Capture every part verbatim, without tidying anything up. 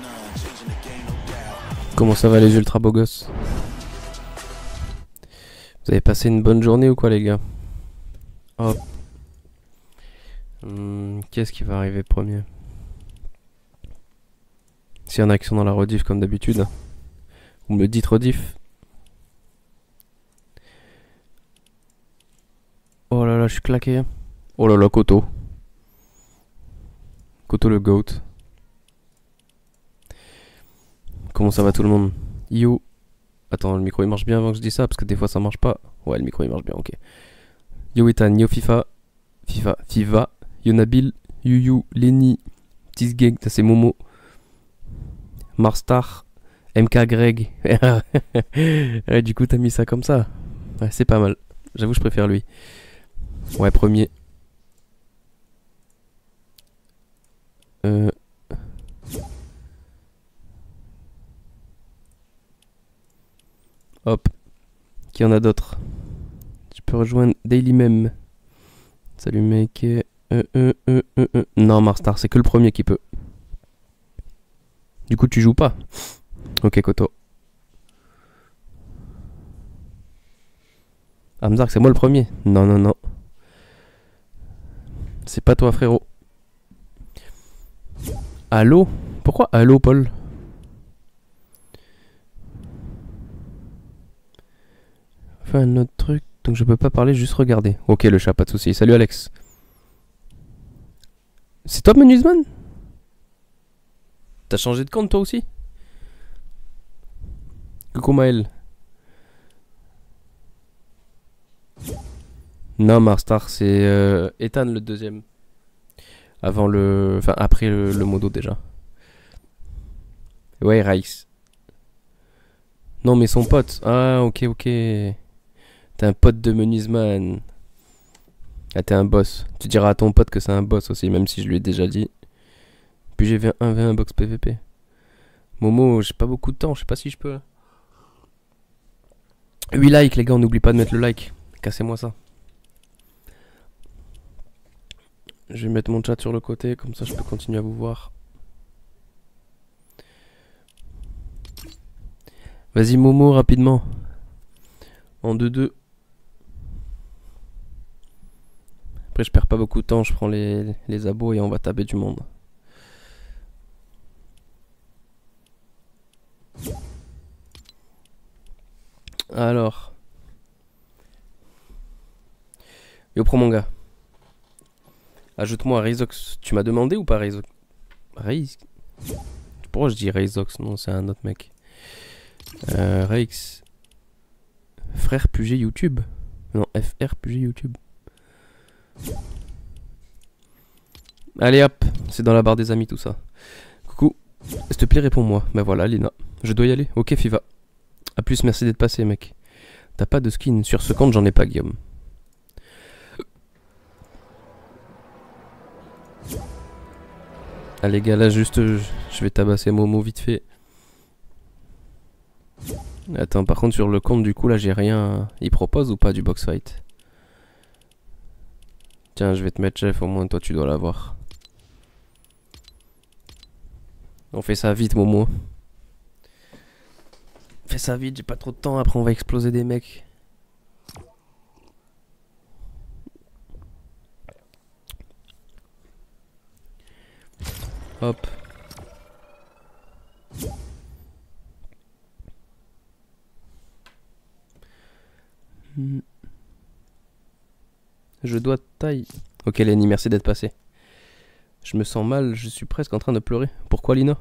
Comment ça va les ultra beaux gosses? Vous avez passé une bonne journée ou quoi les gars? Hop. Hum, Qu'est-ce qui va arriver premier? S'il y en a qui sont dans la rediff comme d'habitude, vous me le dites rediff. Oh là là, je suis claqué. Oh là là, Koto. Koto le GOAT. Comment ça va tout le monde? Yo. Attends, le micro il marche bien avant que je dise ça parce que des fois ça marche pas. Ouais, le micro il marche bien, ok. Yo Ethan, yo FIFA. FIFA, FIFA. Yo Nabil, Yuyu, Lenny, Tisgeg, ça c'est Momo. Marstar, M K Greg. Ouais, du coup t'as mis ça comme ça. Ouais, c'est pas mal. J'avoue je préfère lui. Ouais, premier. Euh... Hop. Qui en a d'autres? Tu peux rejoindre Daily Meme. Salut mec. Euh, euh, euh, euh, euh. Non, Marstar, c'est que le premier qui peut. Du coup, tu joues pas. Ok, Koto. Hamzark, c'est moi le premier. Non, non, non. C'est pas toi, frérot. Allô? Pourquoi allô, Paul? Fais un autre truc, donc je peux pas parler, juste regarder. Ok, le chat, pas de soucis. Salut, Alex. C'est toi, Menusman? T'as changé de compte, toi aussi? Coucou, Maël. Non, Marstar, c'est euh, Ethan le deuxième. Avant le... Enfin, après le, le modo, déjà. Ouais, Rice. Non, mais son pote. Ah, ok, ok. T'es un pote de Menusman. Ah, t'es un boss. Tu diras à ton pote que c'est un boss aussi, même si je lui ai déjà dit. Puis j'ai fait un v un box P V P. Momo, j'ai pas beaucoup de temps, je sais pas si je peux. huit likes, les gars, on n'oublie pas de mettre le like. Cassez-moi ça. Je vais mettre mon chat sur le côté, comme ça je peux continuer à vous voir. Vas-y Momo, rapidement. En deux deux. Après je perds pas beaucoup de temps, je prends les, les abos et on va taper du monde. Alors. Yo pro mon gars. Ajoute-moi Reizox. Tu m'as demandé ou pas Reizox? Reiz... Pourquoi je dis Reizox? Non, c'est un autre mec. Euh, Reix. Frère Puget YouTube. Non, F R Puget YouTube. Allez hop, c'est dans la barre des amis tout ça. Coucou. S'il te plaît, réponds-moi. Ben voilà, Lina. Je dois y aller. Ok, Fiva. A plus, merci d'être passé, mec. T'as pas de skin sur ce compte, j'en ai pas, Guillaume. Ah les gars, là juste je, je vais tabasser Momo vite fait. Attends, par contre sur le compte du coup là j'ai rien. Il propose ou pas du box fight? Tiens, je vais te mettre chef, au moins toi tu dois l'avoir. On fait ça vite Momo. Fais ça vite, j'ai pas trop de temps, après on va exploser des mecs. Hop. Hmm. Je dois taille. Ok Lenny, merci d'être passé. Je me sens mal, je suis presque en train de pleurer. Pourquoi Lina?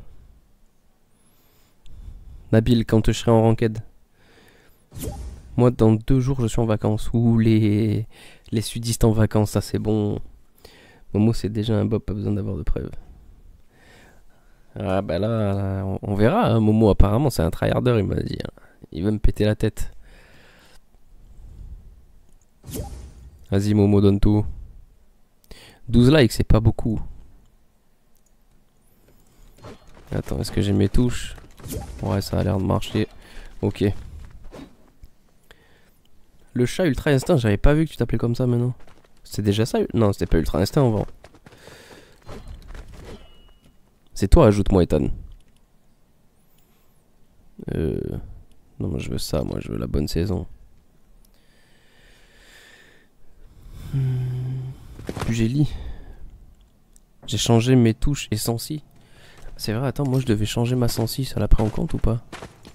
Nabil, quand je serai en ranked. Moi dans deux jours je suis en vacances. Ouh les, les sudistes en vacances, ça c'est bon. Momo c'est déjà un bob, pas besoin d'avoir de preuves. Ah bah là, on, on verra, hein. Momo apparemment c'est un tryharder, il m'a dit. Hein. Il veut me péter la tête. Vas-y Momo, donne tout. douze likes, c'est pas beaucoup. Attends, est-ce que j'ai mes touches? Ouais, ça a l'air de marcher. Ok. Le chat Ultra Instinct, j'avais pas vu que tu t'appelais comme ça maintenant. C'est déjà ça? Non, c'était pas Ultra Instinct avant. C'est toi, ajoute-moi Ethan. Euh... Non, moi je veux ça, moi je veux la bonne saison. Hmm. J'ai lit. J'ai changé mes touches et sensi. C'est vrai, attends, moi je devais changer ma sensi, ça l'a pris en compte ou pas?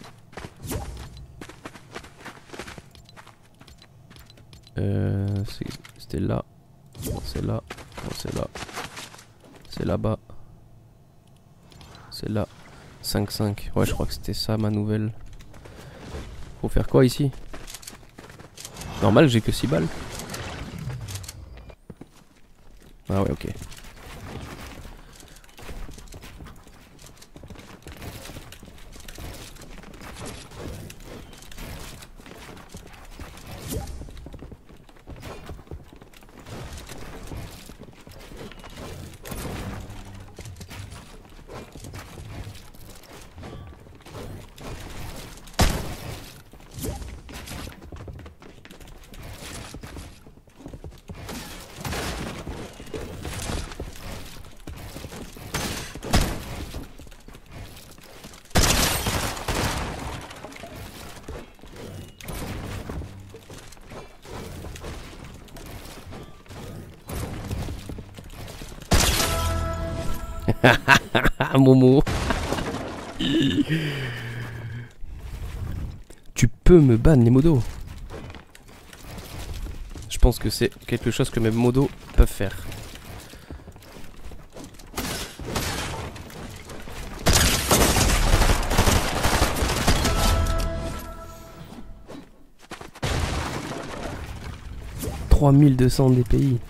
Euh, C'était là. Non, c'est là. Non, c'est là. C'est là-bas. C'est là. cinq cinq. Ouais, je crois que c'était ça ma nouvelle. Faut faire quoi ici? Normal, j'ai que six balles. Ah ouais, ok. Ah, Momo. Tu peux me ban les modos. Je pense que c'est quelque chose que mes modos peuvent faire. trois mille deux cents D P I.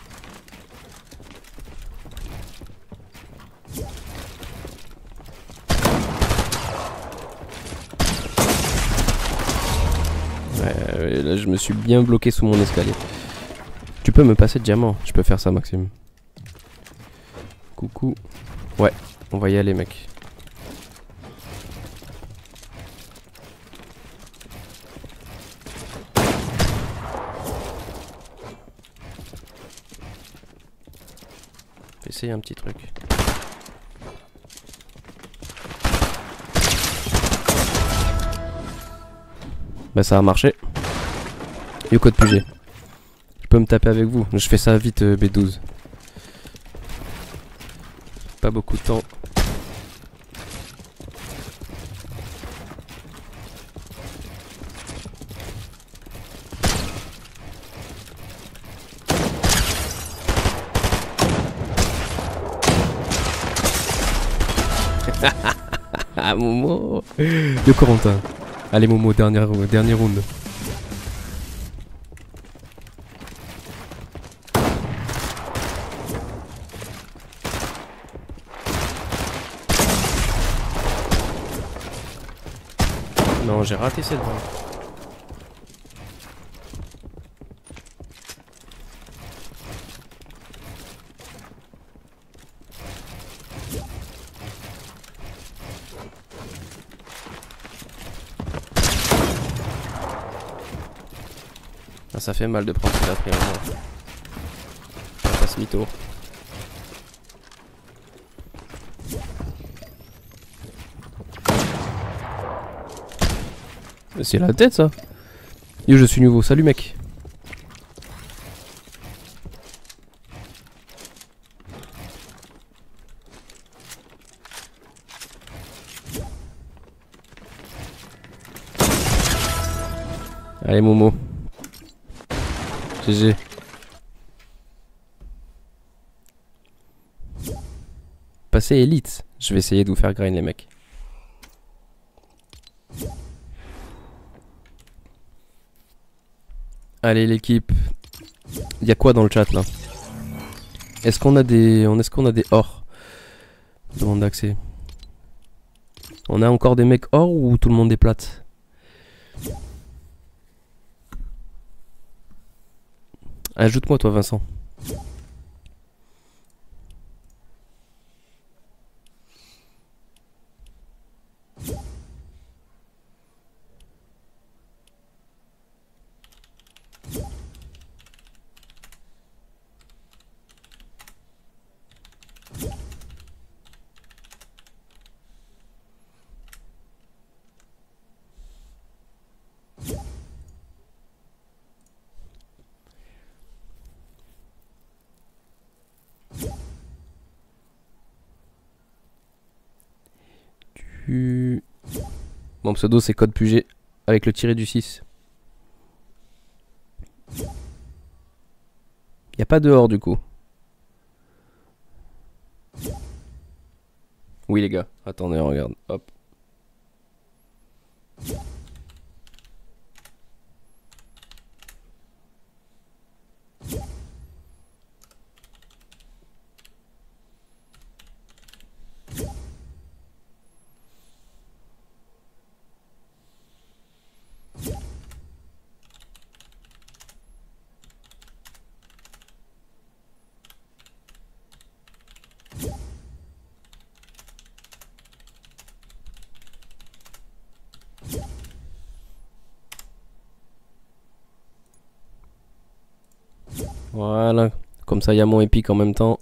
Ouais, là je me suis bien bloqué sous mon escalier. Tu peux me passer de diamant, je peux faire ça Maxime. Coucou. Ouais, on va y aller mec. Essaye un petit truc. Bah ça a marché. Yoko de P G. Je peux me taper avec vous. Je fais ça vite euh, B douze. Pas beaucoup de temps. Ah Momo. De Corentin. Allez Momo, dernier, dernier round. Non, j'ai raté cette balle. Ah, ça fait mal de prendre cette après un on passe mytho. C'est la tête ça. Yo, je suis nouveau, salut mec. Allez Momo. G G. Passez élite. Je vais essayer de vous faire grind les mecs. Allez l'équipe. Il y a quoi dans le chat là? Est-ce qu'on a des est-ce qu'on a des or? Demande d'accès. On a encore des mecs or ou tout le monde est plate? Ajoute-moi toi Vincent. pu... Mon pseudo c'est Code Puget avec le tiré du six. Y a pas dehors du coup. Oui les gars, attendez, regarde, hop. Voilà, comme ça il y a mon épique en même temps.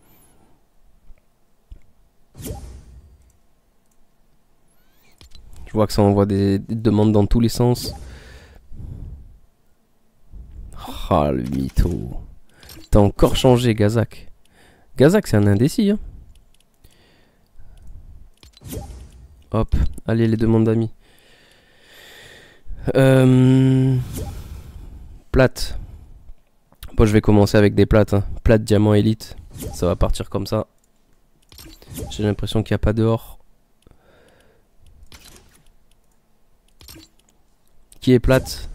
Je vois que ça envoie des, des demandes dans tous les sens. Ah, le mytho. T'as encore changé, Gazak. Gazak, c'est un indécis, hein. Hop, allez, les demandes d'amis. Euh... Plate. Bon, je vais commencer avec des plates. Hein. Plate, diamant, élite. Ça va partir comme ça. J'ai l'impression qu'il n'y a pas dehors. Qui est plate?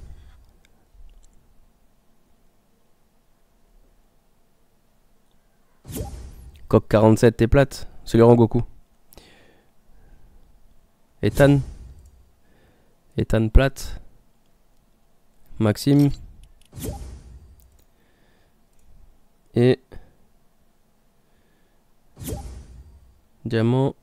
Coq quarante-sept, t'es plate? C'est le Rangoku. Ethan. Ethan plate. Maxime. Et... Diamant.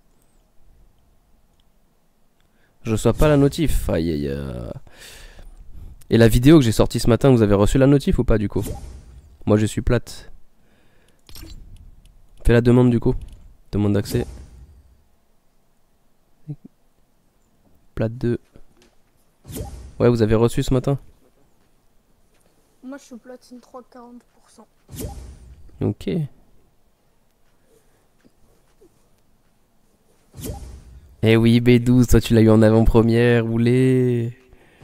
Je reçois pas la notif. Aïe aïe aïe. Et la vidéo que j'ai sortie ce matin, vous avez reçu la notif ou pas du coup? Moi je suis plate. Fais la demande du coup. Demande d'accès. Plate deux. Ouais, vous avez reçu ce matin? Moi je suis platine trois quarante pour cent. Ok. Eh oui, B douze, toi tu l'as eu en avant-première, oulé.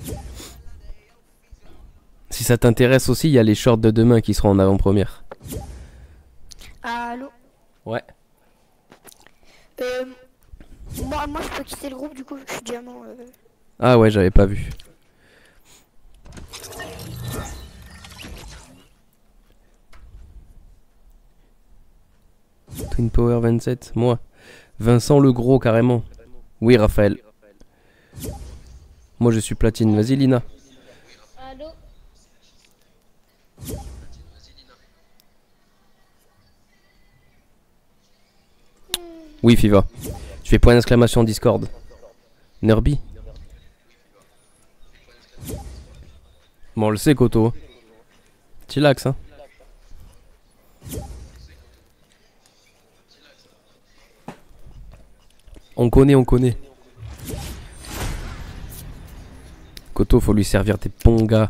Si ça t'intéresse aussi, il y a les shorts de demain qui seront en avant-première. Allô? Ouais. Euh, moi, moi je peux quitter le groupe du coup vu que je suis diamant. Euh... Ah ouais, j'avais pas vu. Twin Power vingt-sept, moi. Vincent le gros carrément. Oui, Raphaël. Moi je suis platine. Vas-y, Lina. Allô? Oui, Fiva. Tu fais point d'exclamation Discord. Nerby. Bon, on le sait, Koto. Chillax, hein. On connaît, on connaît. Koto, faut lui servir tes bons gars.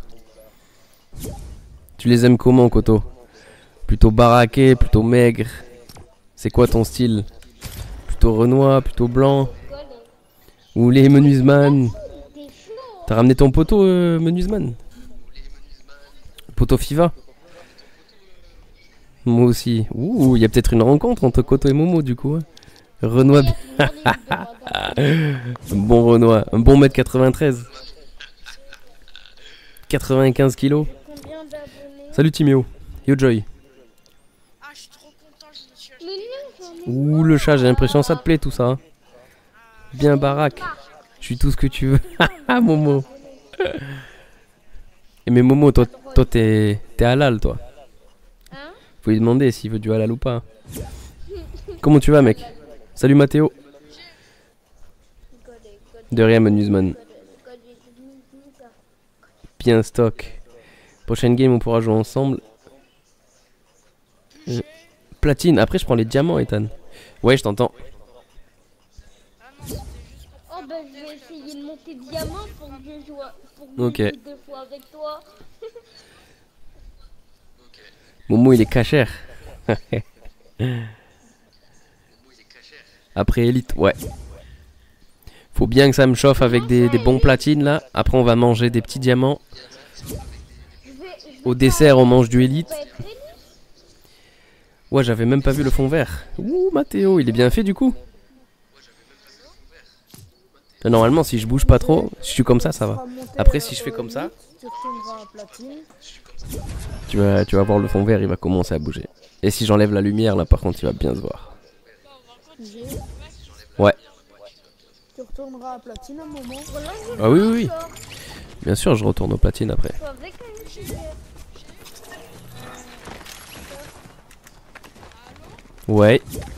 Tu les aimes comment, Koto? Plutôt baraqué, plutôt maigre? C'est quoi ton style? Plutôt Renoir, plutôt blanc? Ou les Menusman? T'as ramené ton poteau, euh, Menusman? Poteau Fiva? Moi aussi. Ouh, il y a peut-être une rencontre entre Koto et Momo du coup. Hein. Renoir. Bon Renoir. Un bon mètre quatre-vingt-treize. quatre-vingt-quinze kilos. Salut Timéo. Yo Joy. Ah, je suis trop content, je me suis acheté. Ouh, le chat, j'ai l'impression que ça te plaît tout ça. Hein. Bien baraque. Je suis tout ce que tu veux. Ah Momo. Et mais Momo, toi, toi t'es t'es halal toi. Faut lui demander s'il veut du halal ou pas. Comment tu vas mec? Salut Mathéo. De rien Menusman. Bien stock. Prochaine game on pourra jouer ensemble. Euh, platine, après je prends les diamants Ethan. Ouais je t'entends. Oh bah je vais essayer de monter diamant pour que je joue, pour que Ok. je joue deux fois avec toi. Momo il est cachère. Après élite, ouais. Faut bien que ça me chauffe avec des, des bons platines là. Après on va manger des petits diamants. Je vais, je vais Au dessert on mange du pas élite. être élite. Ouais, j'avais même pas vu le fond vert. Ouh, Mathéo, il est bien fait du coup. Normalement si je bouge pas trop, si je suis comme ça, ça va. Après si je fais comme ça, Tu retourneras à platine. tu vas, tu vas voir le fond vert, il va commencer à bouger. Et si j'enlève la lumière là par contre il va bien se voir. J'ai- Ouais. Tu retourneras à platine un moment. Ah oui oui oui. Bien sûr je retourne aux platines après. Faut avec un sujet. Ouais.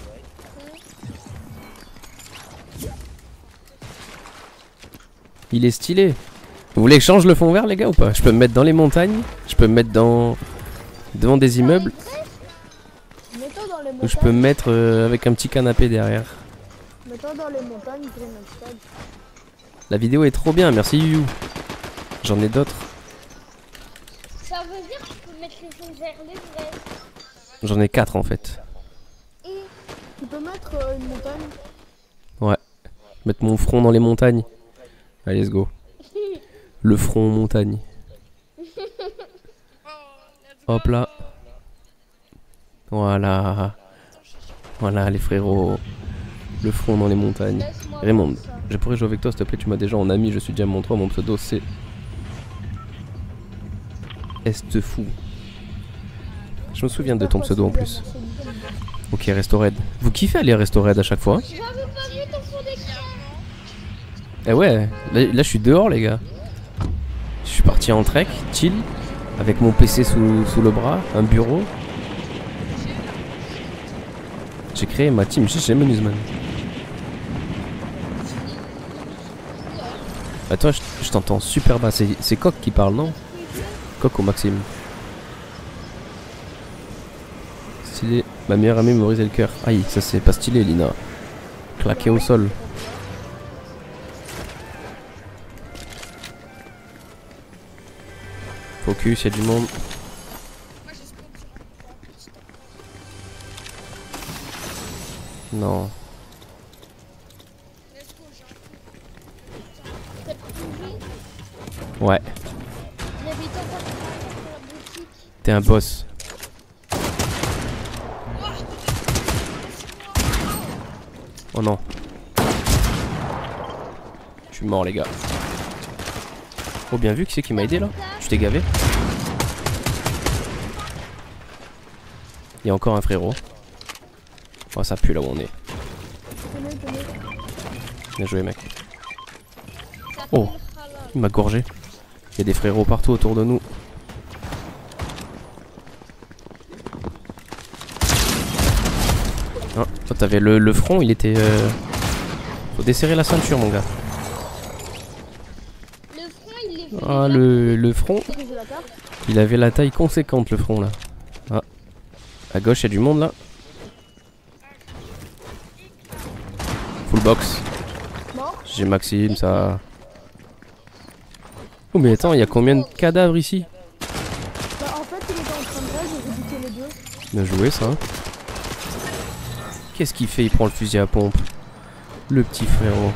Il est stylé. Vous voulez que je change le fond vert les gars ou pas? Je peux me mettre dans les montagnes. Je peux me mettre dans... devant des immeubles. Mets-toi dans les Ou montagnes. je peux me mettre euh, avec un petit canapé derrière. Mets-toi dans les montagnes, Greenstone. La vidéo est trop bien, merci Yu. J'en ai d'autres. Ça veut dire que tu peux mettre les fonds vers les vrais. J'en ai quatre en fait. Tu peux mettre euh, une montagne. Mettre mon front dans les montagnes. Allez, let's go. Le front aux montagnes. Hop là. Voilà. Voilà les frérots. Le front dans les montagnes. Laisse-moi Raymond, voir ça. je pourrais jouer avec toi s'il te plaît, tu m'as déjà en ami, je suis Diamant trois, mon pseudo c'est... Est fou. Je me souviens de ton pseudo en plus. Ok, Resto Red. Vous kiffez aller à Resto Red à chaque fois? J'avais pas vu ton fond d'écran. Eh ouais, là, là, je suis dehors les gars. Je suis parti en trek, chill, avec mon P C sous, sous le bras, un bureau. J'ai créé ma team G G Menusman. Attends, je, je t'entends super bas. C'est c'est Coq qui parle, non? Coq ou Maxime? Stylé. Ma meilleure amie me brisait le cœur. Aïe, ça c'est pas stylé, Lina. Claqué au sol. Focus, y'a du monde. Non. Ouais, J'habite encore pour la boutique. t'es un boss. Oh non. Je suis mort les gars. Oh bien vu, qui c'est qui m'a aidé là? Tu t'es gavé? Il y a encore un frérot. Oh ça pue là où on est. Bien joué mec. Oh, il m'a gorgé. Il y a des frérots partout autour de nous. Ah, toi t'avais le, le front, il était... Euh... Faut desserrer la ceinture mon gars. Le front, il est Ah le, le front, Prise de la carte. il avait la taille conséquente le front là. Ah. À gauche il y a du monde là. Full box. Mort. J'ai Maxime ça. Oh mais attends, il y a combien de cadavres ici? Bah, en fait, il était en train de rage, j'ai buté les deux. Bien joué ça. Qu'est-ce qu'il fait? Il prend le fusil à pompe. Le petit frérot.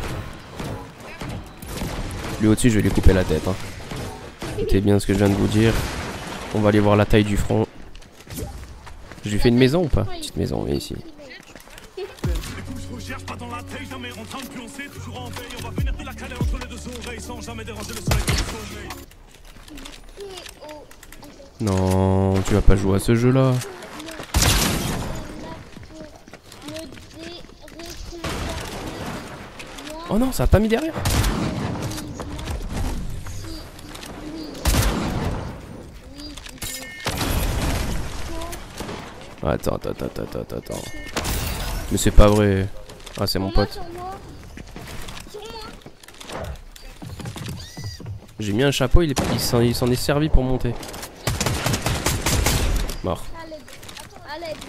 Lui au-dessus, je vais lui couper la tête. Hein. Écoutez bien ce que je viens de vous dire. On va aller voir la taille du front. Je lui fais une maison ou pas? Petite maison, oui, ici. Cherche pas dans la taille, jamais en train de pioncer, toujours en veille. On va venir de la caler entre les deux oreilles sans jamais déranger le soleil du sommeil. Non, tu vas pas jouer à ce jeu là. Oh non, ça a pas mis derrière. Attends, attends, attends, attends, attends. Mais c'est pas vrai. Ah, c'est mon pote. J'ai mis un chapeau, il est- il s'en il s'en est servi pour monter. Mort. À l'aide.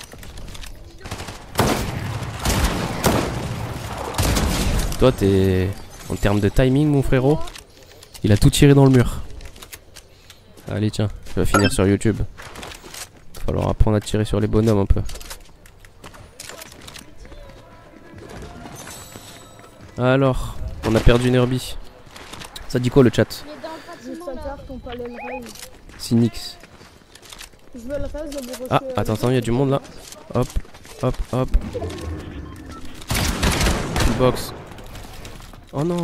Toi, t'es... En termes de timing, mon frérot, il a tout tiré dans le mur. Allez, tiens, tu vas finir sur YouTube. Va falloir apprendre à tirer sur les bonhommes un peu. Alors, On a perdu une Herbie. Ça dit quoi le chat? Il est dans le Juste bâtiment à là. terre, ton palais le rêve. Sinix. Je veux le reste, je vais Ah, rusher, euh, attends, attends, il y a du monde là. Hop, hop, hop. Box. Oh non.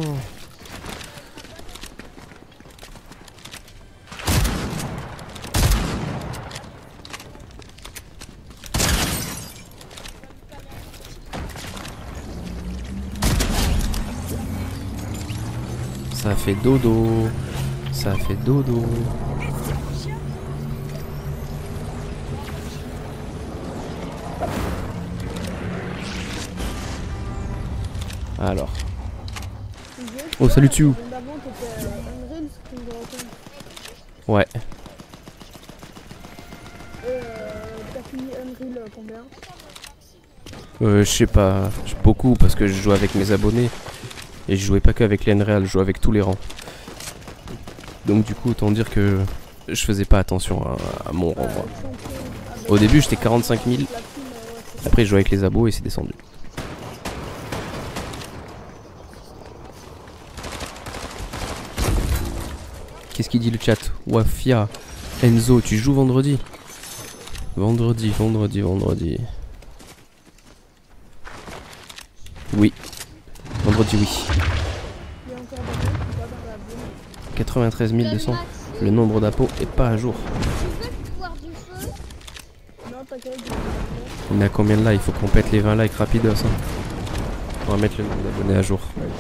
Ça fait dodo. Ça fait dodo. Alors. Oh, salut Tsu. D'avant, t'étais euh, Unreal, si tu me racontes. Ouais. Euh, t'as fini Unreal euh, combien? Euh, je sais pas. Beaucoup parce que je joue avec mes abonnés. Et je jouais pas que avec les Unreal, je jouais avec tous les rangs. Donc du coup, autant dire que je faisais pas attention à, à mon rang. moi. Au début, j'étais quarante-cinq mille. Après, je jouais avec les abos et c'est descendu. Qu'est-ce qu'il dit le chat? Wafia, Enzo, tu joues vendredi? Vendredi, vendredi, vendredi. Oui. Vendredi, oui. Il y a encore des gens qui sont pas dans la boule. quatre-vingt-treize mille deux cents. Max, Le nombre d'appos est pas à jour. tu veux pouvoir du feu? Non, t'inquiète, je vais On est à combien de likes? Il faut qu'on pète les vingt likes rapidos. Hein. On va mettre le nombre d'abonnés à jour.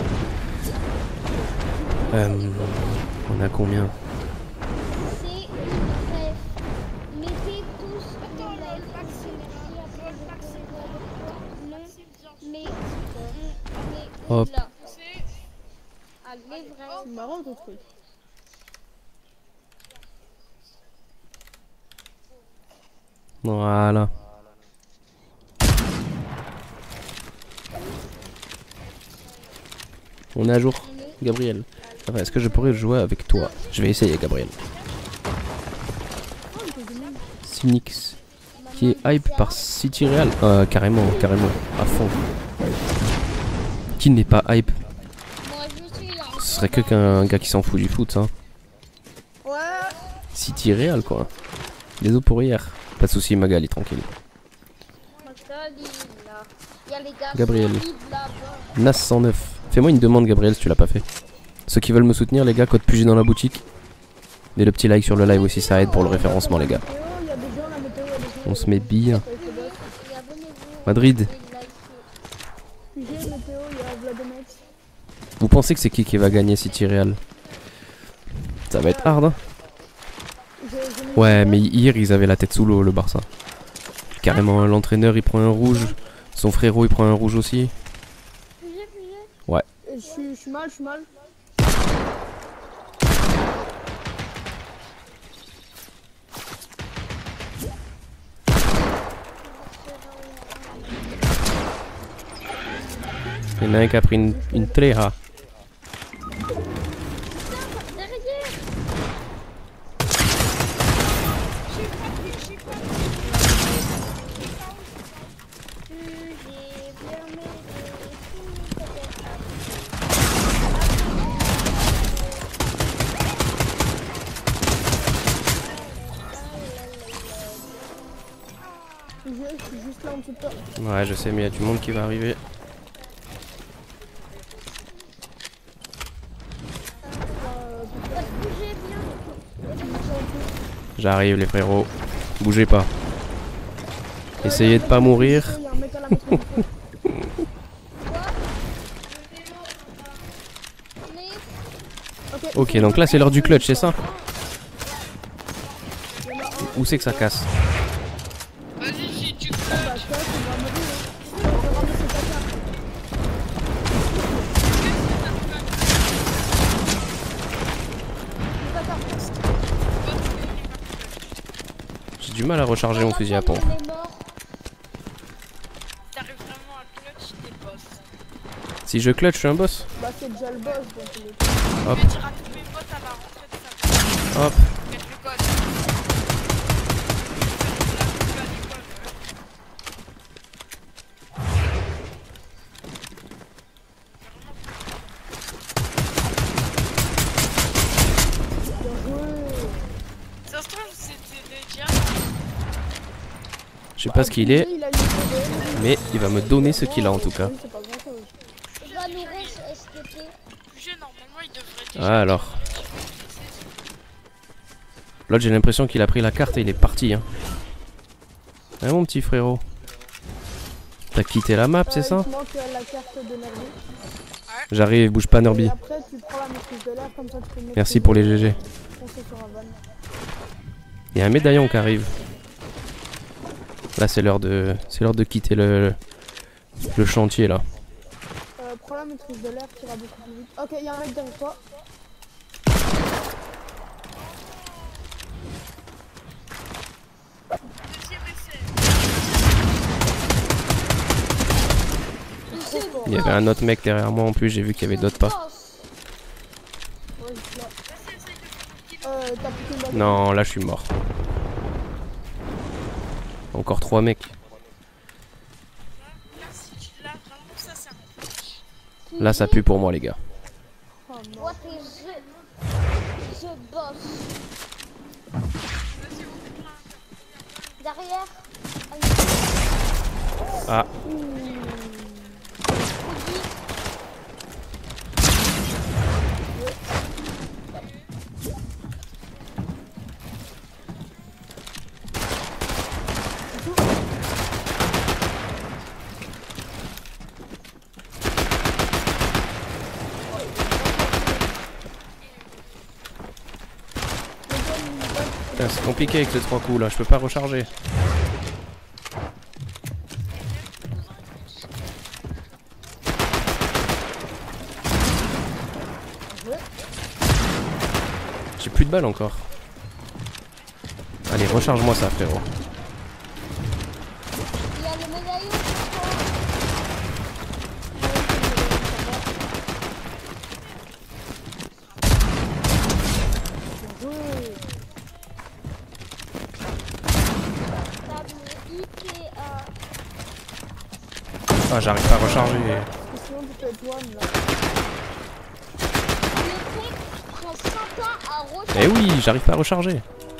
Euh, on a combien? C'est bref. Mettez tous le like. Merci, après je peux voir. Non, mais. Mais. Hop. Là. Ah, les vrais. C'est marrant ton truc. Voilà. On est à jour, Gabriel. Enfin, est-ce que je pourrais jouer avec toi? Je vais essayer, Gabriel. Sinix, qui est hype par City Real. Euh, carrément, carrément, à fond. Qui n'est pas hype? Moi je suis là. Ce serait que qu'un gars qui s'en fout du foot, hein. Ouais. City Real, quoi. Désolé pour hier. Pas de soucis, Magali, tranquille. Magali, là. Il y a les gars Gabriel. solides là-bas. Nas cent neuf. Fais-moi une demande, Gabriel, si tu l'as pas fait. Ceux qui veulent me soutenir, les gars, code P U G dans la boutique. Et le petit like sur le live aussi, ça aide pour le référencement, les gars. Météo, il y a des gens, la météo, il y a des gens. On se met bien. Et abonnez-vous. Madrid. Et likez. P G, météo, il y a Vladomex. Vous pensez que c'est qui qui va gagner City Real? Ça va être hard, hein. J'ai- j'ai mis Ouais, une mais hier, ils avaient la tête sous l'eau, le Barça. Carrément, l'entraîneur, il prend un rouge. Son frérot, il prend un rouge aussi. Fusée, fusée. Je suis, je suis mal, je suis mal. Il y en a un qui a pris une, une tréha. Derrière. Fusée, bien mêlée, P G, je suis juste là en dessous de toi. Ouais, je sais, mais il y a du monde qui va arriver. Euh, fusée, bien. J'arrive, les frérots. Bougez pas. Essayez de pas mourir. Il y a un mec à la maison. Mais Ok, donc là, c'est l'heure du clutch, c'est ça? Où c'est que ça casse? Bah, toi, tu vas mourir. hein. On va ramasser ta carte. J'ai du mal à recharger mon fusil à pompe. elle est morte. T'arrives vraiment à clutch des boss. Si je clutch, je suis un boss. Bah, c'est déjà le boss, donc il est... Hop, Tu diras tous mes boss à la rentrée de sa hop. Mettre le code. sais pas ce qu'il est, Il a une idée. mais il va me donner ce qu'il a en tout cas. C'est pas grand chose. Va nous reste S T P. Q G, normalement, il devrait déjà. Ah alors. L'autre j'ai l'impression qu'il a pris la carte et il est parti hein. Ah mon petit frérot. T'as quitté la map c'est ça? Il te manque euh, la carte de Nerby. J'arrive, bouge pas Et Nerby. après, tu prends la maîtrise de l'air, comme ça tu peux maîtriser. Merci pour les G G. Foncer sur un van. Il y a un médaillon qui arrive. Là c'est l'heure de. C'est l'heure de quitter le. Le chantier là. Euh, prends la maîtrise de l'air, tu iras beaucoup plus vite. Ok, il y a un mec derrière toi. Deuxième essai. Il y avait un autre mec derrière moi en plus, j'ai vu qu'il y avait d'autres pas. Ouais, je suis là. Euh, t'as plus qu'une balle. Non, là je suis mort. Encore trois mecs. Là, si tu l'as vraiment, ça, c'est un match. Là ça pue pour moi les gars. Oh non. Toi, t'es the... the boss. Vas-y, on fait plein. Derrière. Ah, putain, c'est compliqué avec les trois coups là, je peux pas recharger. J'ai plus de balles encore. Allez, recharge-moi ça frérot. Il y a le médaillon sur toi. Table Ikea. Ah, j'arrive pas à recharger. Sinon, tu peux être one là. Le mec prend cinq ans à recharger. Eh oui, j'arrive pas à recharger.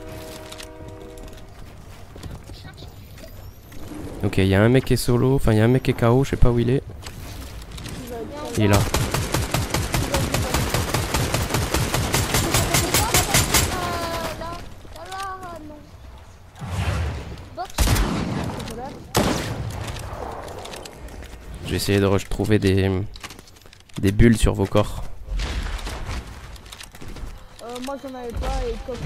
Ok, il y a un mec qui est solo, enfin il y a un mec qui est K O, je sais pas où il est. Il est là. Euh, là, là, là, non. Box. Je vais essayer de retrouver des des bulles sur vos corps. Euh, moi j'en avais pas et comme.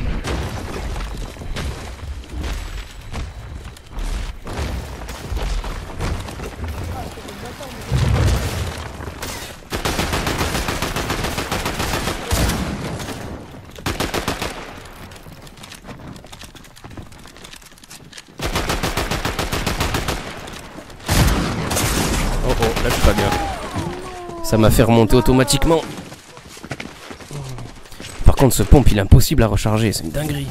Oh oh, là je suis pas bien. Ça m'a fait remonter automatiquement. Par contre ce pompe il est impossible à recharger, c'est une dinguerie.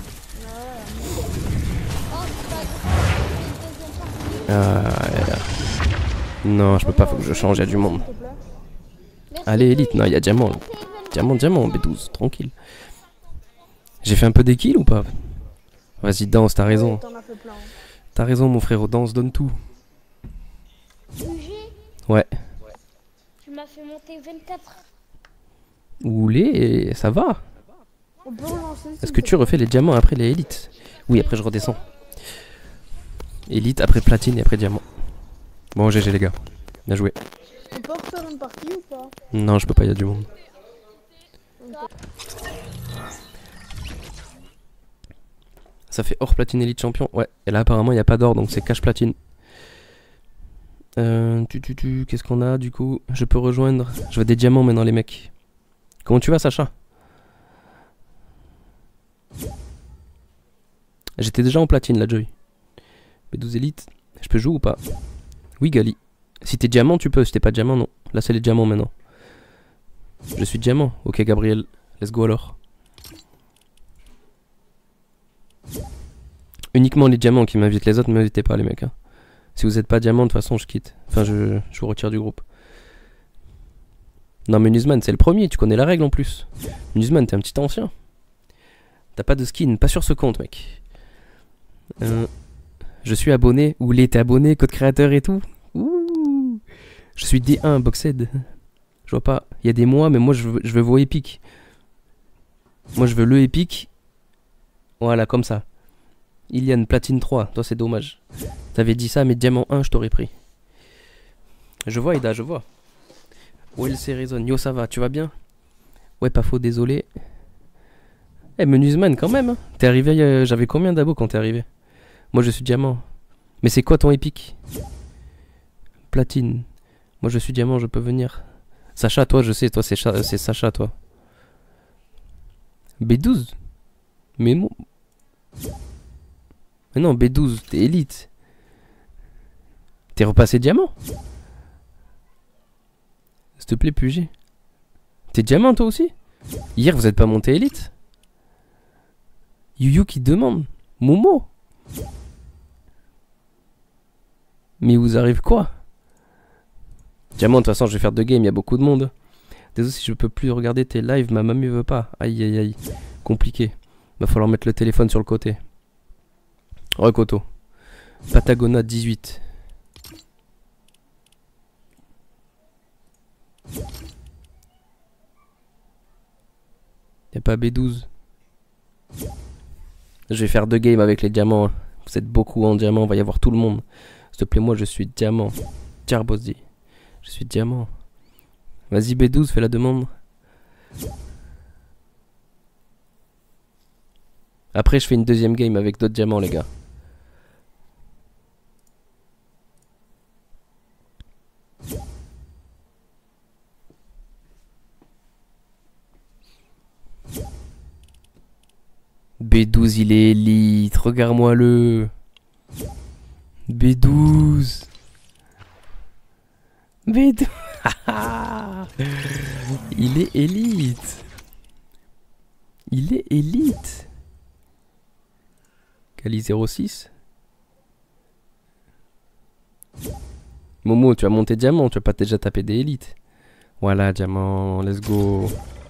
Oh, c'est pas grave. C'est une deuxième partie. Ah, là. Non, je peux pas, faut que je change, il y a du monde. S'il te plaît. Merci. Allez Elite, non, il y a diamant. Là. Diamant, diamant, B douze, tranquille. J'ai fait un peu des kills ou pas? Vas-y, danse, t'as raison. T'en as fait plein. hein. T'as raison mon frérot, danse, donne tout. Q G, Ouais. tu m'as fait monter vingt-quatre. Oulé, ça va. On peut relancer. Est-ce que tu refais les diamants après les élites? Oui, après je redescends. Élite, après platine et après diamant. Bon, G G les gars. Bien joué. On peut refaire une partie ou pas? Non, je peux pas, il y a du monde. Ça fait or platine élite champion. Ouais, et là apparemment il n'y a pas d'or donc c'est cash platine. Euh, tu, tu, tu, qu'est-ce qu'on a du coup? Je peux rejoindre. Je veux des diamants maintenant les mecs. Comment tu vas Sacha? J'étais déjà en platine la Joy. B douze élite. Je peux jouer ou pas? Oui Gali. Si t'es diamant tu peux, si t'es pas diamant non. Là c'est les diamants maintenant. Je suis diamant. Ok Gabriel. Let's go alors. Uniquement les diamants qui m'invitent, les autres ne m'invitez pas les mecs hein. Si vous êtes pas diamant de toute façon je quitte. Enfin je, je vous retire du groupe. Non mais Nuzman c'est le premier, tu connais la règle en plus. Nuzman t'es un petit ancien. T'as pas de skin, pas sur ce compte mec. euh, Je suis abonné. Ou l'est abonné, code créateur et tout. Ouh. Je suis D un, Boxed. Je vois pas. Il y a des mois, mais moi je veux, je veux vos épiques. Moi je veux le épique. Voilà, comme ça. Ilian, platine trois. Toi, c'est dommage. T'avais dit ça, mais diamant un, je t'aurais pris. Je vois, Ida, je vois. O L C Raison. Yo, ça va, tu vas bien? Ouais, pas faux, désolé. Eh, hey, Menusman, quand même. Hein. T'es arrivé, euh, j'avais combien d'abos quand t'es arrivé? Moi, je suis diamant. Mais c'est quoi ton épique? Platine. Moi, je suis diamant, je peux venir. Sacha, toi, je sais, toi, c'est Sacha, toi. B douze. Mais moi... Mais non, B douze, t'es élite. T'es repassé diamant? S'il te plaît, Puget. T'es diamant, toi aussi? Hier, vous êtes pas monté élite? Yuyu qui demande. Momo. Mais vous arrive quoi? Diamant, de toute façon, je vais faire deux games, il y a beaucoup de monde. Désolé si je peux plus regarder tes lives, ma mamie veut pas. Aïe, aïe, aïe. Compliqué. Va falloir mettre le téléphone sur le côté. Recoto. Patagona dix-huit. Y'a pas B douze. Je vais faire deux games avec les diamants. Vous êtes beaucoup en diamant, il va y avoir tout le monde. S'il te plaît, moi je suis diamant. Tiens, Bosdi. Je suis diamant. Vas-y B douze, fais la demande. Après je fais une deuxième game avec d'autres diamants les gars. B douze il est élite, regarde-moi le. B douze. B douze. Il est élite. Il est élite. Kali zéro six. Momo, tu as monté diamant, tu as pas déjà tapé des élites. Voilà, diamant, let's go.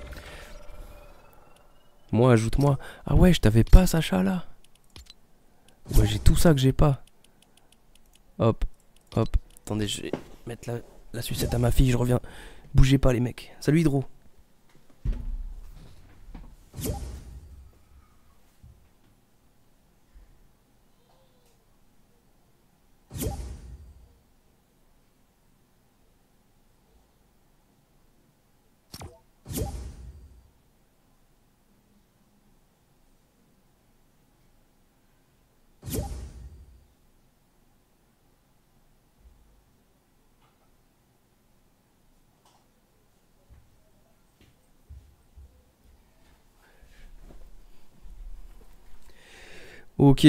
Moi, ajoute-moi. Ah ouais, je t'avais pas, Sacha, là. Ouais, j'ai tout ça que j'ai pas. Hop, hop. Attendez, je vais mettre la, la sucette à ma fille, je reviens. Bougez pas, les mecs. Salut, Hydro. Ok.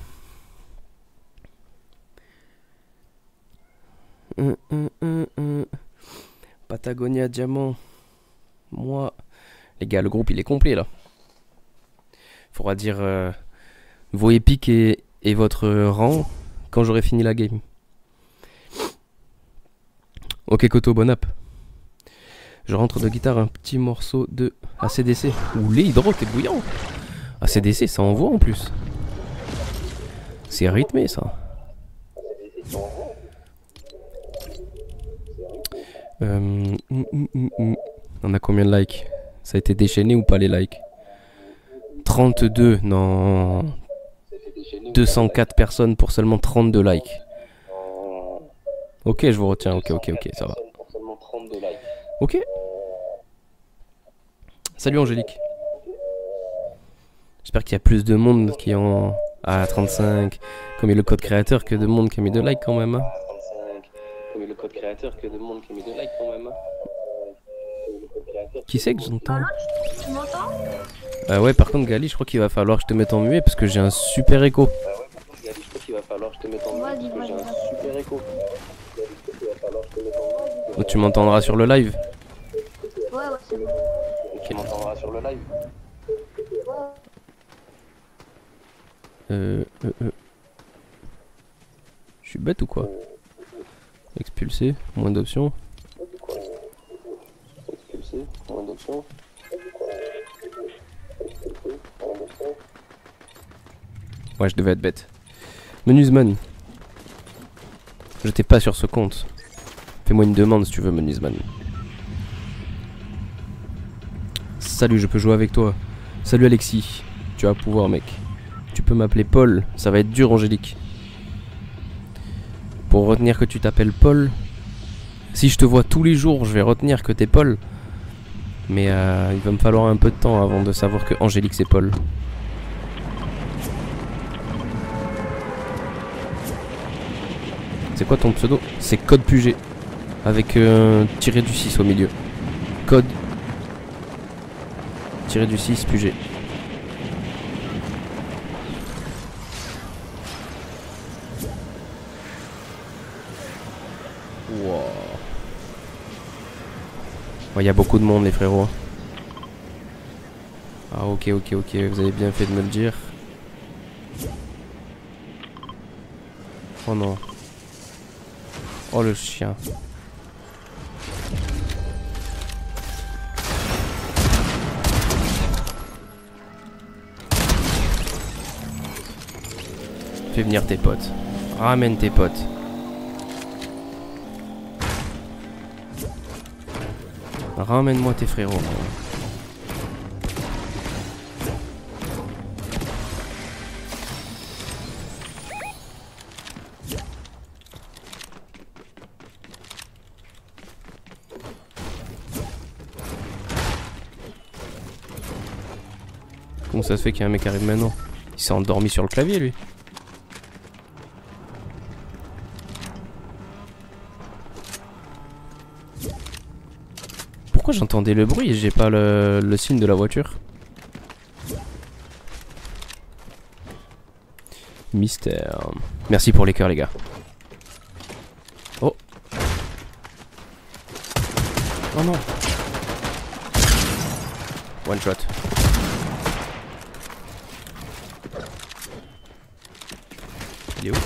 Hum, hum, hum, hum. Patagonia Diamant. Moi. Les gars, le groupe il est complet là. Faudra dire euh, vos épiques et, et votre rang quand j'aurai fini la game. Ok, Koto, bon app. Je rentre de guitare un petit morceau de A C D C. Ouh, les hydro, t'es bouillant. A C D C, ça envoie en plus. C'est rythmé ça. Euh, mm, mm, mm, mm. On a combien de likes? Ça a été déchaîné ou pas les likes? trente-deux, non. deux cent quatre personnes pour seulement trente-deux likes. Ok, je vous retiens, ok, ok, ok, ça va. Ok. Salut Angélique. J'espère qu'il y a plus de monde qui en... Ah, trente-cinq. Comme il y a le code créateur que de monde qui a mis de likes quand même. Hein. Comme il y a le code créateur que de monde qui a mis de likes quand même. Hein. Qui c'est que j'entends? Tu m'entends? Ah ouais, par contre Gali, je crois qu'il va falloir que je te mette en muet parce que j'ai un super écho. Ah ouais, par contre Gali, je crois qu'il va falloir que je te mette en muet parce que j'ai un super écho. Oh, tu m'entendras sur le live? Ouais, ouais, c'est bon. Ok, tu m'entendras sur le live? Euh, euh, euh. Je suis bête ou quoi? Expulsé, moins d'options. Expulsé, moins d'options. Ouais, je devais être bête. Menusman. J'étais pas sur ce compte. Fais-moi une demande si tu veux, Menusman. Salut, je peux jouer avec toi. Salut Alexis. Tu vas pouvoir, mec. Tu peux m'appeler Paul. Ça va être dur, Angélique. Pour retenir que tu t'appelles Paul. Si je te vois tous les jours, je vais retenir que t'es Paul. Mais euh, il va me falloir un peu de temps avant de savoir que Angélique c'est Paul. C'est quoi ton pseudo? C'est Code Puget. Avec euh, tiré du six au milieu. Code tiré du six Puget. Wow. Il y a beaucoup de monde les frérots. Ah ok ok ok, vous avez bien fait de me le dire. Oh non. Oh le chien. Fais venir tes potes. Ramène tes potes. Ramène-moi tes frérots. Comment ça se fait qu'il y a un mec qui arrive maintenant? Il s'est endormi sur le clavier lui. Pourquoi j'entendais le bruit et j'ai pas le, le signe de la voiture? Mystère. Merci pour les cœurs les gars. Oh. Oh non. One shot. Il est où?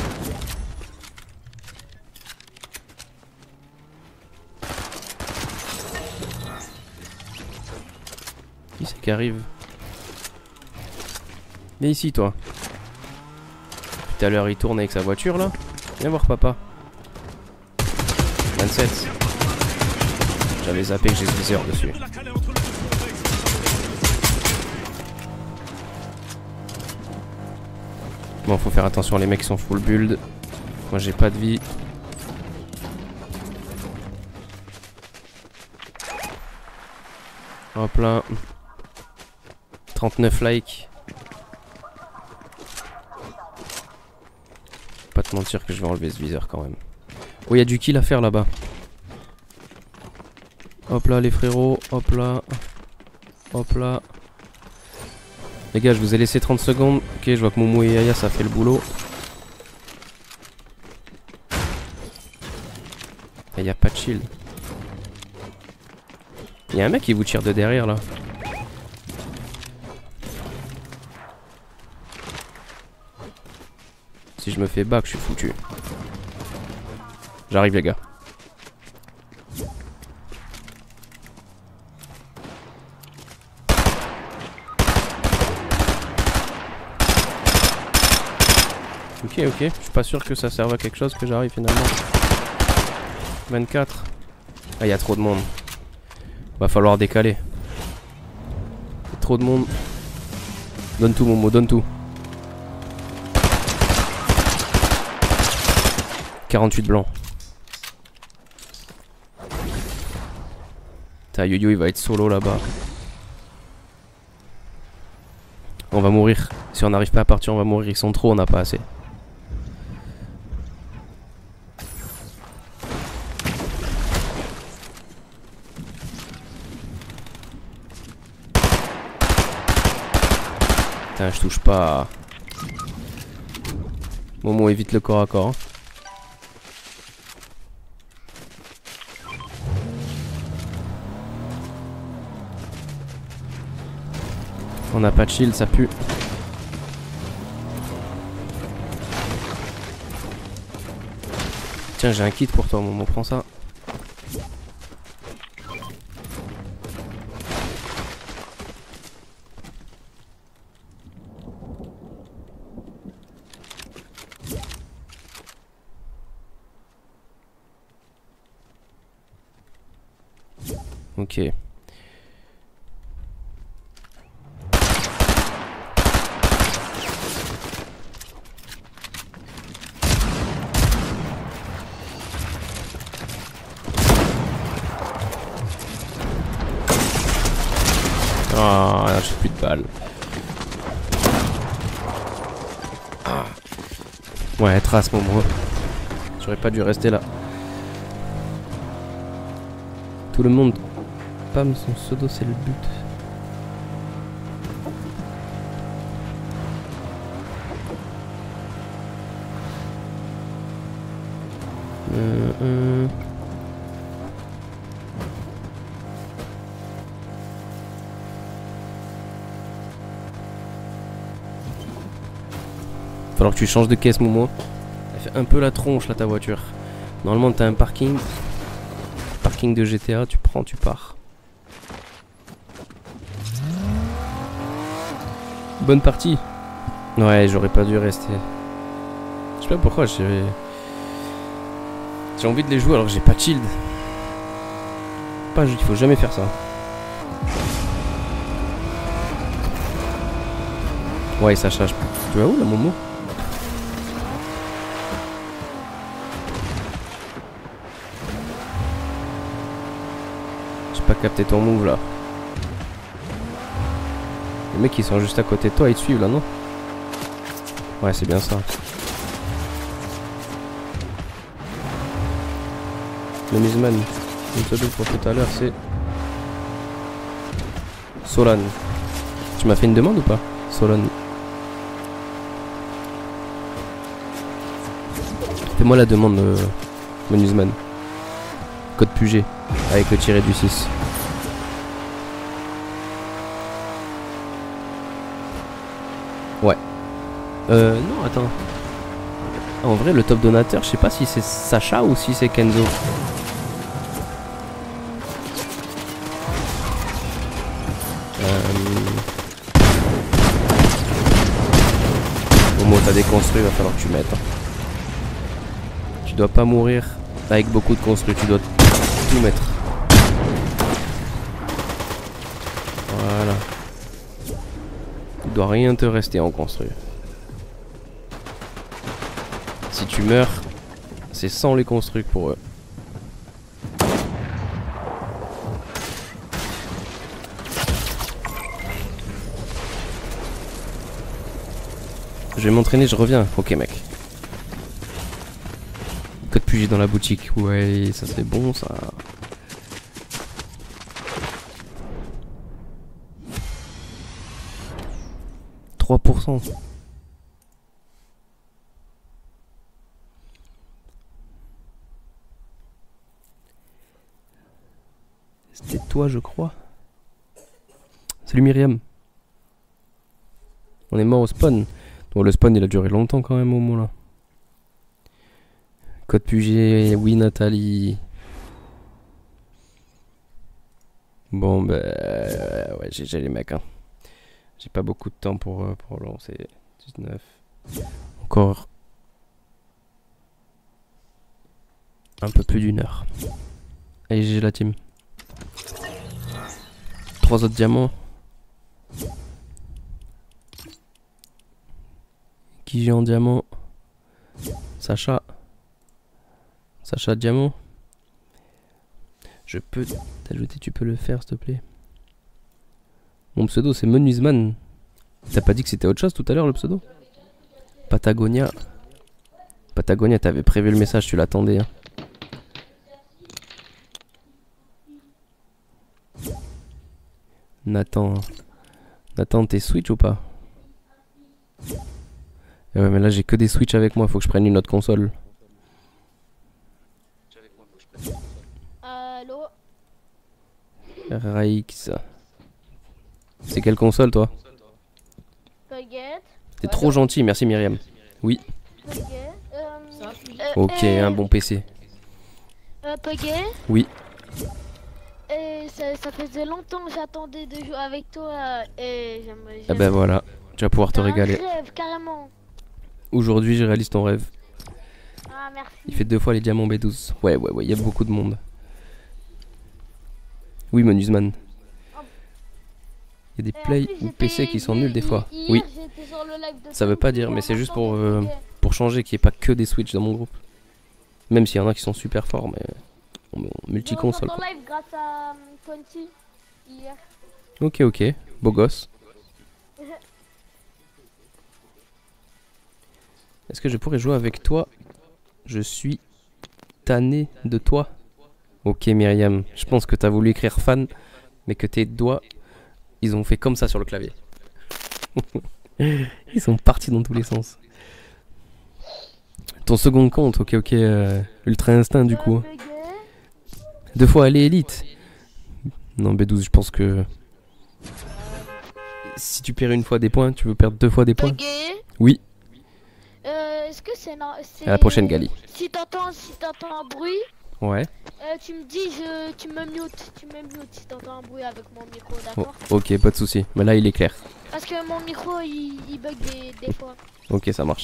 Qui c'est qui arrive? Viens ici toi. Tout à l'heure il tourne avec sa voiture là. Viens voir papa. vingt-sept. J'avais zappé que j'ai ce viseur dessus. Bon, faut faire attention, les mecs sont full build. Moi j'ai pas de vie. Hop là. trente-neuf likes. Pas te mentir que je vais enlever ce viseur quand même. Oh, il y a du kill à faire là-bas. Hop là les frérots, hop là. Hop là. Les gars, je vous ai laissé trente secondes. Ok, je vois que Moumou et Yaya ça fait le boulot. Il n'y a pas de shield. Il y a un mec qui vous tire de derrière là. Si je me fais back, je suis foutu. J'arrive les gars. Ok ok, je suis pas sûr que ça serve à quelque chose que j'arrive finalement. vingt-quatre. Ah, il y a trop de monde. Va falloir décaler. Y a trop de monde. Donne tout Momo, donne tout. quarante-huit blancs. Putain, Yo-Yo il va être solo là-bas. On va mourir. Si on n'arrive pas à partir, on va mourir. Ils sont trop, on n'a pas assez. Putain, je touche pas. Momo évite le corps à corps. Hein. On n'a pas de shield, ça pue. Tiens, j'ai un kit pour toi, Momo, prends ça. Ok. Ah, oh, j'ai plus de balles. Ah. Ouais, trace mon bro. J'aurais pas dû rester là. Tout le monde spam son pseudo, c'est le but. Euh, euh. Falloir que tu changes de caisse, Momo. Elle fait un peu la tronche là ta voiture. Normalement t'as un parking. Parking de G T A, tu prends, tu pars. Bonne partie. Ouais, j'aurais pas dû rester. Je sais pas pourquoi j'ai... J'ai envie de les jouer alors que j'ai pas de shield. Pas, il faut jamais faire ça. Ouais, ça charge. Tu vas où là, Momo? J'ai pas capté ton move là. Les mecs ils sont juste à côté de toi, ils te suivent là, non? Ouais, c'est bien ça. Le Mizman, une pseudo pour tout à l'heure, c'est Solan. Tu m'as fait une demande ou pas? Solan. Fais-moi la demande, euh, Menusman. Code Puget, avec le tiré du six. Ouais. Euh, non, attends. En vrai, le top donateur, je sais pas si c'est Sacha ou si c'est Kenzo. Momo, t'as des construits, il va falloir que tu mettes. Hein. Tu dois pas mourir avec beaucoup de construits, tu dois tout mettre. Voilà. Il doit rien te rester en construit. Si tu meurs, c'est sans les construits pour eux. Je vais m'entraîner, je reviens. Ok mec. Code Puget dans la boutique. Ouais, ça c'est bon ça. trois pour cent. C'était toi je crois. Salut Myriam. On est mort au spawn. Bon, le spawn il a duré longtemps quand même au moment là. Code Puget, oui Nathalie. Bon bah euh, ouais j'ai les mecs hein. J'ai pas beaucoup de temps pour, euh, pour lancer. dix-neuf. Encore un peu plus d'une heure. Allez j'ai la team. Trois autres diamants. Qui j'ai en diamant? Sacha. Sacha diamant. Je peux t'ajouter, tu peux le faire s'il te plaît. Mon pseudo c'est Menusman. T'as pas dit que c'était autre chose tout à l'heure le pseudo? Patagonia. Patagonia, t'avais prévu le message, tu l'attendais hein. Nathan. Nathan, t'es Switch ou pas? Ouais mais là j'ai que des Switch avec moi, faut que je prenne une autre console. Allô? Raix. C'est quelle console toi? Baguette. T'es trop gentil, merci Myriam. Oui. Baguette. Euh, euh, Ok, euh, un bon P C. Euh, Baguette. Oui. Et ça, ça faisait longtemps que j'attendais de jouer avec toi et j'aimerais. Ah ben voilà, tu vas pouvoir te régaler. Un rêve, carrément. Aujourd'hui je réalise ton rêve. Ah merci. Il fait deux fois les diamants B douze. Ouais ouais ouais, il y a beaucoup de monde. Oui, Menusman. Il y a des Et en plays plus, ou j'étais- P C qui sont nuls des hi- fois. hier, Oui, j'étais sur le live de ça veut pas Funky, dire, et mais en c'est même juste temps, pour, je euh, disais- pour changer qu'il n'y ait pas que des Switch dans mon groupe. Même s'il y en a qui sont super forts, mais on, on multi-console. J'ai quoi. rejoint ton live grâce à euh, Funky hier. Ok, ok, beau gosse. Est-ce que je pourrais jouer avec toi? Je suis tanné de toi. Ok Myriam, je pense que t'as voulu écrire fan, mais que tes doigts, ils ont fait comme ça sur le clavier. Ils sont partis dans tous les sens. Ton second compte, ok ok, euh, Ultra Instinct du coup. Euh, bugué. Deux fois aller élite. Non B douze, je pense que... Si tu perds une fois des points, tu veux perdre deux fois des points? Bugué. Oui, Euh, Est-ce que c'est... no- c'est- à la prochaine Gali. Si t'entends si t'entends un bruit, Ouais. euh, tu me dis, je, tu me mute. Tu me mute si t'entends un bruit avec mon micro, Oh, d'accord? ok, pas de souci. Mais là il est clair. Parce que mon micro, il, il bug des, des fois. Ok, ça marche.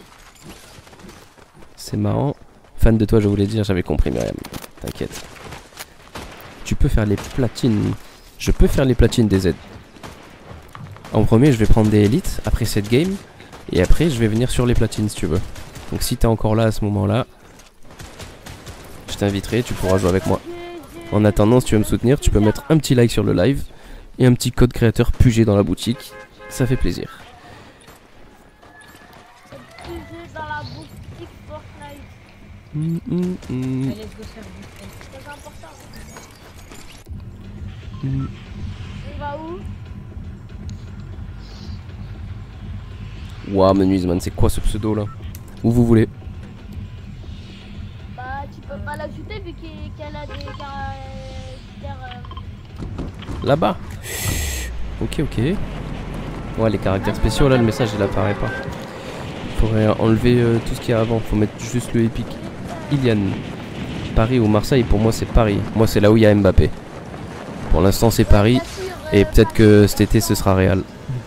C'est marrant. Fan de toi, je voulais dire, j'avais compris Myriam. T'inquiète. Tu peux faire les platines. Je peux faire les platines des Z. En premier, je vais prendre des élites après cette game. Et après, je vais venir sur les platines si tu veux. Donc si t'es encore là à ce moment-là, je t'inviterai, tu pourras jouer avec moi. En attendant, si tu veux me soutenir, tu peux mettre un petit like sur le live. Et un petit code créateur P U G dans la boutique. Ça fait plaisir. Sujet dans la boutique Fortnite. Hum, hum, hum. Allez, let's go faire du fun. C'est important. Hum. On va où? Ouah, Menuisman, c'est quoi ce pseudo là? Où vous voulez? Bah, tu peux pas l'ajouter vu qu'il- qu'elle a des caractères. Euh... Là-bas. Ok, ok. Ouais, les caractères spéciaux là, le message il apparaît pas. Faudrait enlever euh, tout ce qu'il y a avant. Faut mettre juste le épique. Ilian. Paris ou Marseille, pour moi c'est Paris. Moi c'est là où il y a Mbappé. Pour l'instant c'est Paris. Et peut-être que cet été ce sera Real.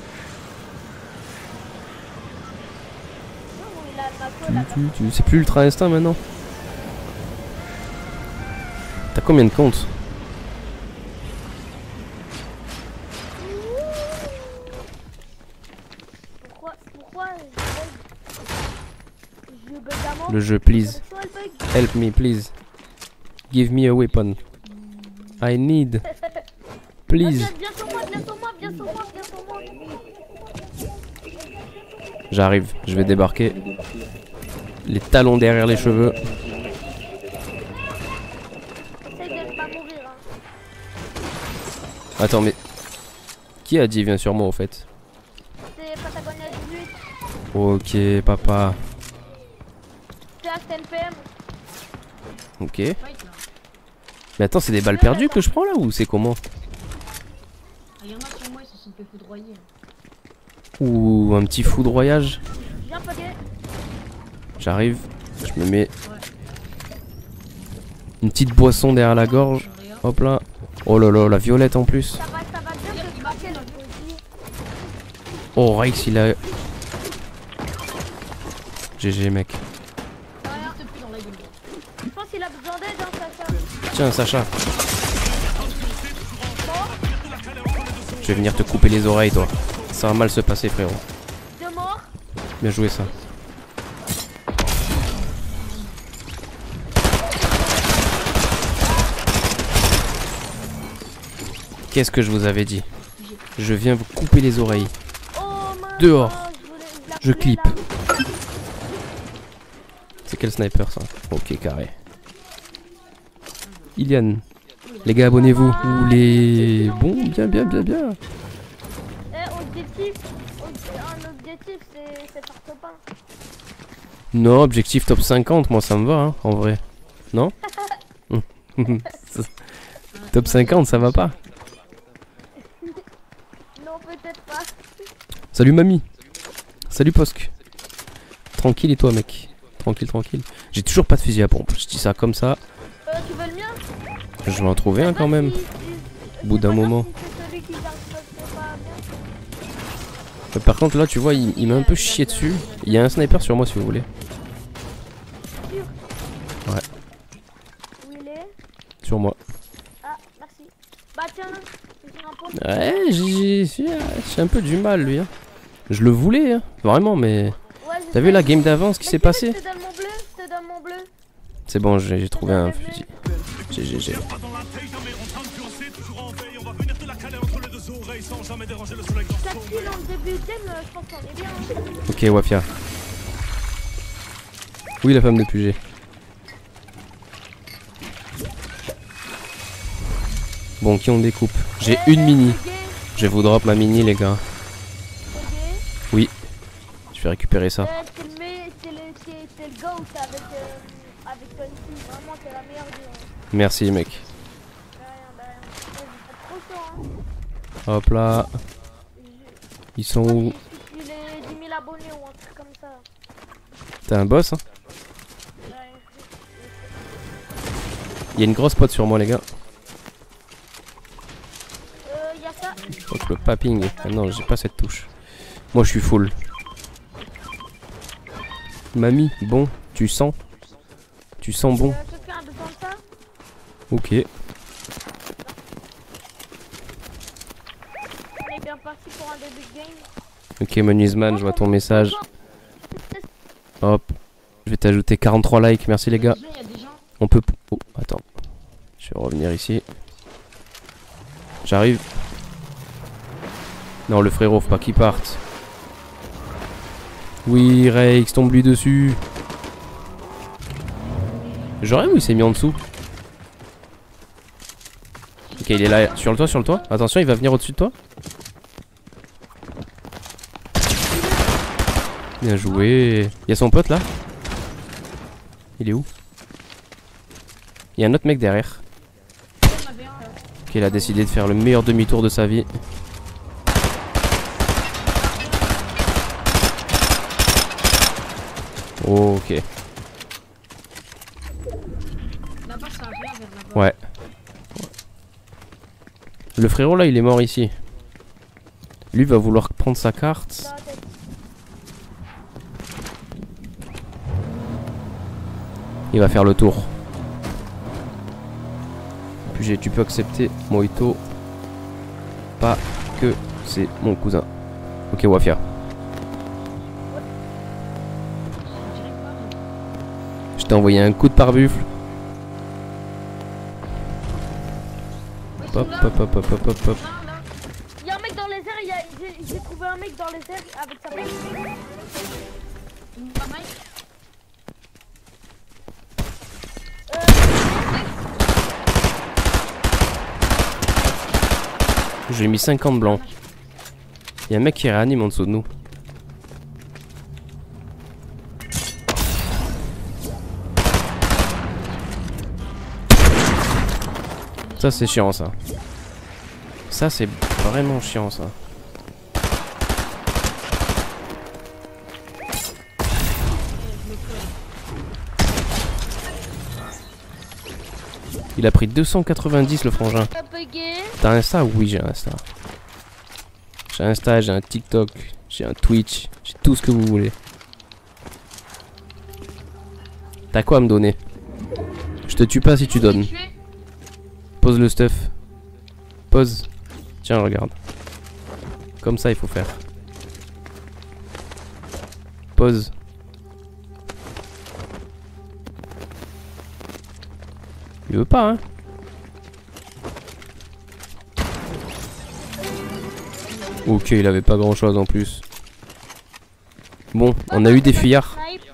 Tu, tu, tu- c'est plus Ultra Instinct maintenant. T'as combien de comptes? Pourquoi, pourquoi je bug à mort? Le jeu, please. Pourquoi elle bug? Help me, please. Give me a weapon. I need. Please. Viens, viens sur moi, viens sur moi, viens sur moi, viens sur moi. J'arrive, je vais débarquer. Les talons derrière les cheveux. Essaye de ne pas mourir. Hein. Attends, mais. Qui a dit viens sur moi au fait? C'est Patagonia dix-huit. Ok, papa. T H N P M. Ok. Fight, là. Mais attends, c'est des balles perdues que je prends là ou c'est comment? Ah, y en a sur moi, ils se sont fait foudroyer. Ou un petit foudroyage? Viens, Pagé. J'arrive, je me mets une petite boisson derrière la gorge. Hop là. Oh là là, la violette en plus. Ça va, ça va bien te craquer le produit. Oh, Rex, il a. G G, mec. N'existe plus dans la game. Je pense qu'il a besoin d'aide, hein, Sacha. Tiens, Sacha. Je vais venir te couper les oreilles, toi. Ça va mal se passer, frérot. Deux morts. Bien joué, ça. Qu'est-ce que je vous avais dit? Je viens vous couper les oreilles. Oh mince. Dehors. Je, voulais- je Je l'appelais, clip. là. C'est quel sniper ça? Ok, carré. Ilian. Les gars, abonnez-vous. Ou les... Bon, bien, bien, bien, bien. Eh, objectif. ob- Un objectif, c'est c'est faire top un. Non, objectif top cinquante, moi ça me va, hein, en vrai. Non? Top cinquante, ça va pas? Non, peut-être pas. Salut mamie. Salut Posk. Tranquille et toi mec? Tranquille, tranquille. J'ai toujours pas de fusil à pompe. Je dis ça comme ça. Euh, tu veux le mien? Je vais en trouver un quand même. Si- si- Au bout d'un c'est pas moment. grave si c'est celui qui garde pas- c'est pas bien. Euh, Par contre là tu vois il, il m'a un peu chié dessus. Il y a un sniper sur moi si vous voulez. Où il est? Sur moi. Ah, merci. Bah tiens, j'ai un point. Ouais, j'ai j'ai un peu du mal lui. Hein. Je le voulais, hein, vraiment, mais. Ouais, T'as vu la game d'avant, ce qui Mais s'est tu veux, passé? Je te donne mon bleu, je te donne mon bleu. C'est bon, j'ai trouvé un fusil. G G G. Pas dans la taille, jamais en train de pioncer, toujours en veille. On va venir te la caler entre les deux oreilles sans jamais déranger le soleil dans quatre son kills en début de game, euh, je pense qu'on est bien. Hein. Ok, Wafia. Oui, la femme de P G. Bon, qui on découpe? J'ai Eh, une eh, mini. Peggy, Je vais vous drop ma mini, les gars. Peggy. Je vais récupérer ça. Euh, c'est le, me- c'est le, c'est, c'est le GOAT avec, euh, avec Twenty. Vraiment, c'est la meilleure du monde. Merci, mec. De rien, de rien. Ouais, vous êtes trop chaud, hein. Hop là. Ils sont Je où? suis les dix mille abonnés ou un truc comme ça. T'es un boss, hein? Ouais. Il y a une grosse pote sur moi, les gars. Euh, y'a ça. Faut que le papping. Ah non, j'ai pas cette touche. Moi, je suis full. Mamie, bon, tu sens? Tu sens bon? Euh, quelqu'un a besoin de ça? Ok. On est bien parti pour un début de game. Ok, Menuisman, je vois ton message. Hop. Je vais t'ajouter quarante-trois likes, merci les gars. Il y a des gens. On peut... Oh, attends. Je vais revenir ici. J'arrive. Non, le frérot, faut pas qu'il parte. Oui, Rex, tombe lui dessus. J'aurais où il s'est mis en dessous. Ok, il est là, sur le toit, sur le toit. Attention, il va venir au-dessus de toi. Bien joué. Il y a son pote là. Il est où? Il y a un autre mec derrière. Ok, il a décidé de faire le meilleur demi-tour de sa vie. Oh, ok. Là-bas, ça revient vers là-bas. Ouais. Le frérot là, il est mort ici. Lui va vouloir prendre sa carte. Dans la tête. Il va faire le tour. Puis j'ai, tu peux accepter Mojito. Pas que c'est mon cousin. Ok, Wafia. Je t'ai envoyé un coup de pare-buffle. Hop, hop, hop, hop, hop, hop, hop. Y'a un mec dans les airs, il y a- j'ai j'ai trouvé un mec dans les airs avec sa pêche. Pas mal. J'ai mis cinquante blancs. Il y a un mec qui réanime en dessous de nous. Ça c'est chiant ça. Ça c'est vraiment chiant ça. Il a pris deux cent quatre-vingt-dix le frangin. Un peu gay. T'as un Insta? Oui, j'ai un Insta. J'ai un Insta, j'ai un TikTok, j'ai un Twitch, j'ai tout ce que vous voulez. T'as quoi à me donner? Je te tue pas si tu donnes. Pose le stuff. Pose. Tiens, regarde. Comme ça, il faut faire. Pose. Il veut pas, hein? Ok, il avait pas grand chose en plus. Bon, on a eu des fuyards. Snipe.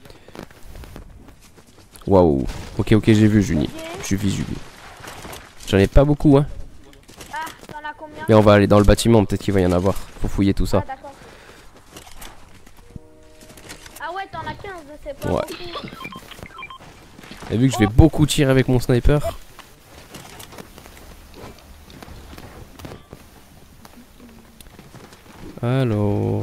Waouh. Ok, ok, j'ai vu Junie. J'ai vu Julie. J'en ai pas beaucoup, hein. Ah, t'en as combien? Mais on va aller dans le bâtiment, peut-être qu'il va y en avoir. Faut fouiller tout ça. Ah, d'accord. Ah ouais, t'en as quinze, c'est pas Ouais. beaucoup. Et vu que je vais beaucoup tirer avec mon sniper. Alors...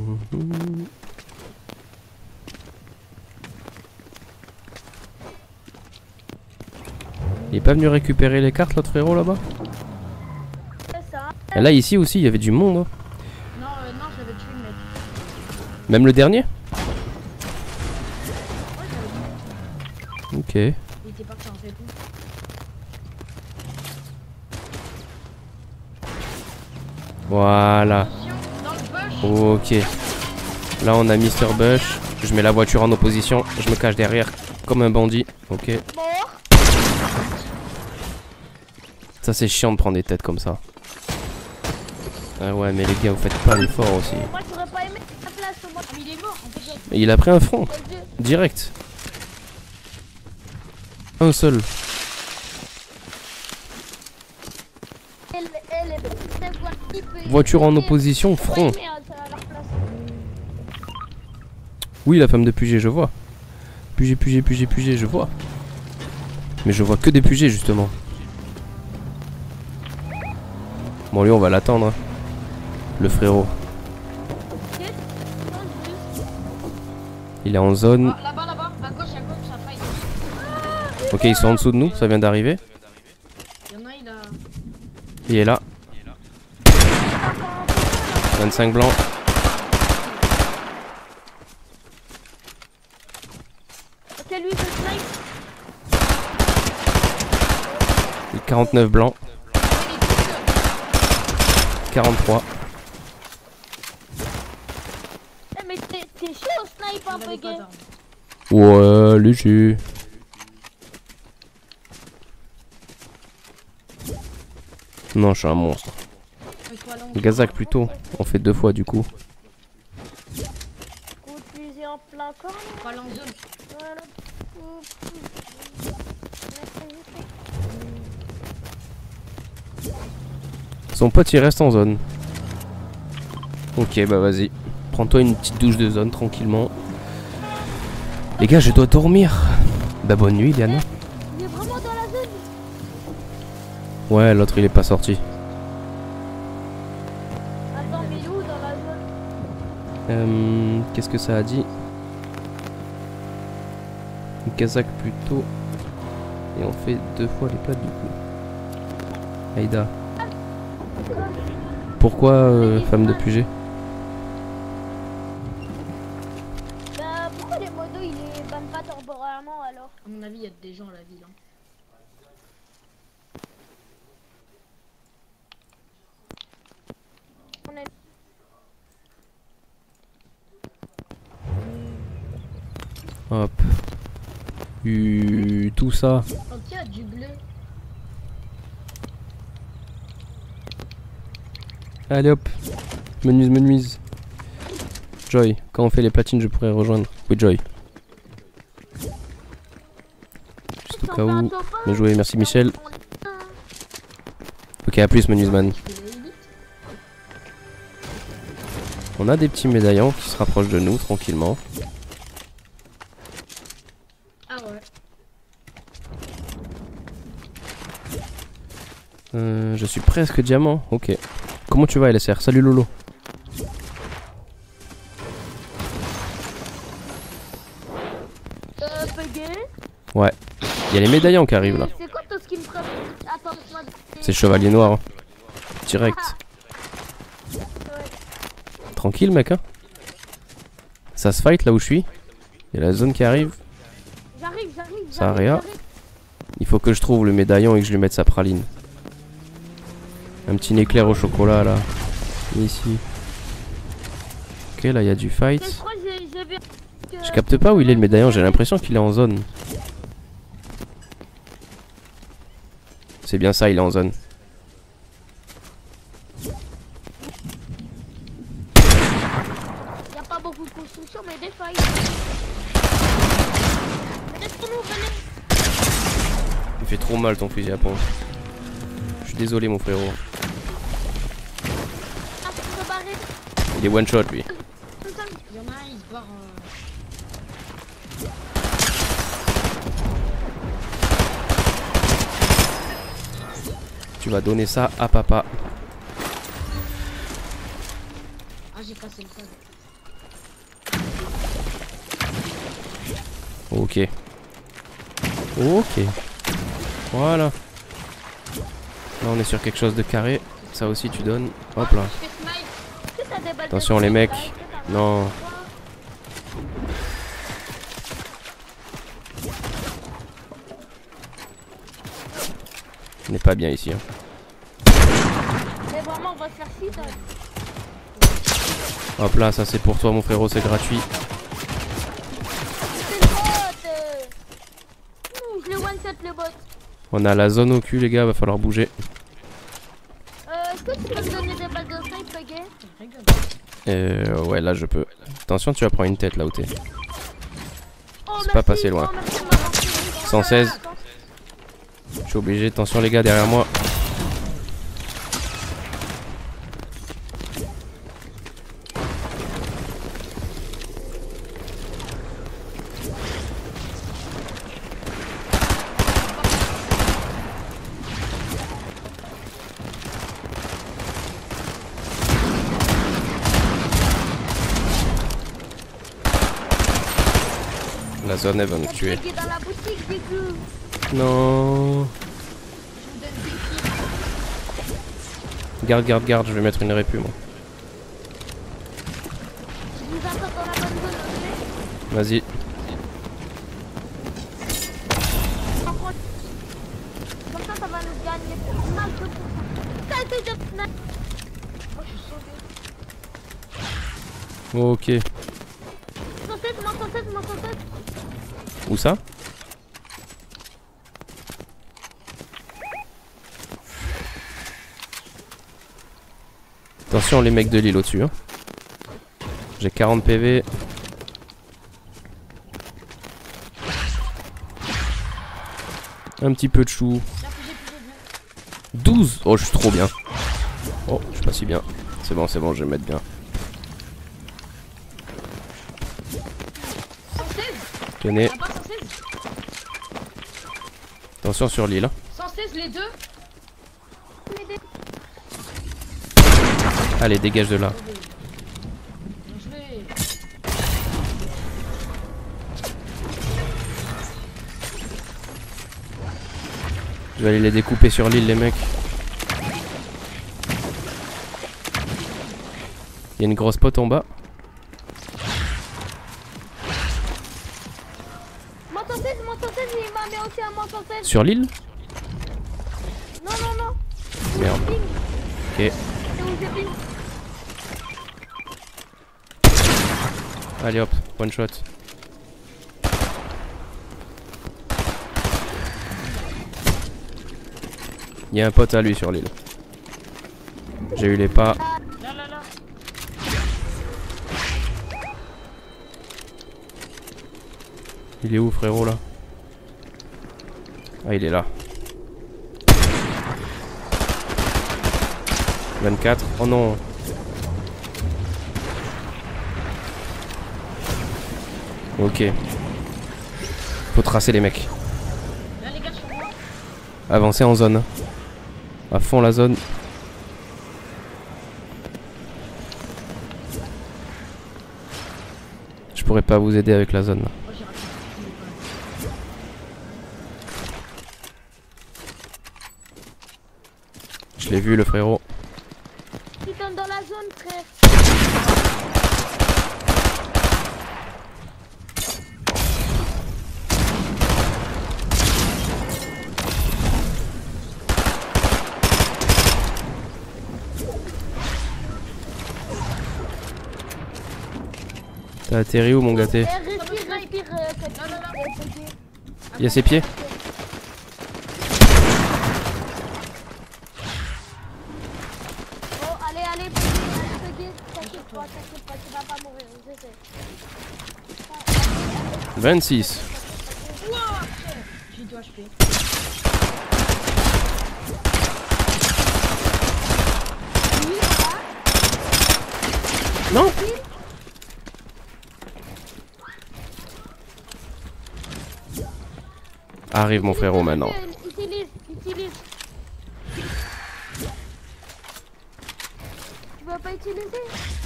Il est pas venu récupérer les cartes l'autre frérot là-bas? C'est ça. Et là ici aussi il y avait du monde, hein. Non, euh, non, j'avais tué le mec. Même le dernier? Ouais, j'avais tué. Ok. Il était parti en fait. Voilà. Dans le bush. Ok. Là on a Mister Bush. Je mets la voiture en opposition. Je me cache derrière comme un bandit. Ok. Mort. Ça c'est chiant de prendre des têtes comme ça. Ah ouais mais les gars vous faites pas l'effort aussi. Moi j'aurais pas aimé la place au moins. Mais il est mort en fait. Et il a pris un front. Quel dieu. Direct. Un seul. Elle, elle est cette voiture, peut- Voiture en peut- opposition, j'aurais front. aimé, hein, ça, à leur place. Oui la femme de Puget je vois. Puget, Puget, Puget, Puget je vois. Mais je vois que des Puget justement. Bon lui on va l'attendre. Le frérot. Il est en zone. Ah, là-bas, là-bas, à gauche, à gauche, ça fight. Ok ils sont en dessous de nous, ça vient d'arriver. Il y en a, il a. Il est là. vingt-cinq blancs. Ok lui je snipe. quarante-neuf blancs. quarante-trois. Eh, mais t'es t'es chaud au snipe un Il peu avait pas gay. d'arme. Ouais, léger. Non, je suis un monstre. Il faut aller en- Gazak plutôt. On fait deux fois du coup. Coup de fusil en plein corps. Il faut aller en zone. Voilà. Son pote il reste en zone. Ok, bah vas-y. Prends-toi une petite douche de zone tranquillement. Les gars, je dois dormir. Bah bonne nuit, Liana. Il est vraiment dans la zone. Ouais, l'autre il est pas sorti. Attends, mais il est où dans la zone? Euh, Qu'est-ce que ça a dit? Kazakh plutôt. Et on fait deux fois les plates du coup. Aïda. Pourquoi euh, femme de Puget? Bah pourquoi les modos ils les bannent pas temporairement alors? À mon avis, il y a des gens à la ville. Hein. On est... Hop. Euh, tout ça. Oh, tiens, du bleu. Allez hop. Menuise, menuise. Joy, quand on fait les platines, je pourrais rejoindre. Oui, Joy. Juste au cas où. Bien joué, merci Michel. Ok, à plus, Menuise Man. Il est élite. On a des petits médaillons qui se rapprochent de nous tranquillement. Ah ouais. Euh, je suis presque diamant. Ok. Comment tu vas, L S R? Salut Lolo. Euh, bugué. Ouais. Il y a les médaillons qui arrivent là. C'est quoi ton skin préféré? Attends, laisse-moi... C'est chevalier noir. Hein. Direct. Ouais. Tranquille, mec. Hein. Ça se fight là où je suis. Il y a la zone qui arrive. J'arrive, j'arrive, Ça j'arrive, réa. j'arrive. Il faut que je trouve le médaillon et que je lui mette sa praline. Un petit éclair au chocolat là. Ici. Ok, là il y a du Je fight. crois que j'ai j'ai vu... que- Je capte pas où il est le médaillon, j'ai l'impression qu'il est en zone. C'est bien ça, il est en zone. Y a pas beaucoup de construction, mais des failles. Venez pour nous, venez. Il fait trop mal ton fusil à pompe. Je suis désolé mon frérot. Ah, faut se barrer. Il est one shot lui. Il y en a un, il se barre. euh, Tu vas donner ça à papa. Ah, j'ai cassé le code. Ok. Ok. Voilà. Là on est sur quelque chose de carré. Ça aussi tu donnes. Hop là. Je fais smile. Est-ce que t'as des balles Attention de les feu, mecs. là? Est-ce que t'as- Non. On n'est pas bien ici. Hein. C'est bon. Normalement, on va se faire six. Hein. Hop là, ça c'est pour toi mon frérot, c'est gratuit. C'est le bot. Euh... Ouh, je le one-shot le bot. On a la zone au cul les gars, va falloir bouger. Euh, Est-ce que tu peux me donner des balles de snipe, Peggy? Euh, ouais là je peux. Attention, tu vas prendre une tête là où t'es. Oh, C'est pas passé loin. Oh, merci de m'avoir suivi. cent seize. Je suis obligé, attention les gars derrière moi. La zone elle va me tuer. Peggy dans la boutique, des coups. Non. Garde, garde, garde, je vais mettre une répu moi. Je vous attends dans la bonne zone, ok? Vas-y. Comme ça, ça va nous gagner mal de points. Ça a été de snipe. Oh, je suis sauvé. Ok. cent sept, moins cent sept, moins cent sept. Où ça? Attention les mecs de l'île au-dessus. Hein. J'ai quarante P V. Un petit peu de chou. douze. Oh je suis trop bien. Oh je suis pas si bien. C'est bon, c'est bon, je vais me mettre bien. cent seize. Tenez. Ah, pas cent seize. Attention sur l'île. Hein. cent seize les deux. Allez dégage de là. Bien joué. Je vais aller les découper sur l'île les mecs. Il y a une grosse pote en bas. Moins cent sept, moins cent sept, il m'a mis aussi à moins cent sept. Sur l'île? Non, non, non. Merde. Ok. C'est où j'ai ping. Allez hop, one shot. Il y a un pote à lui sur l'île. J'ai eu les pas. Là, là, là. Il est où frérot là? Ah il est là. vingt-quatre. Oh non. Ok. Faut tracer les mecs. Là, les gars, sur moi. Avancer en zone. À fond la zone. Je pourrais pas vous aider avec la zone là. Oh, j'ai raté. Je l'ai vu le frérot. Il donne dans la zone, frère. T'as atterri où mon gâté? Eh, respire, respire, euh, Peggy. Non, non, non. Euh, Peggy. Il y a ses pieds? Oh, allez, allez, Peggy, Peggy, t'inquiète pas, t'inquiète pas, tu vas pas mourir, je sais. vingt-six. Ouah, j'ai deux H P. Non. Arrive mon frérot maintenant. Utilise, utilise. Tu vas pas utiliser?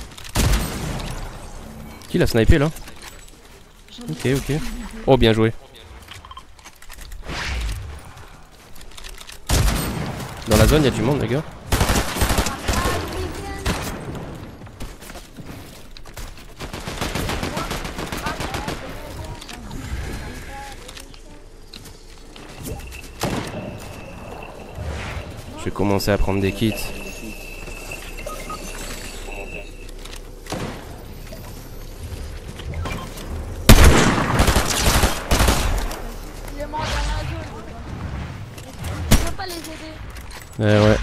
Qui l'a snipé là? Ok ok. Oh bien joué. Dans la zone il y a du monde les gars. Je vais commencer à prendre des kits. Eh ouais.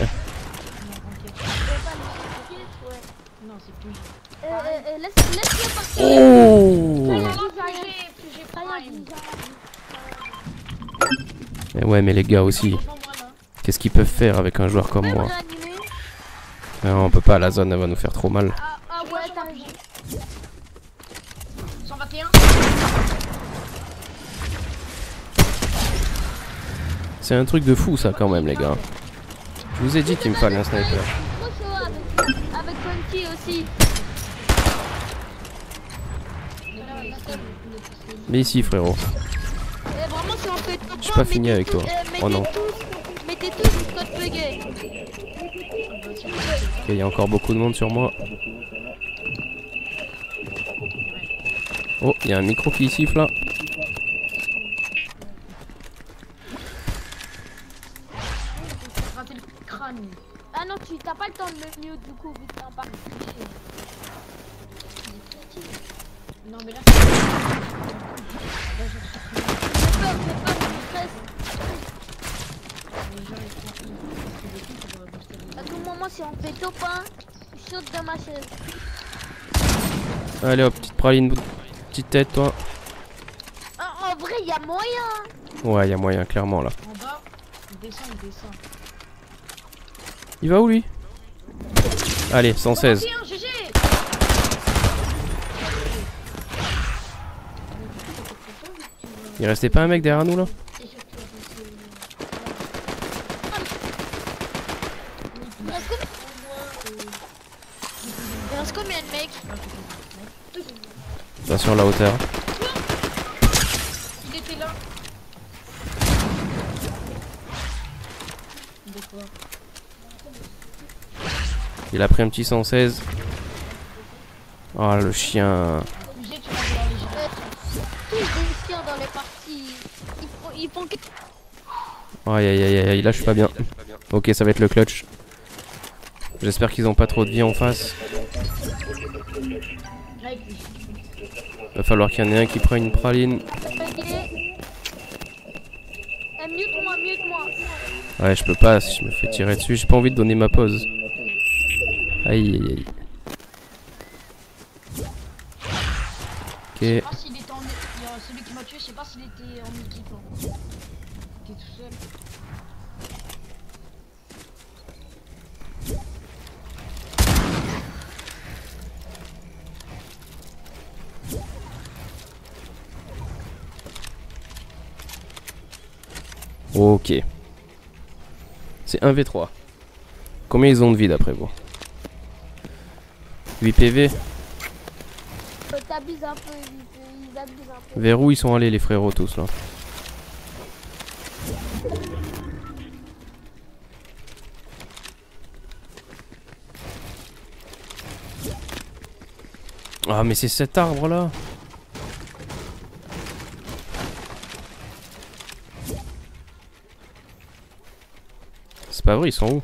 Non, c'est plus. Euh, euh, euh, laisse, laisse-le partir. Oh Ça y est, Plus ça y est. j'ai plus j'ai Ça y est, prime. Eh ouais, mais les gars aussi. Franchement, moi là. Qu'est-ce qu'ils peuvent faire avec un joueur comme Tu peux me moi? réanimer? Ah, on peut pas, la zone elle va nous faire trop mal. Ah, ah ouais, t'as raison. cent vingt et un. C'est un truc de fou ça quand même les gars. Je vous ai dit qu'il me fallait un sniper. Trop chaud avec, avec Funky aussi. Mais ici frérot. Eh, vraiment, si on fait top Je suis pas fini avec toi. Oh non. Mettez tous le code Peggy. Ok, il y a encore beaucoup de monde sur moi. Oh, il y a un micro qui siffle là. Raté le crâne. Ah non, tu t'as pas le temps de me mute du coup, vu que t'es en partie. Non, mais là. J'ai peur, j'ai peur, je stresse. Les gens ils font des trucs. À tout moment, si on fait top un, je saute de ma chaise. Allez hop, petite praline, petite tête toi. Ah, en vrai, il y a moyen. Ouais, il y a moyen clairement là. En bas, il descend, il descend. Il va où lui? Allez, cent seize. Tiens, G G. Il restait pas un mec derrière nous là? Il reste combien de mecs? Attention la hauteur. Il était là. De quoi? Il a pris un petit cent seize. Oh le chien. G G, tu vas voir les gens. Tous des chiens dans les parties. Ils font, ils font que... Aïe aïe aïe aïe, là je suis pas bien. Ok, ça va être le clutch. J'espère qu'ils ont pas trop de vie en face. Là, il pousse. Va falloir qu'il y en ait un qui prenne une praline. Peggy. Eh, mute-moi, mute-moi. Ouais, je peux pas, si je me fais tirer dessus, j'ai pas envie de donner ma pause. Aïe aïe aïe. Je sais Ok. pas s'il était en équipe. Il y a celui qui m'a tué, je sais pas s'il était en équipe. Hein. Il était tout seul. Ok. C'est un v trois. Combien ils ont de vie d'après vous? huit P V. Euh, T'abuses un peu, ils, ils abusent un peu. Vers où ils sont allés les frérots tous là? Ah mais c'est cet arbre là. C'est pas vrai, ils sont où?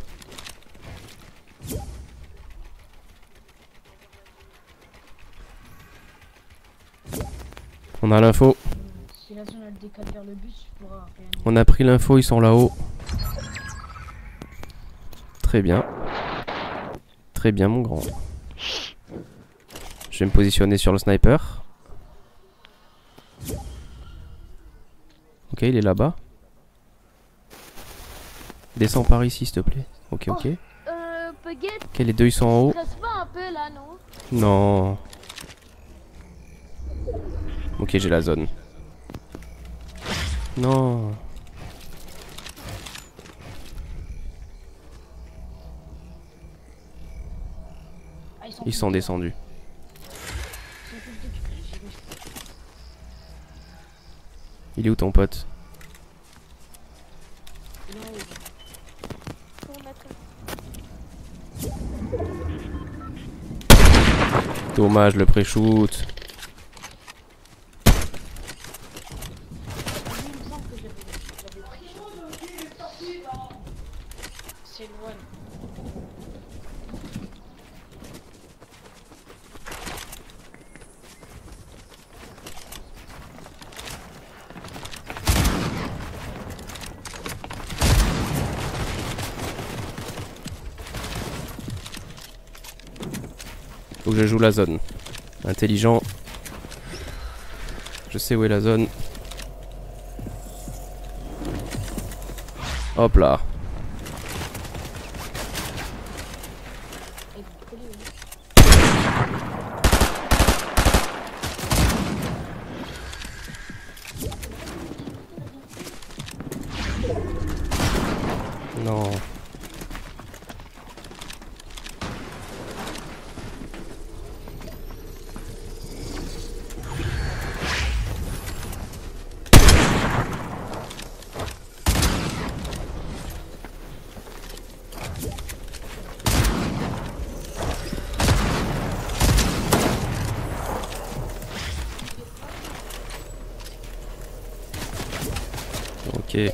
On a l'info. Si la zone elle décale vers le bus, je pourrai rien. On a pris l'info, ils sont là-haut. Très bien. Très bien mon grand. Je vais me positionner sur le sniper. Ok, il est là-bas. Descends par ici s'il te plaît. Ok, ok. Euh, Peggy, Ok, les deux ils sont en haut. reste pas un peu là, non? Non. Ok, j'ai la zone. Non. Ah, ils sont, Ils sont descendus. Ils sont tous décuplés. Il est où ton pote? Il est en haut. Faut mettre- Dommage le pré-shoot. Il me semble que j'avais j'avais pris. C'est loin. Faut que je joue la zone. Intelligent. Je sais où est la zone. Hop là. Non. Ok.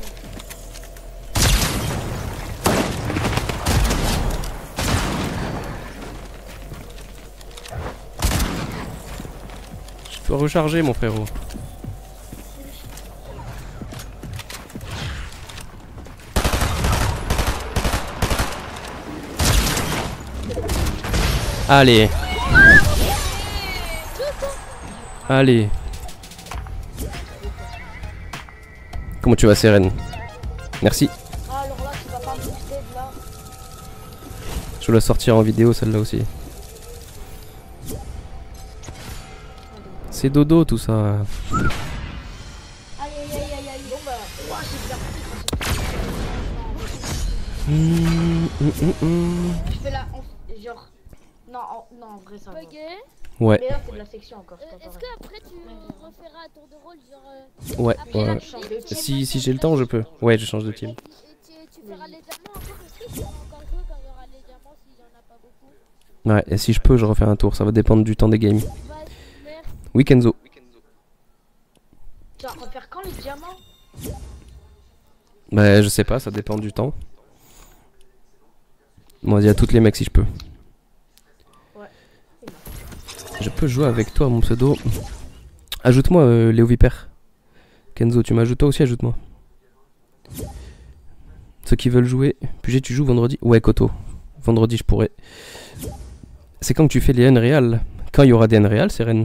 Je peux recharger mon frérot. Allez. Allez. Comment tu vas, Sérène? Merci. Ah, alors là, tu vas pas me booster là. Je vais la sortir en vidéo celle-là aussi. C'est dodo tout ça. Aïe aïe aïe aïe aïe. Bon bah, ouah, j'ai perdu. Mmh, mmh, mmh, mmh. Je fais la. on- Genre. Non, en... non, en vrai, ça va. Ok. Ouais, Mais là, c'est de la section encore. Euh, c'est pas Est-ce pareil. qu'après tu referas un tour de rôle genre euh, ouais, après ouais. la change de vidéo, team. Si, si j'ai le temps, je peux. Ouais, je change de team. Et, tu- et tu, tu feras les diamants après aussi tu vas encore jouer quand il y aura les diamants s'il y en a pas beaucoup. Ouais, et si je peux, je refais un tour. Ça va dépendre du temps des games. Vas-y, merci. Oui, Kenzo. Tu vas refaire quand les diamants? Bah, je sais pas, ça dépend du temps. Moi, dis à toutes les mecs si je peux. Ouais. Je peux jouer avec toi, mon pseudo. Ajoute-moi, euh, Léo Vipère. Kenzo, tu m'ajoutes toi aussi, ajoute-moi. Ceux qui veulent jouer. Puget, tu joues vendredi? Ouais, Koto. Vendredi, je pourrais. C'est quand que tu fais les N-Real? Quand il y aura des N-Real, c'est Rennes.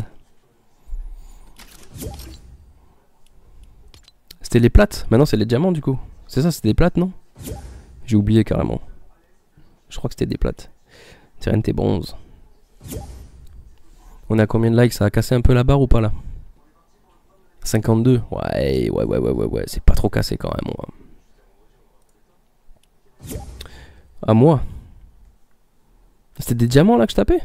C'était les plates. Maintenant, c'est les diamants, du coup. C'est ça, c'était des plates, non? J'ai oublié carrément. Je crois que c'était des plates. Seren, t'es bronze. On a combien de likes? Ça a cassé un peu la barre ou pas là? cinquante-deux. Ouais, ouais, ouais, ouais, ouais, ouais. C'est pas trop cassé quand même, moi. À moi? C'était des diamants là que je tapais?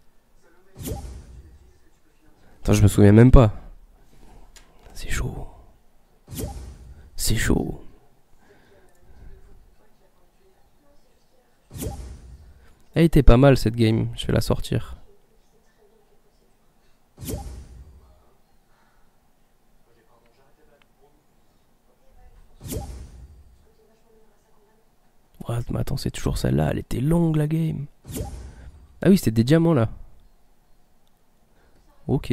Attends, je me souviens même pas. C'est chaud. C'est chaud. Elle était pas mal cette game. Je vais la sortir. Ouais, mais attends, c'est toujours celle-là. Elle était longue la game. Ah oui, c'était des diamants là. Ok.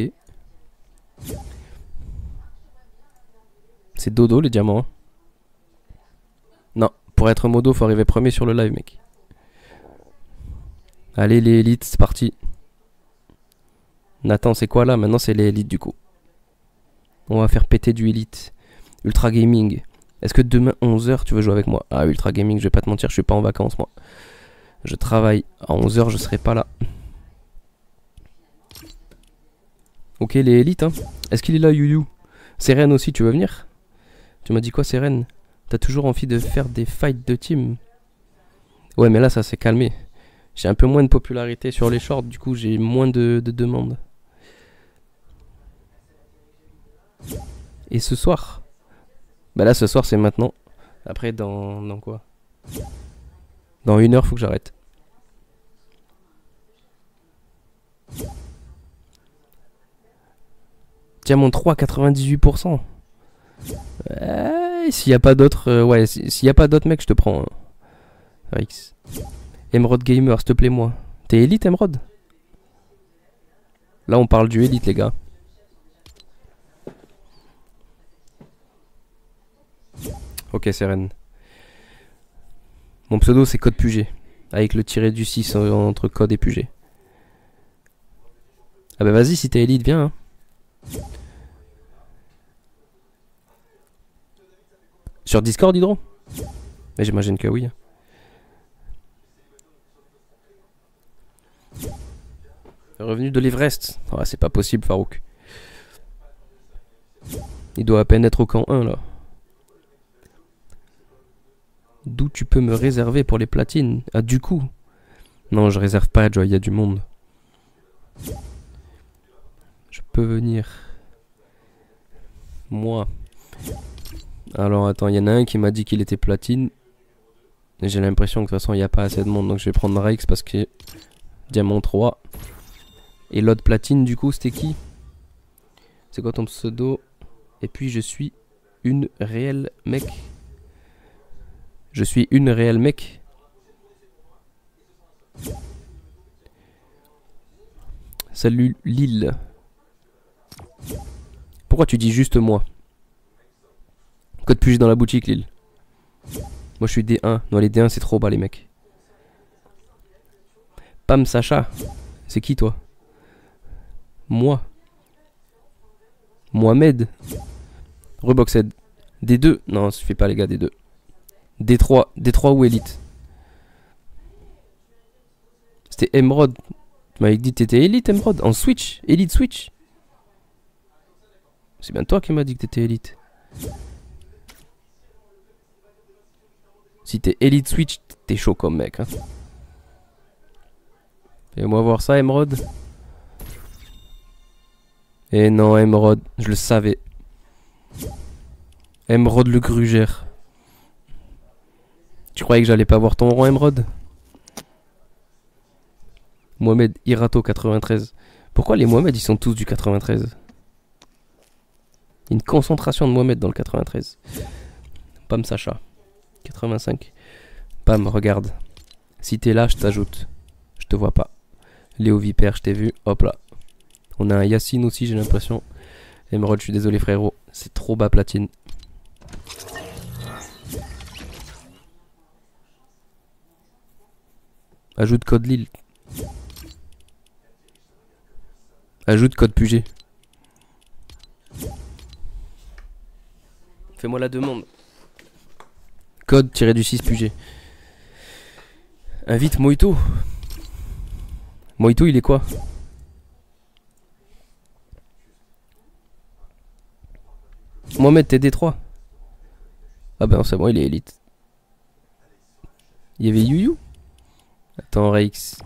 C'est dodo les diamants. Hein. Non, pour être modo, faut arriver premier sur le live, mec. Allez, les élites, c'est parti. Nathan, c'est quoi là? Maintenant, c'est les élites du coup. On va faire péter du élite. Ultra Gaming. Est-ce que demain, onze heures, tu veux jouer avec moi? Ah, Ultra Gaming, je vais pas te mentir, je suis pas en vacances, moi. Je travaille. À onze heures, je serai pas là. Ok, les élites, hein. Est-ce qu'il est là, Youyou? Seren aussi, tu veux venir? Tu m'as dit quoi, Seren? T'as toujours envie de faire des fights de team? Ouais, mais là, ça s'est calmé. J'ai un peu moins de popularité sur les shorts, du coup, j'ai moins de, de demandes. Et ce soir? Bah là, ce soir, c'est maintenant. Après, dans, dans quoi? Dans une heure, faut que j'arrête. Diamant trois, quatre-vingt-dix-huit pour cent. Euh, s'il n'y a pas d'autres... Euh, ouais, s'il n'y a pas d'autres mecs, je te prends. Hein. Rix. Emerald Gamer, s'il te plaît, moi. T'es élite, Emerald? Là, on parle du élite, les gars. Ok, Seren. Mon pseudo, c'est Code Puget. Avec le tiré du six entre Code et Puget. Ah bah vas-y, si t'es élite, viens. Hein. Sur Discord, Hydro? Mais j'imagine que oui. Revenu de l'Everest. Oh, c'est pas possible, Farouk. Il doit à peine être au camp un, là. D'où tu peux me réserver pour les platines? Ah, du coup. Non, je réserve pas, Joy, il y a du monde. Je peux venir. Moi. Alors, attends, il y en a un qui m'a dit qu'il était platine. Et j'ai l'impression que de toute façon, il n'y a pas assez de monde. Donc, je vais prendre Rex parce que... Diamant trois. Et l'autre platine, du coup, c'était qui? C'est quoi ton pseudo? Et puis, je suis une réelle mec. Je suis une réelle mec. Salut Lille. Pourquoi tu dis juste moi? Code P U G dans la boutique, Lille. Moi je suis D un. Non, les D un c'est trop bas, les mecs. Pam Sacha. C'est qui toi? Moi. Mohamed. Reboxed. D deux. Non, ça suffit pas, les gars, D deux. D trois. D trois ou Elite? C'était Emerald. Tu m'avais dit que t'étais Elite, Emerald. En Switch. Elite Switch. C'est bien toi qui m'as dit que t'étais Elite. Si t'es Elite Switch, t'es chaud comme mec. Hein. Fais-moi voir ça, Emerald. Et non, Emerald. Je le savais. Emerald le grugère. Tu croyais que j'allais pas voir ton rang, Emerald? Mohamed Irato quatre-vingt-treize. Pourquoi les Mohamed ils sont tous du quatre-vingt-treize? Une concentration de Mohamed dans le quatre-vingt-treize. Pam Sacha. quatre-vingt-cinq. Pam, regarde. Si t'es là, je t'ajoute. Je te vois pas. Léo Vipère, je t'ai vu. Hop là. On a un Yacine aussi, j'ai l'impression. Emerald, je suis désolé frérot. C'est trop bas platine. Ajoute code Lille. Ajoute code P U G. Fais-moi la demande. Code tiré du six P U G. Invite Moito. Moito il est quoi? Mohamed t'es D trois. Ah ben c'est bon, il est élite. Il y avait Yuyu. Attends, Rex.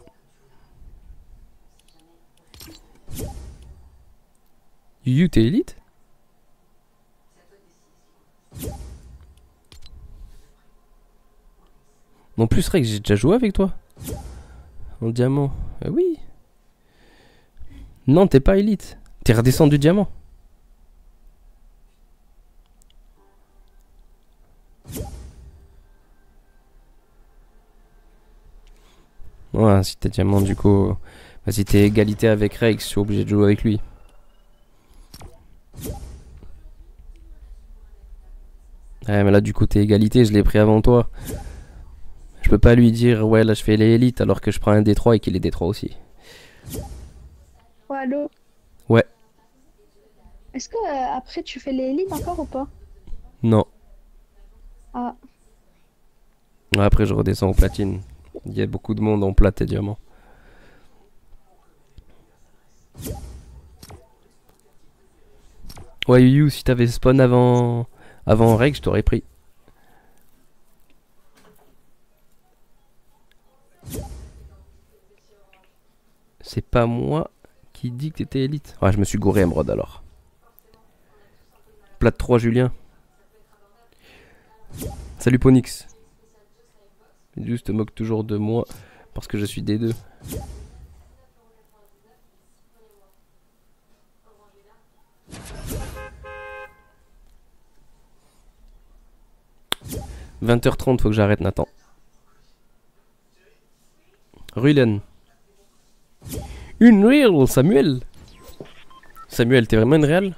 Yuyu t'es élite? Non plus Rex, j'ai déjà joué avec toi. En diamant. Ah oui. Non, t'es pas élite. T'es redescendu diamant. Ouais, si t'es diamant du coup... Bah, si t'es égalité avec Rex, je suis obligé de jouer avec lui. Ouais, mais là du coup t'es égalité, je l'ai pris avant toi. Je peux pas lui dire ouais là je fais les élites alors que je prends un D trois et qu'il est D trois aussi. Ouais, allô? Ouais. Est-ce que euh, après tu fais les élites encore ou pas? Non. Ah. Après je redescends au platine. Il y a beaucoup de monde en plate et diamant. Ouais Yu, si t'avais spawn avant avant Rex, je t'aurais pris. C'est pas moi qui dis que t'étais élite. Ouais, je me suis gouré Emerald alors. Plate trois Julien. Salut Ponix. Juste te moque toujours de moi parce que je suis D deux. vingt heures trente, faut que j'arrête Nathan. Rulen. Une real, Samuel. Samuel, t'es vraiment une réelle?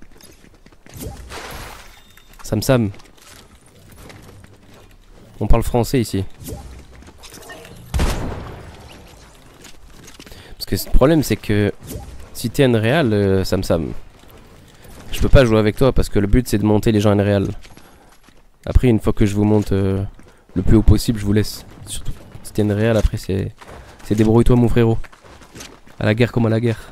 Sam Sam. On parle français ici. Parce que le problème c'est que Si t'es Unreal, euh, Sam Sam, je peux pas jouer avec toi parce que le but c'est de monter les gens Unreal. Après, une fois que je vous monte euh, le plus haut possible, je vous laisse. Surtout si t'es Unreal, après c'est c'est débrouille-toi mon frérot. À la guerre comme à la guerre.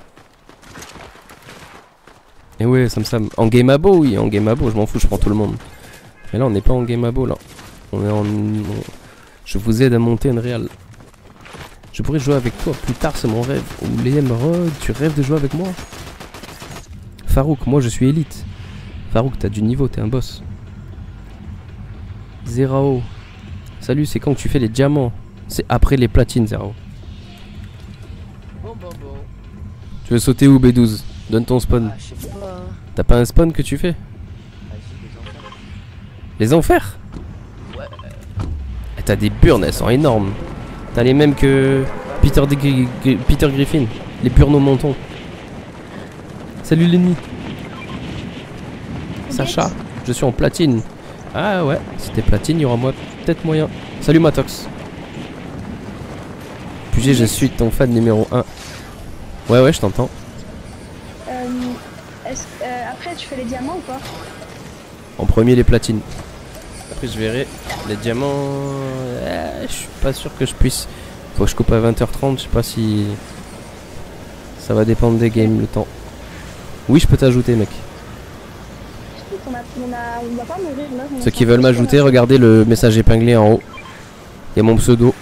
Et ouais, Sam Sam. En game abo, oui, en game abo, je m'en fous, je prends tout le monde. Mais là, on n'est pas en game abo là. On est en. on- Je vous aide à monter Unreal. Je pourrais jouer avec toi plus tard, c'est mon rêve. Ou les émeraudes, tu rêves de jouer avec moi? Farouk, moi je suis élite. Farouk, t'as du niveau, t'es un boss. Zerao. Salut, c'est quand que tu fais les diamants? C'est après les platines, Zerao. Bon, bon, bon. Tu veux sauter où, B douze? Donne ton spawn. Ah, je sais pas. T'as pas un spawn que tu fais? Ah, si, les enfants. Les enfers? Ouais. Eh, t'as des burnes, elles sont énormes. T'as les mêmes que Peter, de Gri- Gri- Peter Griffin. Les burnes-montons. Salut l'ennemi. Sacha, je suis en platine. Ah ouais, si t'es platine, il y aura moi peut-être moyen. Salut Matox. P G, je suis ton fan numéro un. Ouais ouais, je t'entends. Euh, est-ce- euh, après, tu fais les diamants ou pas? En premier les platines. Après je verrai les diamants. Eh, je suis pas sûr que je puisse. Faut que je coupe à vingt heures trente, je sais pas si ça va dépendre des games le temps. Oui, je peux t'ajouter mec. On, a, on, a, on va pas mourir là. on Ceux qui s'en veulent fout, m'ajouter, là. regardez le message épinglé en haut. Il y a mon pseudo.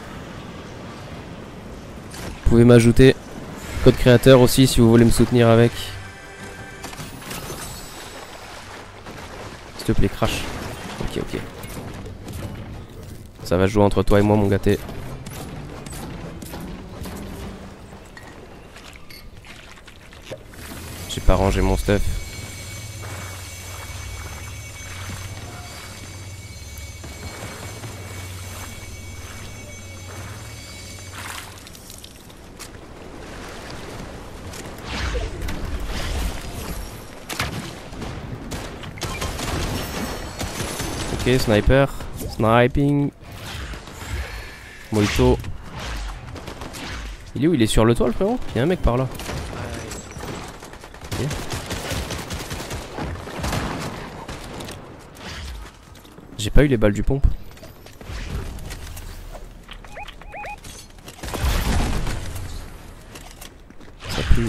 Vous pouvez m'ajouter. Code créateur aussi si vous voulez me soutenir avec. S'il te plaît, crash. Ok, ok. Ça va jouer entre toi et moi, mon gâté. J'ai pas rangé mon stuff. Ok, sniper, sniping, Mojito. Il est où? Il est sur le toit le frérot? Il y a un mec par là. Ok. J'ai pas eu les balles du pompe. Ça pue.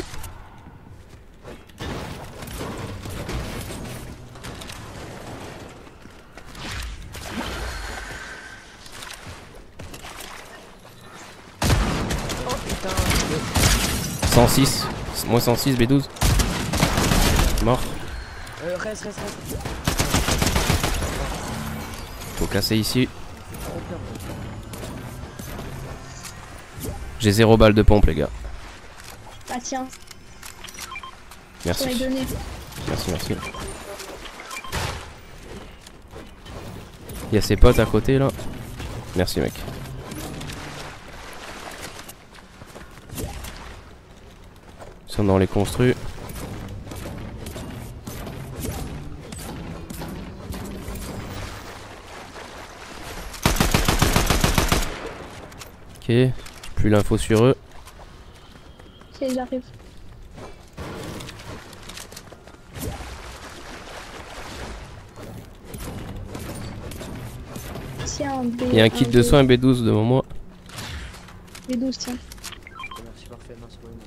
cent six, moins cent six, B douze. Mort. Euh, reste, reste, reste. Faut casser ici. J'ai zéro balle de pompe les gars. Ah tiens, je Merci. t'en ai donné. Merci, merci. Il y a ses potes à côté là. Merci mec. Ils sont dans les construits. Ok, j'ai plus l'info sur eux. Ok, j'arrive. Tiens, B, Il y a un kit de soins B douze devant moi. B douze, tiens. Merci, parfait, merci beaucoup.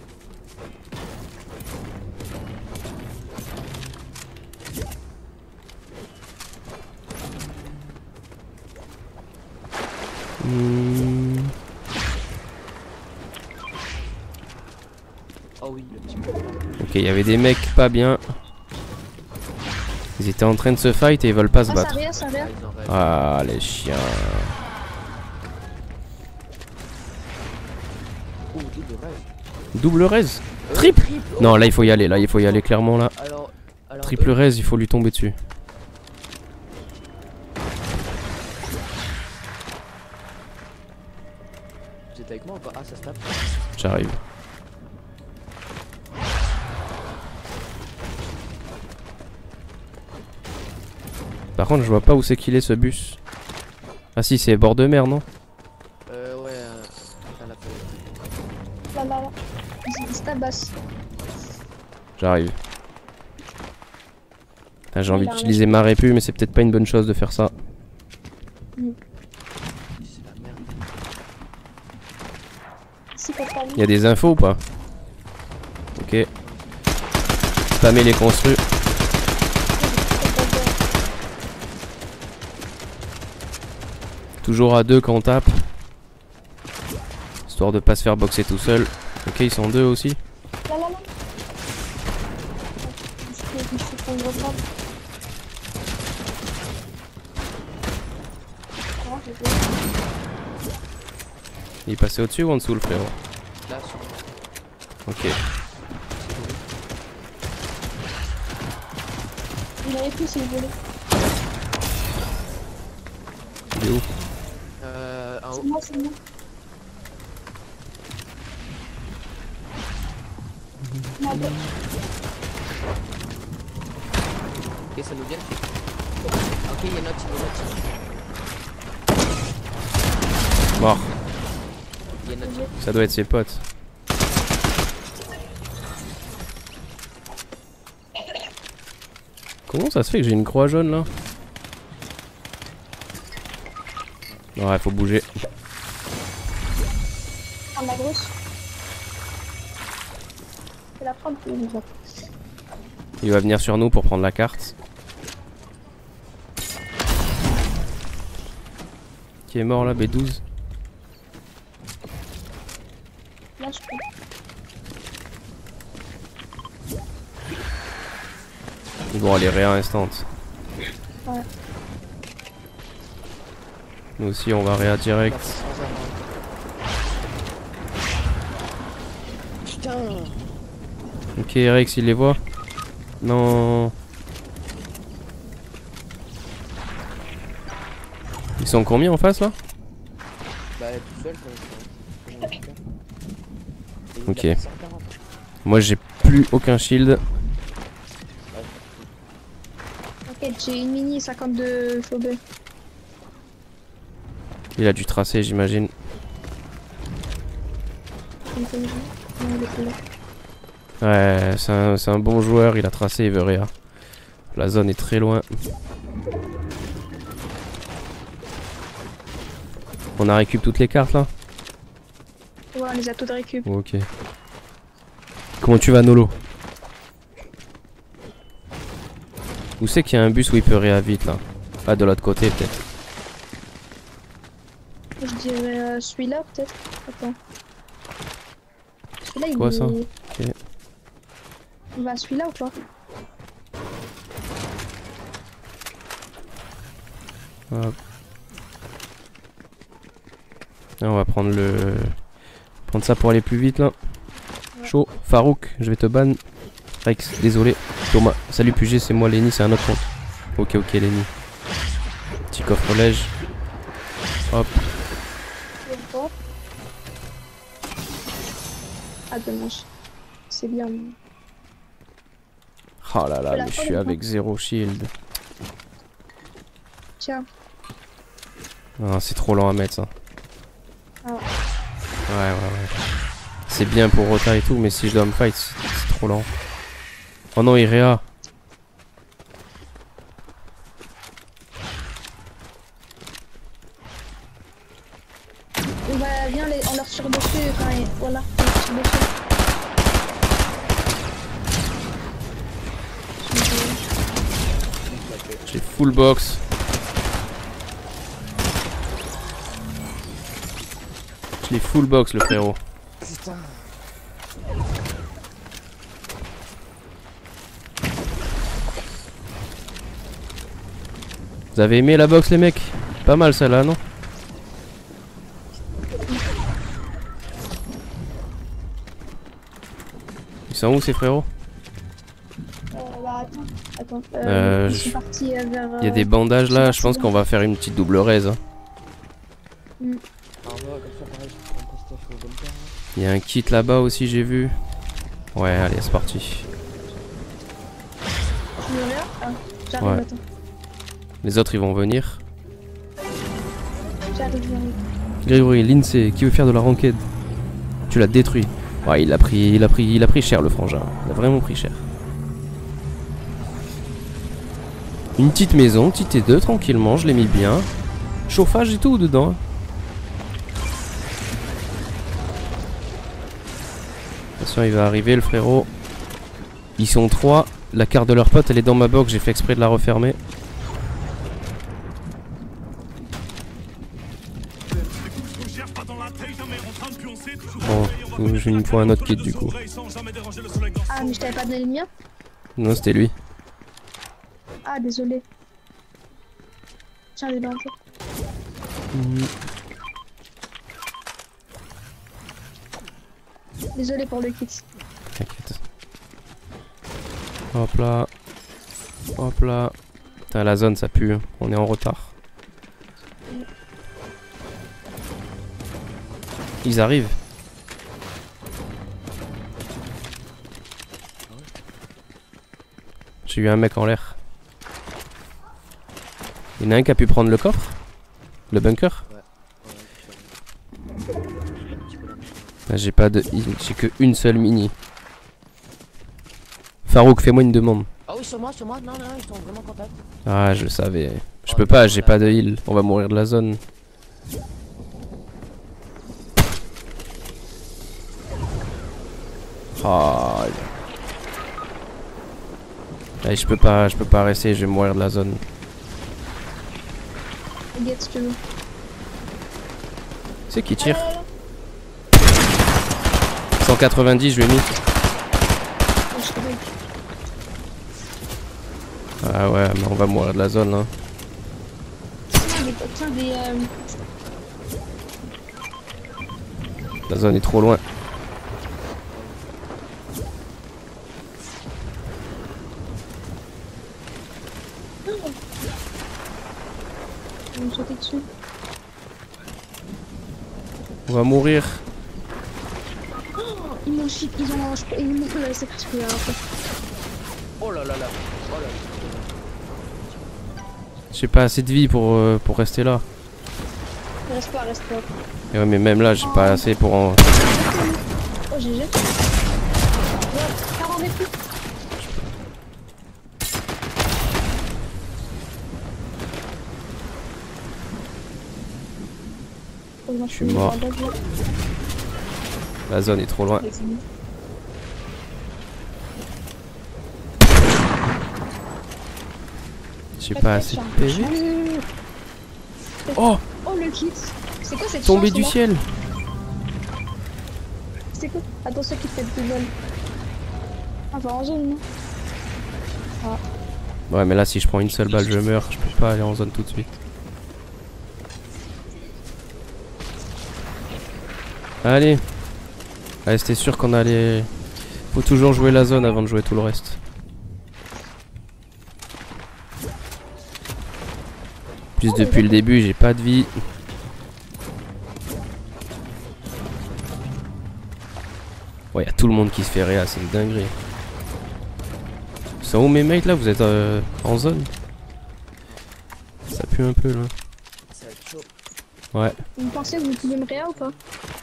Hmm. Oh oui, le petit. Ok, il y avait des mecs pas bien. Ils étaient en train de se fight et ils veulent pas se Ah, ça battre. revient, ça revient. Ah, ils en rêvent. Ah les chiens. Oh, double rêve. Double raise. Euh, Triple. oh. Non là il faut y aller, là il faut y aller clairement là. Alors, alors Triple eux, raise, il faut lui tomber dessus. vous êtes avec moi ou pas? Ah, ça se tape. J'arrive. Par contre je vois pas où c'est qu'il est ce bus. Ah si, c'est bord de mer non? Euh, ouais, euh, à la fin. Là, là, là. C'est ta basse. J'arrive. Ah, j'ai envie Il a un d'utiliser ma répu, mais c'est peut-être pas une bonne chose de faire ça. C'est la merde. Si t'as pas Il y a des infos ou pas? Ok. Spammer les construits. Toujours à deux quand on tape. Histoire de pas se faire boxer tout seul. Ok, ils sont deux aussi. Là, là, là. Je peux, je peux prendre reprendre. Ah, j'ai fait. Il est passé au-dessus ou en dessous le frérot? Là, sur Ok. Il avait pris, c'est le volet. Il est où? Euh, en C'est haut. moi, c'est moi. Ma bête. Ok, ça nous vient. Ok, il y a une autre, il y a une autre. Mort. Il y a une autre. Ça doit être ses potes. Comment ça se fait que j'ai une croix jaune là? Ouais, faut bouger. Ah, ma grosse. Je vais la prendre pour une fois. Il va venir sur nous pour prendre la carte. Qui est mort là, B douze? Là, je peux. Ils vont aller réa instant. Ouais. Nous aussi on va réa direct. Putain. Ok, Rex il les voit? Non. Ils sont combien en face là? Bah, tout seul, quoi. Et il Ok. a cent quarante. Moi j'ai plus aucun shield. Ok, j'ai une mini cinquante-deux Phobé. Il a dû tracer j'imagine. Ouais, c'est un, c'est un bon joueur, il a tracé, il veut réa. La zone est très loin. On a récup toutes les cartes là? Ouais, on les a toutes récup. Ok. Comment tu vas Nolo? Où c'est qu'il y a un bus où il peut réa vite là? Ah, de l'autre côté peut-être. Je dirais euh, celui-là peut-être. Attends. Celui-là il Quoi, est... ça? Ok. On va à celui-là ou pas? Hop. Là, on va prendre le... Prendre ça pour aller plus vite là. Ouais. Chaud. Farouk, je vais te ban. Rex, désolé. Thomas, salut P G, c'est moi Lenny, c'est un autre compte. Ok, ok Lenny. Petit coffre lège. Hop. Ah dommage. C'est bien. Oh là là, peux la mais je prendre suis ou avec zéro shield. Tiens. Ah, c'est trop lent à mettre ça. Ah. Ouais, ouais, ouais. C'est bien pour Rota et tout, mais si je dois me fight, c'est c'est trop lent. Oh non, Irea. On va viens les... on leur tire dessus. Enfin, et... voilà. On leur tire dessus. J'ai full box. J'ai full box le frérot. Putain. Vous avez aimé la box les mecs? Pas mal celle-là, non? Ils sont où ces frérots? Euh, bah attends. Attends. Euh, Euh, ils je- sont partis euh, vers... Il y a euh, des bandages là, je pense qu'on va faire une petite double raise. Hein. Ah ouais, comme ça, pareil, je prends un test au bunker. Il y a un kit là-bas aussi, j'ai vu. Ouais, allez, c'est parti. Tu veux rien? Ah, j'arrive, Ouais. attends. Les autres ils vont venir. J'arrive, j'arrive. Grégory, l'Insee, qui veut faire de la ranked? Tu l'as détruit. Ouais, il a pris, il a pris, il a pris cher le frangin. Il a vraiment pris cher. Une petite maison, petite T deux, tranquillement, je l'ai mis bien. Chauffage et tout dedans. De toute façon, il va arriver le frérot. Ils sont trois. La carte de leur pote, elle est dans ma box. J'ai fait exprès de la refermer. Bon, je me faut un autre kit du coup. Ah, mais je t'avais pas donné le mien. Non, c'était lui. Ah, désolé. Tiens, les dans le jeu. Mmh. Désolé pour le kit. T'inquiète. Hop là. Hop là. Putain, la zone ça pue. On est en retard. Ils arrivent. J'ai eu un mec en l'air. Il y en a un qui a pu prendre le coffre? Le bunker? Ah, j'ai pas de... J'ai que une seule mini. Farouk, fais-moi une demande. Ah oui, sur moi, sur moi. Non, non, non, ils sont vraiment en contact. Ah, je le savais. Je peux pas, j'ai pas de heal. On va mourir de la zone. Oh. Allez, je peux pas, je peux pas rester, je vais mourir de la zone. Get si tu veux. C'est qui tire? cent quatre-vingt-dix, je lui ai mis. Ah ouais, mais on va mourir de la zone là. Tiens, des, euh... La zone est trop loin. Ils vont me sauter dessus. On va mourir. Oh, ils m'ont shit, ils ont... Ils m'ont fait la sacrifier après. Oh là là là. Oh là. J'ai pas assez de vie pour, euh, pour rester là. Reste pas, reste pas. Et ouais, mais même là, j'ai pas assez pour en... Oh, G G. quarante mètres. Je suis mort. La zone est trop loin. J'ai pas assez de P V. Oh! Oh le kit. C'est quoi cette Tombé chance, du là ciel. C'est quoi? Attention qui fait de vol. Ah, va en zone, non? Ah. Ouais, mais là, si je prends une seule balle, je meurs. Je peux pas aller en zone tout de suite. Allez. Allez, c'était sûr qu'on allait... Faut toujours jouer la zone avant de jouer tout le reste. Plus depuis le début, j'ai pas de vie. Ouais, y'a tout le monde qui se fait réa, c'est une dinguerie. C'est où mes mates là? Vous êtes euh, en zone? Ça pue un peu là. Ça va être chaud. Ouais. Vous pensez que vous pouvez me réa ou pas?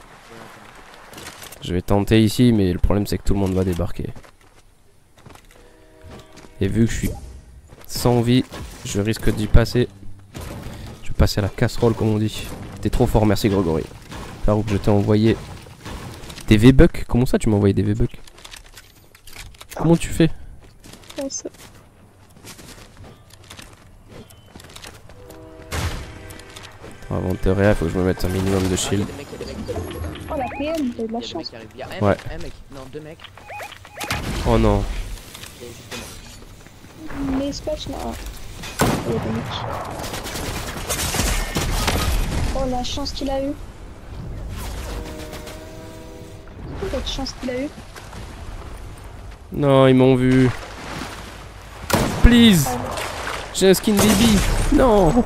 Je vais tenter ici, mais le problème c'est que tout le monde va débarquer. Et vu que je suis sans vie, je risque d'y passer. Je vais passer à la casserole comme on dit. T'es trop fort, merci Gregory. Farouk, je t'ai envoyé des V-Bucks. Comment ça tu m'as envoyé des V-Bucks? Comment tu fais? Avant de te réa, faut que je me mette un minimum de shield. Oh la P M, t'as de la chance. Ouais. Un mec, non, deux mecs. Oh non. Les spots là. Oh, il y a des mecs. Oh la chance qu'il a eu. Quelle chance qu'il a eu. Non, ils m'ont vu. Please. J'ai un skin baby. Non.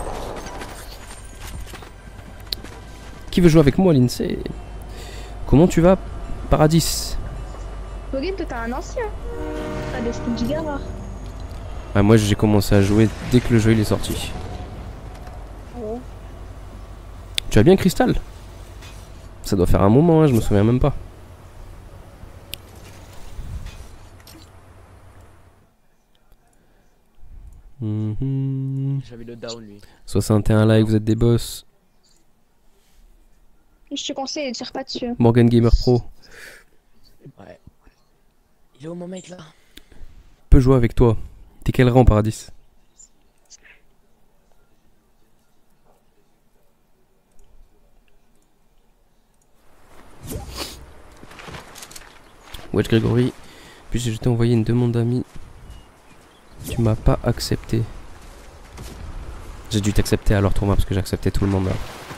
Qui veut jouer avec moi, Lindsay? Comment tu vas, Paradis? Pogin, toi t'as un ancien. T'as des skins giga rares. Ah, moi j'ai commencé à jouer dès que le jeu il est sorti. Oh. Tu as bien Crystal? Ça doit faire un moment, hein, je me souviens même pas. Mhm. J'avais le down lui. soixante et un likes, vous êtes des boss. Je te conseille, tire pas dessus. Morgan Gamer Pro. Ouais. Il est où mon mec là? Peut jouer avec toi. T'es quel rang, Paradis? Wedge Grégory. Puis je t'ai envoyé une demande d'amis. Tu m'as pas accepté. J'ai dû t'accepter alors tournoi parce que j'acceptais tout le monde là.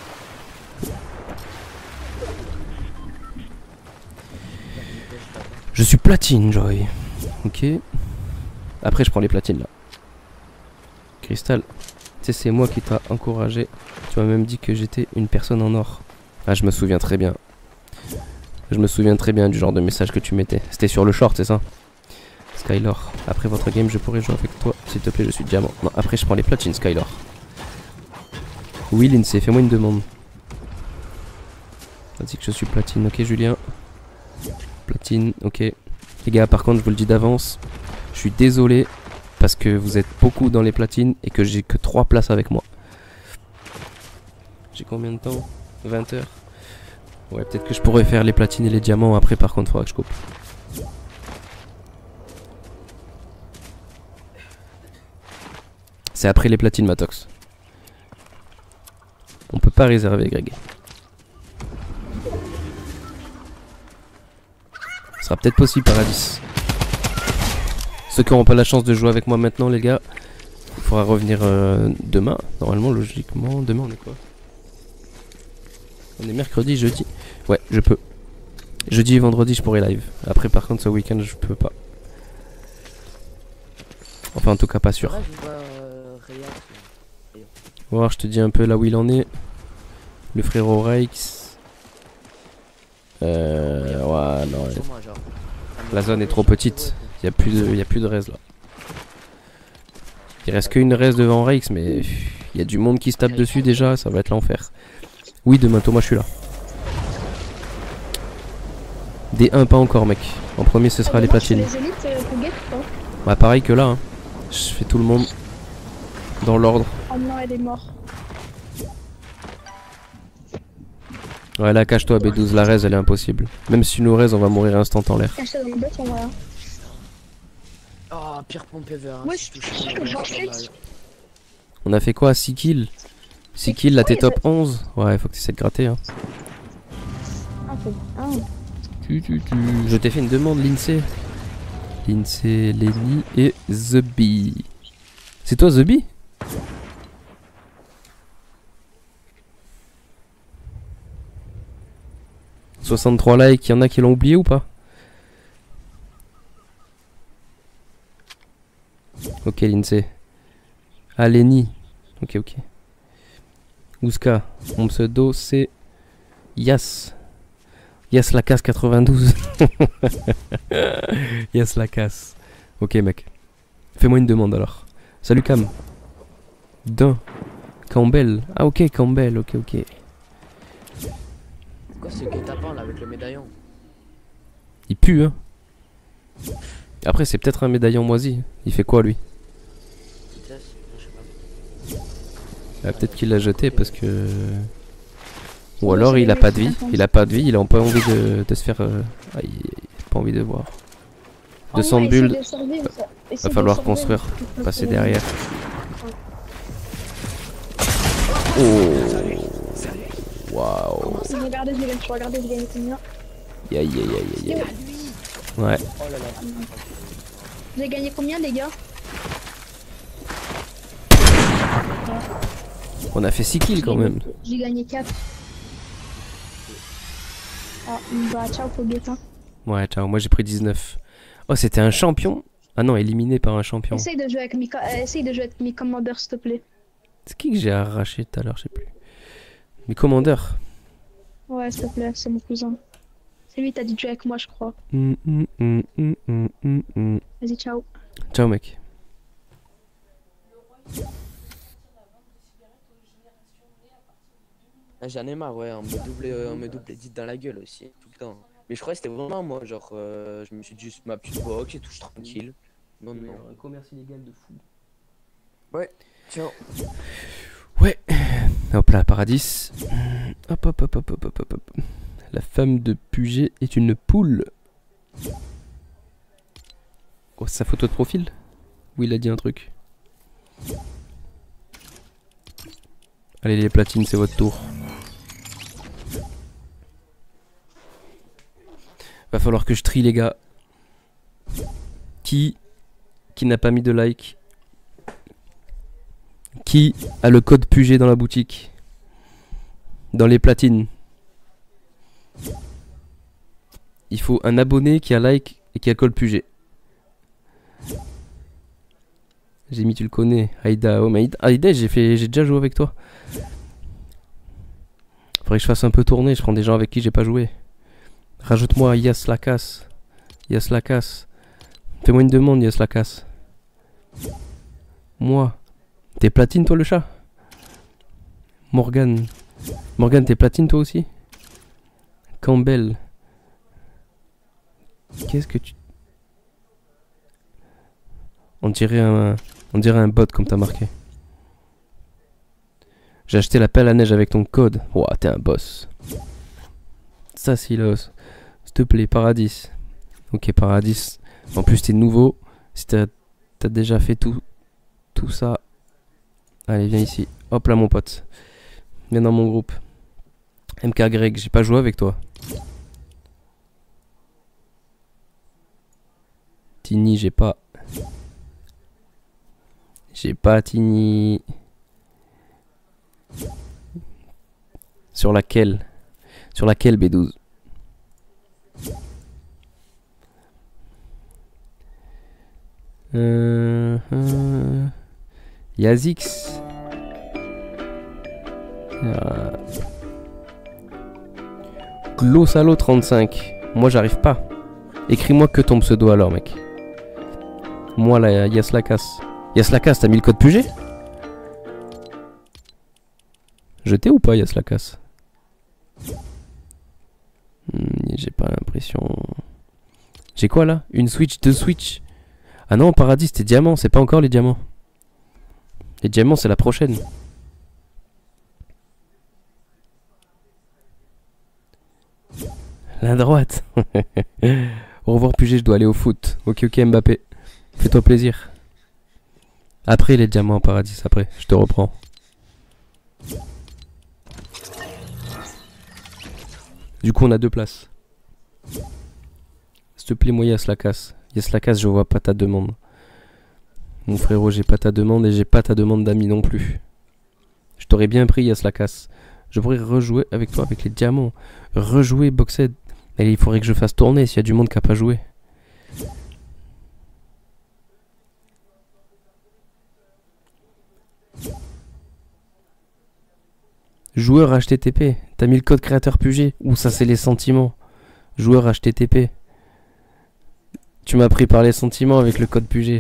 Je suis platine, Joy. Ok. Après, je prends les platines là. Cristal. Tu sais, c'est moi qui t'a encouragé. Tu m'as même dit que j'étais une personne en or. Ah, je me souviens très bien. Je me souviens très bien du genre de message que tu mettais. C'était sur le short, c'est ça? Skylor. Après votre game, je pourrais jouer avec toi. S'il te plaît, je suis diamant. Non, après, je prends les platines, Skylor. Oui, Lindsay, fais-moi une demande. Vas-y que je suis platine. Ok, Julien. Platine, ok. Les gars, par contre, je vous le dis d'avance. Je suis désolé parce que vous êtes beaucoup dans les platines et que j'ai que trois places avec moi. J'ai combien de temps? vingt heures. Ouais, peut-être que je pourrais faire les platines et les diamants. Après, par contre, il faudra que je coupe. C'est après les platines, Matox. On peut pas réserver, Greg. Ce sera peut-être possible, Paradis. Ceux qui n'auront pas la chance de jouer avec moi maintenant, les gars, il faudra revenir euh, demain. Normalement, logiquement, demain on est quoi? On est mercredi, jeudi. Ouais, je peux. Jeudi et vendredi, je pourrai live. Après, par contre, ce week-end, je peux pas. Enfin, en tout cas, pas sûr. Là, je vois euh, Rayat, là. On va voir, je te dis un peu là où il en est. Le frérot Rex. Euh. Ouais, non. Sur moi, genre. La zone est trop petite. Il n'y a plus de, y a plus de res là. Il reste qu'une res devant Rex, mais il y a du monde qui se tape dessus déjà, ça va être l'enfer. Oui, demain, Thomas, je suis là. D un, pas encore, mec. En premier, ce sera les platines. Les élites, euh, pour guette, ou pas? Bah, pareil que là, hein. Je fais tout le monde dans l'ordre. Oh non, elle est morte. Ouais, là, cache-toi, B douze, la res, elle est impossible. Même si nous res, on va mourir instant en l'air. Cache-toi dans le bot, on va. Oh, pire pompe ever. Hein, Moi, si je touche suis pas, que j'en on fais. va mal. On a fait quoi? six kills? six kills, là, t'es top onze? Ouais, faut que tu essaies de gratter, hein. Ah, faut. Ah. Tu, tu, tu. Je t'ai fait une demande, Lindsay. Lindsay, Lenny et The Bee. C'est toi, The Bee? soixante-trois likes, y en a qui l'ont oublié ou pas? Ok, Lindsay. Ah, Lenny. Ok, ok. Ouska. Mon pseudo, c'est Yas. Yas la casse quatre-vingt-douze. Yas la casse. Ok, mec. Fais-moi une demande alors. Salut Cam. D'un. Campbell. Ah, ok, Campbell. Ok, ok. Quoi, ce guet-apens là avec le médaillon? Il pue, hein. Après, c'est peut-être un médaillon moisi. Il fait quoi, lui? Vitesse? Non, je sais pas. Ah, peut-être qu'il l'a jeté parce que... Ou alors il a pas de vie. Il a pas de vie, il a pas envie de, de se faire... Euh... Ah, il a pas envie de voir. deux cents builds. Va falloir construire. Passer derrière. Oh. Waouh. Je regardais, je gagne, je regardais, je gagne combien? Aïe aïe aïe aïe aïe. Ouais. Oh là là. Vous avez gagné combien, les gars? On a fait six kills quand même. J'ai gagné quatre. Ah, bah ciao pour Guettin. Ouais, ciao. Moi j'ai pris dix-neuf. Oh, c'était un champion? Ah non, éliminé par un champion. Essaye de jouer avec mes, euh, essaye de jouer avec mes commandeurs, s'il te plaît. C'est qui que j'ai arraché tout à l'heure? Je sais plus. Mes commandeurs. Ouais, s'il te plaît, c'est mon cousin. C'est lui, t'as dit de jouer avec moi, je crois. Mm, mm, mm, mm, mm, mm, mm. Vas-y, ciao. Ciao, mec. Ah, j'en ai marre, ouais, on me double, euh, on me double edit dans la gueule aussi, tout le temps. Mais je crois que c'était vraiment moi, genre, euh, je me suis dit juste ma petite box et tout, je suis tranquille. Non, non. Un commerce illégal de fou. Ouais, ciao. Ouais. Hop là, Paradis. Hop, hop, hop, hop, hop, hop, hop, hop. La femme de Puget est une poule. Oh, sa photo de profil? Ou il a dit un truc? Allez, les platines, c'est votre tour. Va falloir que je trie, les gars. Qui Qui n'a pas mis de like? Qui a le code Puget dans la boutique? Dans les platines. Il faut un abonné qui a like et qui a le code Puget. J'ai mis, tu le connais, Aïda. Oh, mais Aïda, Aïda, j'ai fait, j'ai déjà joué avec toi. Faudrait que je fasse un peu tourner. Je prends des gens avec qui j'ai pas joué. Rajoute-moi Yas la casse. Yas la casse. Fais-moi une demande, Yas la casse. Moi. T'es platine, toi, le chat? Morgane. Morgane, t'es platine, toi aussi? Campbell. Qu'est-ce que tu... On dirait un... On dirait un bot comme t'as marqué. J'ai acheté la pelle à neige avec ton code. Ouah, t'es un boss. Ça, Silos. S'il te plaît, Paradis. Ok, Paradis. En plus, t'es nouveau. Si t'as t'as déjà fait tout, tout ça. Allez, viens ici. Hop là, mon pote. Viens dans mon groupe. M K Greg, j'ai pas joué avec toi. Tini, j'ai pas. J'ai pas Tini. Sur laquelle? Sur laquelle, B douze? Euh, euh, Yazix. Euh, Glossalo trente-cinq. Moi, j'arrive pas. Écris-moi que ton pseudo alors, mec. Moi, là, Yas la casse. Yas la casse, t'as mis le code Puget? Jeté ou pas, Yas la casse? hmm, J'ai pas l'impression. J'ai quoi là? Une Switch, deux Switch. Ah non, Paradis, c'était diamant, c'est pas encore les diamants. Les diamants, c'est la prochaine. La droite. Au revoir Puget, je dois aller au foot. Ok, ok, Mbappé. Fais-toi plaisir. Après les diamants, Paradis, après, je te reprends. Du coup, on a deux places. S'il te plaît, moi, Yas la casse. Yas la casse, je vois pas ta demande. Mon frérot, j'ai pas ta demande et j'ai pas ta demande d'amis non plus. Je t'aurais bien pris, Yas la casse. Je pourrais rejouer avec toi, avec les diamants. Rejouer Boxed. Et il faudrait que je fasse tourner s'il y a du monde qui a pas joué. Joueur H T T P. T'as mis le code créateur Puget. Ou ça c'est les sentiments. Joueur H T T P. Tu m'as pris par les sentiments avec le code Puget.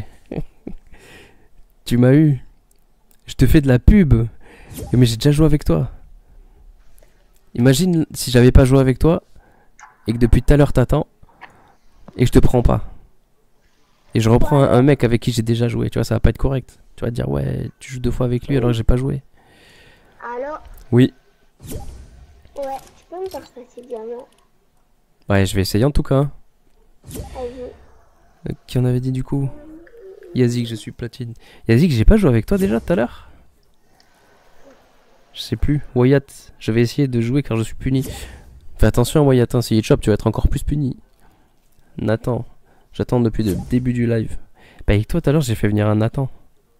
Tu m'as eu. Je te fais de la pub. Mais j'ai déjà joué avec toi. Imagine si j'avais pas joué avec toi. Et que depuis tout à l'heure t'attends. Et que je te prends pas. Et je reprends un, un mec avec qui j'ai déjà joué. Tu vois, ça va pas être correct. Tu vas te dire, ouais, tu joues deux fois avec lui alors que j'ai pas joué. Alors, Oui. ouais, tu peux me faire passer diamant? Ouais, je vais essayer en tout cas. hein. Vas-y. Euh, Qui en avait dit du coup? Yazik, je suis platine. Yazik, j'ai pas joué avec toi déjà tout à l'heure? Je sais plus. Wyatt, je vais essayer de jouer car je suis puni. Fais attention à Wyatt, hein, s'il chope, tu vas être encore plus puni. Nathan, j'attends depuis le début du live. Bah avec toi tout à l'heure j'ai fait venir un Nathan.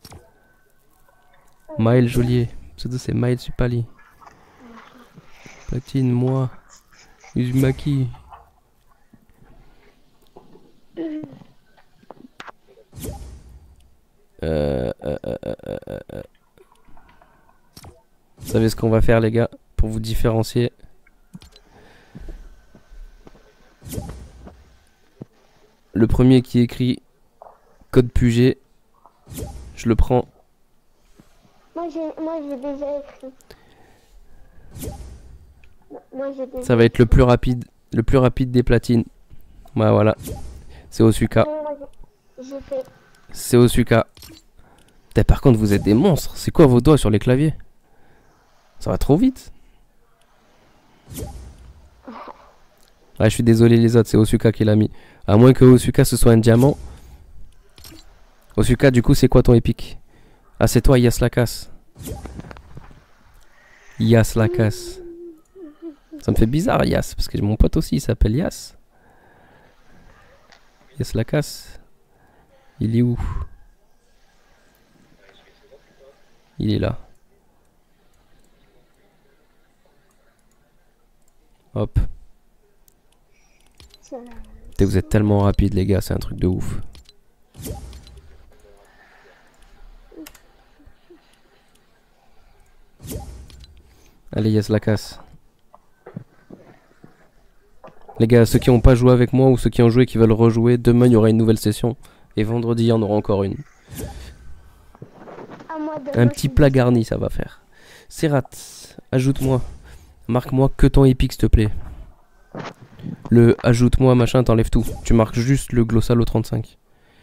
Maël Joliet, pseudo c'est Maël Supali. Platine, moi. Uzumaki. Euh, euh, euh, euh, euh, euh. Vous savez ce qu'on va faire les gars pour vous différencier. Le premier qui écrit code Puget, je le prends. Moi j'ai moi j'ai déjà écrit. Moi j'ai déjà Ça va être le plus rapide, le plus rapide des platines. Ouais, voilà. C'est Osuka. Moi, j'ai- j'ai fait. C'est Osuka. Putain, par contre, vous êtes des monstres. C'est quoi vos doigts sur les claviers? Ça va trop vite. Ouais, je suis désolé les autres, c'est Osuka qui l'a mis. À moins que Osuka ce soit un diamant. Osuka, du coup, c'est quoi ton épique? Ah, c'est toi, Yas la casse. Yas la casse. Ça me fait bizarre, Yas, parce que mon pote aussi, il s'appelle Yas. Yas la casse. Il est où? Il est là. Hop. Et vous êtes tellement rapide les gars, c'est un truc de ouf. Allez, Yes la casse. Les gars, ceux qui n'ont pas joué avec moi ou ceux qui ont joué qui veulent rejouer, demain il y aura une nouvelle session. Et vendredi il y en aura encore une. Un petit plat garni ça va faire. Serrat, ajoute-moi. Marque-moi que ton épique s'il te plaît. Le ajoute-moi machin t'enlève tout. Tu marques juste le Glossalo trente-cinq.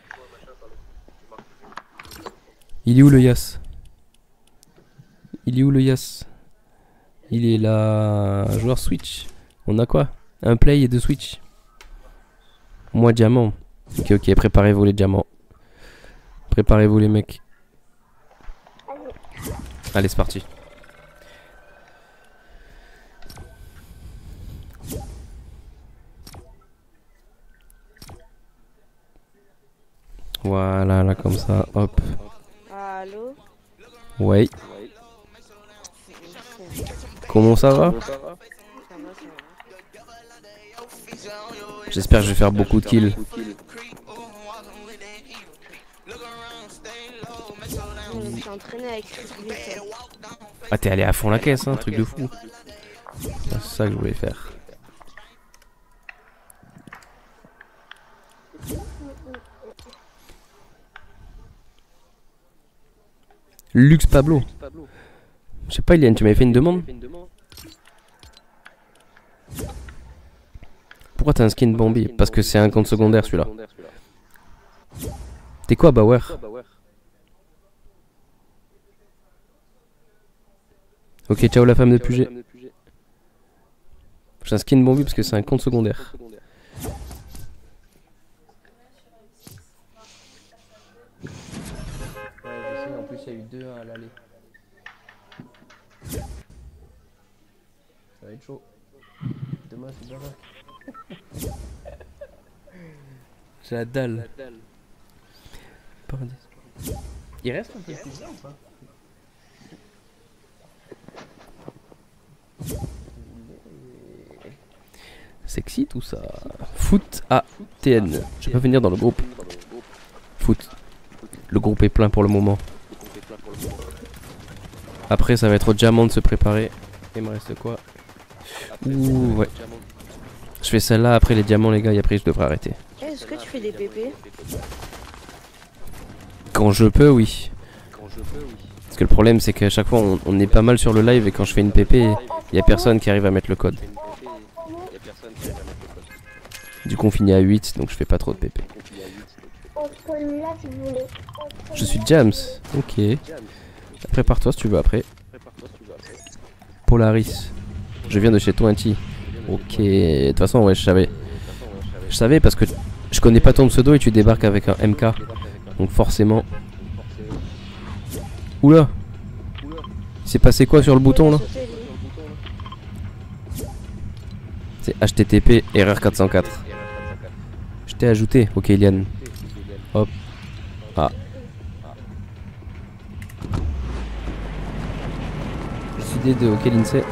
Il est où le Yas? Il est où le Yas? Il est là. Joueur Switch. On a quoi? Un play et deux Switch. Moi diamant. Ok ok, préparez-vous les diamants. Préparez-vous les mecs. Allez c'est parti. Voilà, là comme ça, hop. Allô? Ouais. Comment ça va? J'espère que je vais faire beaucoup de kills. Je me suis entraîné avec Chris Blitz. Ah t'es allé à fond la caisse, hein, truc de fou. C'est ça que je voulais faire. Lux Pablo. Je sais pas, Iliane, tu m'avais fait une demande? Pourquoi t'as un skin Bambi? Parce que c'est un compte secondaire celui-là. T'es quoi, Bauer? Ok, ciao la femme de Puget. J'ai un skin Bambi parce que c'est un compte secondaire. En plus il y a eu deux à l'aller. Ça va être chaud. Demain c'est bien. J'ai la dalle. Il reste un peu de pizza ou pas? Sexy tout ça. Foot A T N. Je peux venir dans le groupe. Foot. Le groupe est plein pour le moment. Après ça va être au diamant de se préparer. Il me reste quoi? Ouh ouais. Je fais celle-là après les diamants les gars et après je devrais arrêter. Est-ce que tu fais des P P? Quand je peux oui. Parce que le problème c'est qu'à chaque fois on, on est pas mal sur le live et quand je fais une P P il y a personne qui arrive à mettre le code. Du coup on finit à huit donc je fais pas trop de P P. Je suis James. Ok. Prépare-toi si tu veux après. Polaris. Je viens de chez Twenty. Ok. De toute façon ouais je savais. Je savais parce que je connais pas ton pseudo et tu débarques avec un M K. Donc forcément. Oula. Il s'est passé quoi sur le bouton là? C'est H T T P erreur quatre cent quatre. Je t'ai ajouté. Ok Iliane. Hop. Ah. J'ai décidé de ok l'INSEE.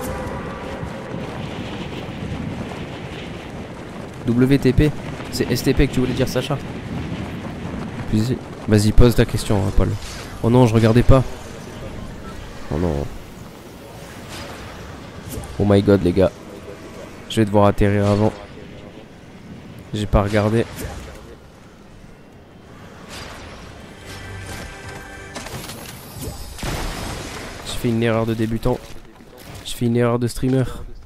W T P. C'est S T P que tu voulais dire Sacha. Vas-y pose ta question hein, Paul. Oh non je regardais pas. Oh non. Oh my god les gars. Je vais devoir atterrir avant. J'ai pas regardé. Je fais une erreur de débutant. Je fais une erreur de streamer.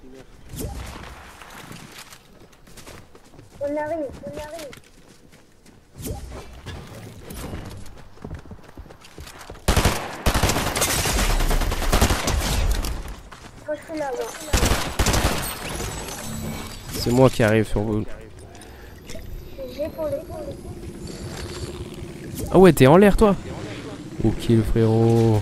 On arrive, on arrive. C'est moi qui arrive sur vous. Ah ouais, t'es en l'air toi. Ok le frérot.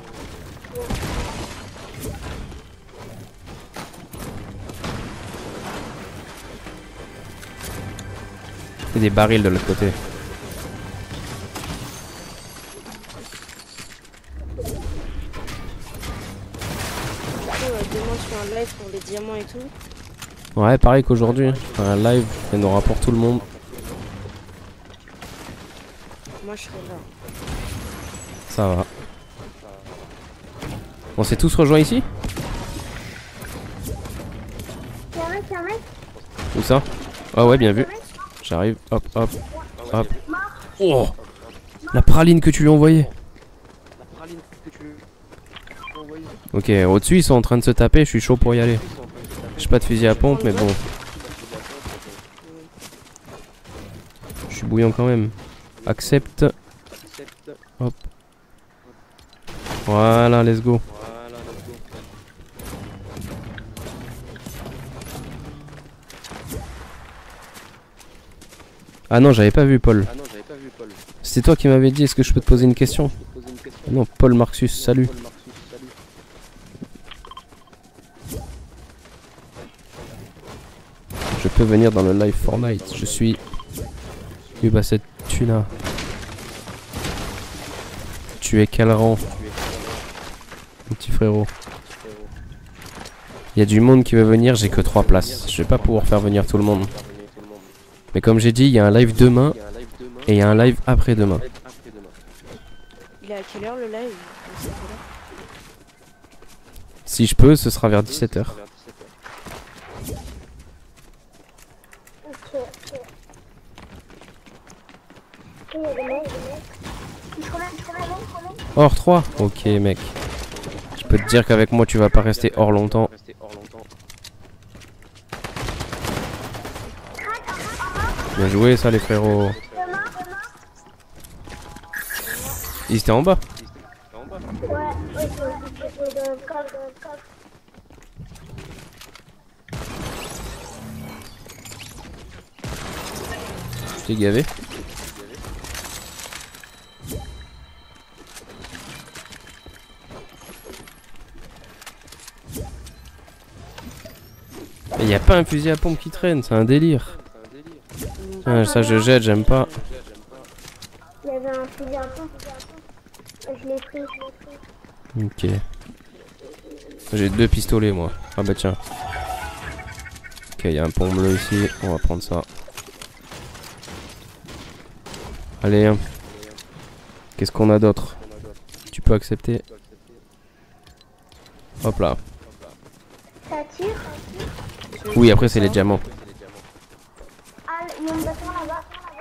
Il y a des barils de l'autre côté. Demain, je fais un live pour les diamants et tout. Ouais, pareil qu'aujourd'hui. Je ferai un live, il y en aura pour tout le monde. Moi, je serai là. Ça va. On s'est tous rejoints ici? Où ça? Ah ouais, bien vu. J'arrive, hop, hop, hop. Oh! La praline que tu lui as envoyée. Ok, au-dessus ils sont en train de se taper, je suis chaud pour y aller. J'ai pas de fusil à pompe, mais bon. Je suis bouillant quand même. Accepte. Hop. Voilà, let's go. Ah non, j'avais pas vu Paul. C'est toi qui m'avais dit, est-ce que je peux te poser une question? Ah non, Paul Marxus, salut. Je peux venir dans le live Fortnite. Je suis Ubasset Tuna. Tu es quel rang, mon petit frérot? Il y a du monde qui veut venir, j'ai que trois places. Je vais pas pouvoir faire venir tout le monde. Mais comme j'ai dit, il y a un live demain et il y a un live après-demain. Il est à quelle heure le live? Si je peux, ce sera vers dix-sept heures. Hors trois? Ok mec. Je peux te dire qu'avec moi tu vas pas rester hors longtemps. Bien joué ça les frérots. Ils étaient en bas. Je t'ai gavé. Il n'y a pas un fusil à pompe qui traîne, c'est un délire. Ah, ça je jette, j'aime pas. Il y avait un fusil à pompe. Je l'ai pris. Ok. J'ai deux pistolets moi. Ah bah tiens. Ok, il y a un pont bleu ici, on va prendre ça. Allez. Hein. Qu'est-ce qu'on a d'autre? Tu peux accepter? Hop là. Ça tire? Oui, après c'est les diamants. Ah, il y a un bâtiment là-bas.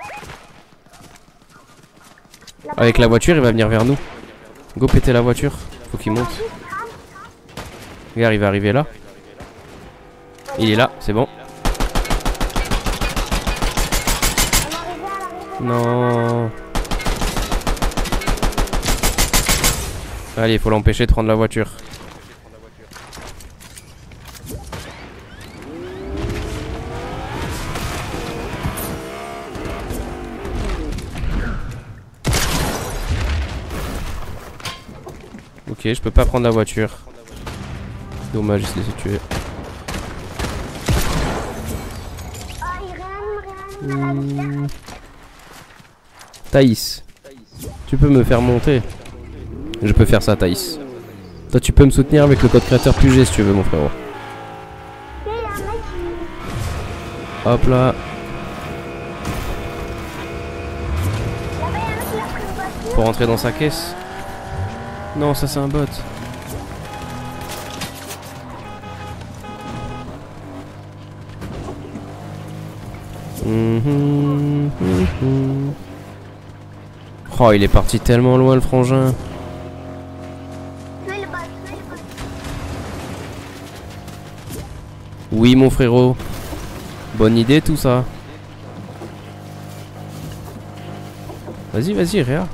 Avec la voiture, il va venir vers nous. Go péter la voiture. Faut qu'il monte. Regarde, il va arriver là. Il est là, c'est bon. Non. Allez, il faut l'empêcher de prendre la voiture. Ok, je peux pas prendre la voiture. Dommage, il se laissé tuer. Mmh. Thaïs, tu peux me faire monter? Je peux faire ça, Thaïs. Toi, tu peux me soutenir avec le code créateur P U G si tu veux, mon frérot. Hop là. Pour rentrer dans sa caisse. Non, ça c'est un bot. Mmh, mmh, mmh. Oh, il est parti tellement loin le frangin. Oui, mon frérot. Bonne idée tout ça. Vas-y, vas-y, Réa.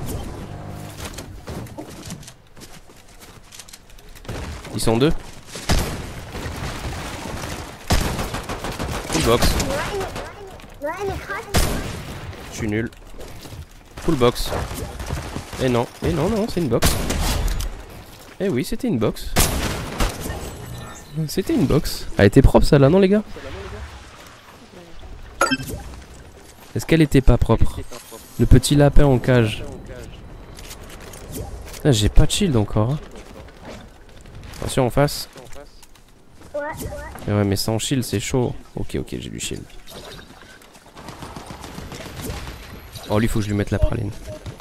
Ils sont deux. box. Je suis nul. Full box. Et non, et non, non, c'est une box. Eh oui, c'était une box. C'était une box. Elle était propre celle-là, non les gars? Est-ce qu'elle était pas propre? Le petit lapin en cage. Ah, j'ai pas de shield encore. Hein. Attention en face. Et ouais, mais sans shield c'est chaud. Ok, ok, j'ai du shield. Oh, lui faut que je lui mette la praline.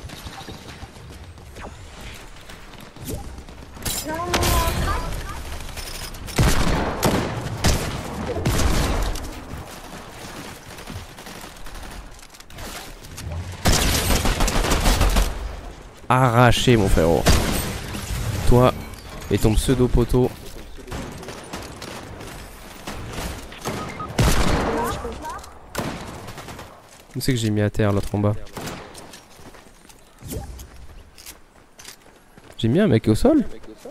Arraché mon frérot. Toi et ton pseudo poteau. Où c'est que j'ai mis à terre l'autre en bas? J'ai mis un mec au sol?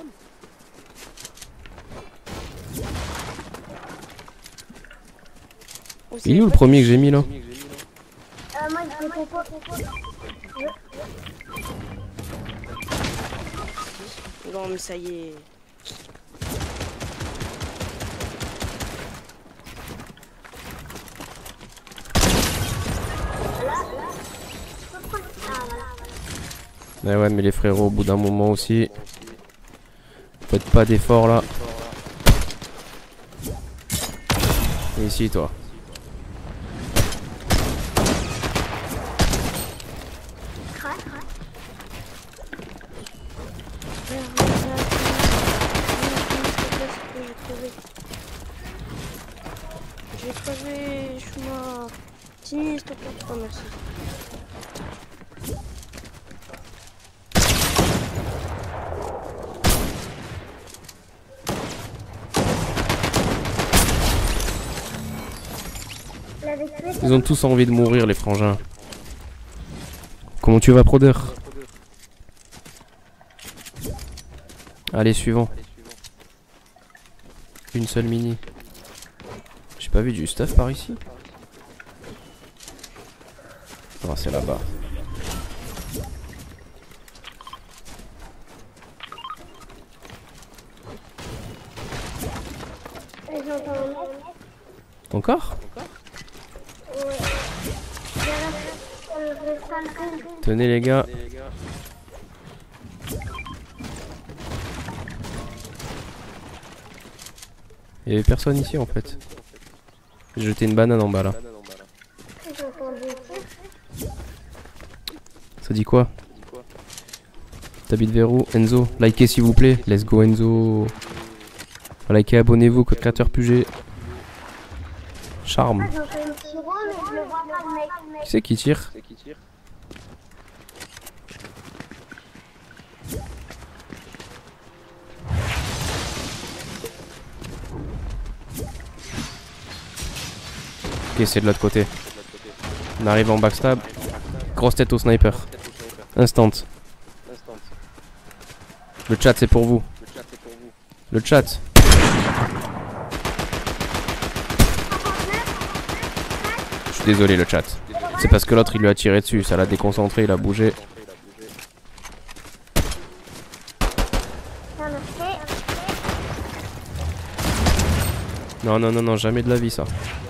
Il est où le premier que j'ai mis là? Non mais ça y est. Ouais ouais mais les frérots au bout d'un moment aussi. Faites pas d'efforts là. Et ici toi. J'ai crevé, je suis mort. Tini, s'il te plaît. Oh merci. Ils ont tous envie de mourir les frangins. Comment tu vas Proder? Allez suivant. Une seule mini. J'ai pas vu du stuff par ici. Oh c'est là-bas. Encore? Tenez les gars. Il y avait personne ici en fait. J'ai jeté une banane en bas là. Ça dit quoi? T'habites vers où? Enzo, likez s'il vous plaît. Let's go Enzo. Likez, abonnez-vous, code créateur Puget. Charme. Qui c'est qui tire? Ok, c'est de l'autre côté. On arrive en backstab. Grosse tête au sniper. Instant. Le chat c'est pour vous. Le chat. Je suis désolé le chat. C'est parce que l'autre il lui a tiré dessus. Ça l'a déconcentré, il a bougé. Non non non non, jamais de la vie ça.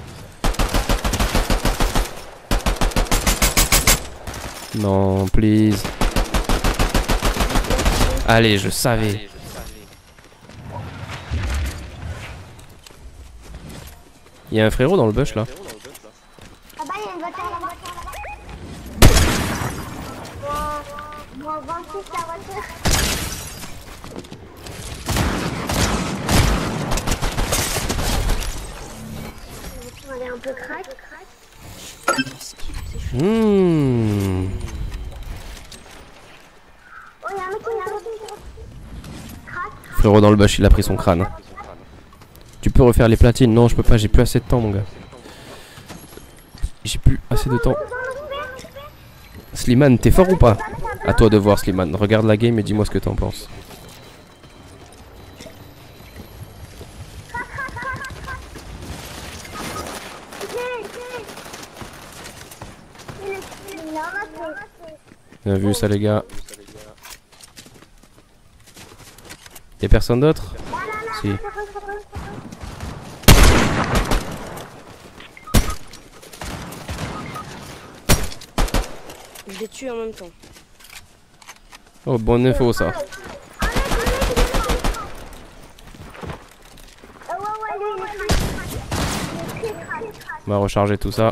Non, please. Allez, je savais. Il y a un frérot dans le bush là. Ah bah il y a une voiture là-bas. Moins vingt-six la voiture. Elle est un peu craque. Mmh. Frérot dans le bush, il a pris son crâne. Tu peux refaire les platines? Non, je peux pas, j'ai plus assez de temps, mon gars. J'ai plus assez de temps. Slimane, t'es fort ou pas? À toi de voir, Slimane. Regarde la game et dis-moi ce que t'en penses. Bien vu ça les gars. Y'a personne d'autre? Si. Je les tue en même temps. Oh, bonne info ça. On va recharger tout ça.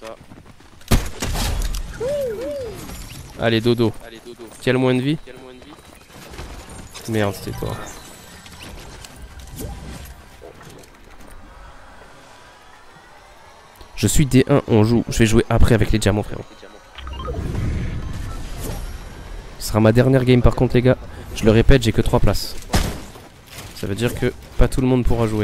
Allez dodo. Quel moins de vie? Merde, c'était toi. Je suis D un, on joue. Je vais jouer après avec les diamants, frérot. Ce sera ma dernière game par contre, les gars. Je le répète, j'ai que trois places. Ça veut dire que pas tout le monde pourra jouer.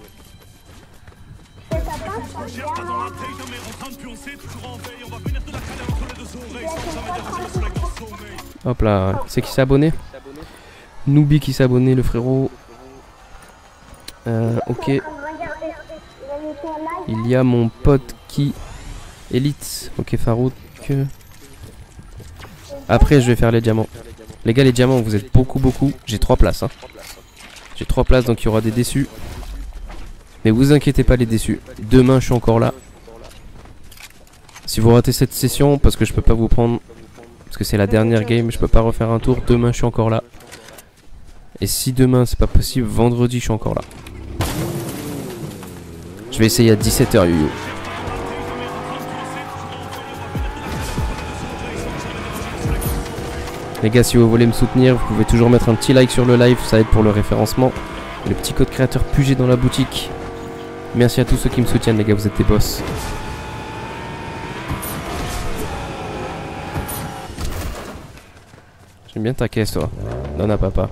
Hop là, c'est qui s'est abonné? Noobi qui s'est abonné, le frérot. Euh, ok. Il y a mon pote qui... Elite. Ok, Farouk. Après, je vais faire les diamants. Les gars, les diamants, vous êtes beaucoup, beaucoup. J'ai trois places. Hein. J'ai trois places, donc il y aura des déçus. Mais vous inquiétez pas, les déçus. Demain, je suis encore là. Si vous ratez cette session, parce que je peux pas vous prendre... Parce que c'est la dernière game, je peux pas refaire un tour. Demain, je suis encore là. Et si demain, c'est pas possible, vendredi, je suis encore là. Je vais essayer à dix-sept heures, Yoyo. Les gars, si vous voulez me soutenir, vous pouvez toujours mettre un petit like sur le live, ça aide pour le référencement. Le petit code créateur P U G dans la boutique. Merci à tous ceux qui me soutiennent, les gars, vous êtes des boss. J'aime bien ta caisse, toi. Donne à papa.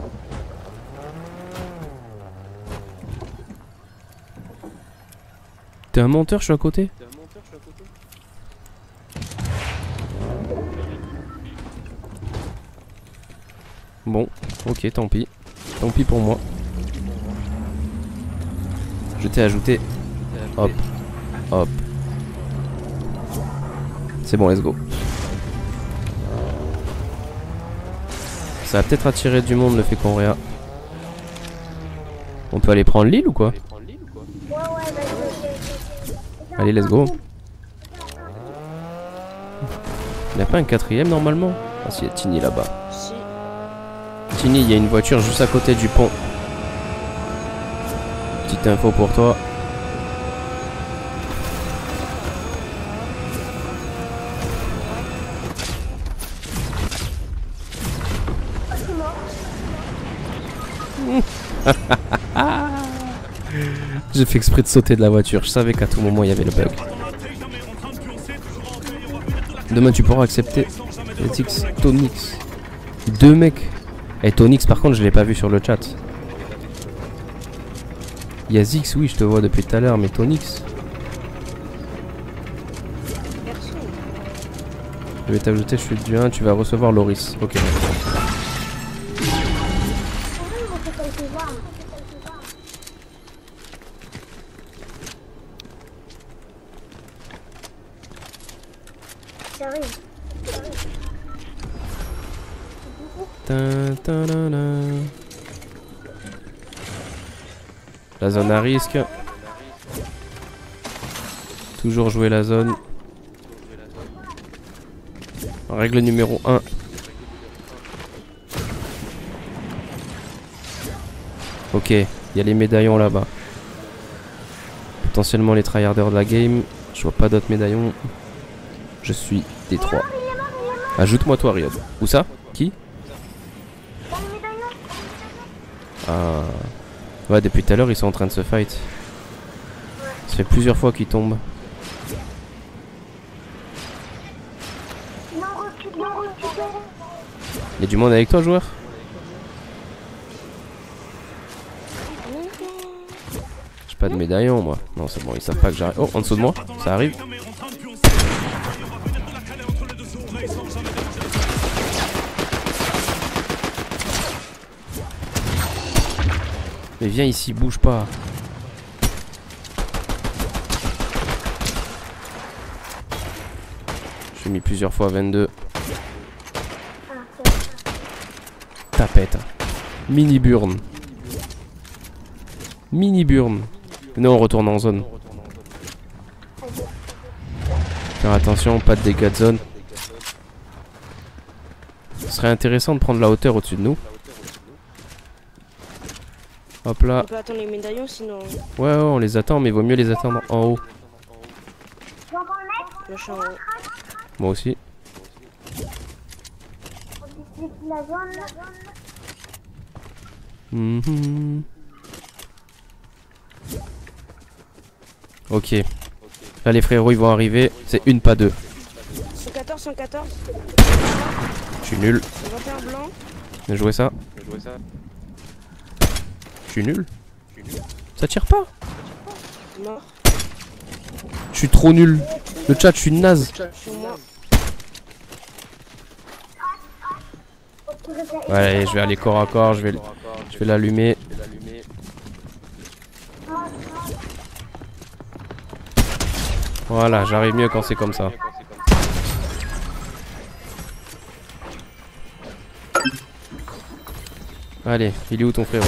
T'es un menteur, je suis à côté. Bon, ok, tant pis. Tant pis pour moi. Je t'ai ajouté. Hop. Hop. C'est bon, let's go. Ça va peut-être attirer du monde le fait qu'on réa. On peut aller prendre l'île ou quoi? Allez, let's go. Il n'y a pas un quatrième normalement? Ah si, il y a Tini là-bas. Tini, il y a une voiture juste à côté du pont. Petite info pour toi. J'ai fait exprès de sauter de la voiture. Je savais qu'à tout moment il y avait le bug. Demain tu pourras accepter Etix Tonix. Deux mecs. Et Tonix par contre je l'ai pas vu sur le chat. Il y a Zix, oui je te vois depuis tout à l'heure, mais Tonix. Je vais t'ajouter, je suis du un, tu vas recevoir Loris. Ok. La zone à risque. Toujours jouer la zone. Règle numéro un. Ok, il y a les médaillons là-bas. Potentiellement les tryharders de la game. Je vois pas d'autres médaillons. Je suis des trois. Ajoute-moi toi, Riyad. Où ça? Qui? Ah. Ouais, depuis tout à l'heure ils sont en train de se fight. Ça fait plusieurs fois qu'ils tombent. Y'a du monde avec toi, joueur? J'ai pas de médaillon moi. Non c'est bon, ils savent pas que j'arrive. Oh, en dessous de moi, ça arrive. Mais viens ici, bouge pas. J'ai mis plusieurs fois vingt-deux. tapette. Mini burn. Mini burn. Nous on retourne en zone. Faire attention, pas de dégâts de zone. Ce serait intéressant de prendre la hauteur au-dessus de nous. Hop là. On peut attendre les médaillons sinon. Ouais, ouais, on les attend, mais il vaut mieux les attendre en haut. Moi je suis en haut. Moi aussi. Mhm. Ok. Là les frérots ils vont arriver. C'est une pas deux. cent quatorze, cent quatorze. Je suis nul. vingt et un blanc. J'ai joué ça. Je suis nul. Ça tire pas. Mort. Je suis trop nul. Le chat, je suis naze. Je suis moi. Ouais, allez, je vais aller corps à corps. Je vais, je vais l'allumer. Voilà, j'arrive mieux quand c'est comme ça. Allez, il est où ton frérot?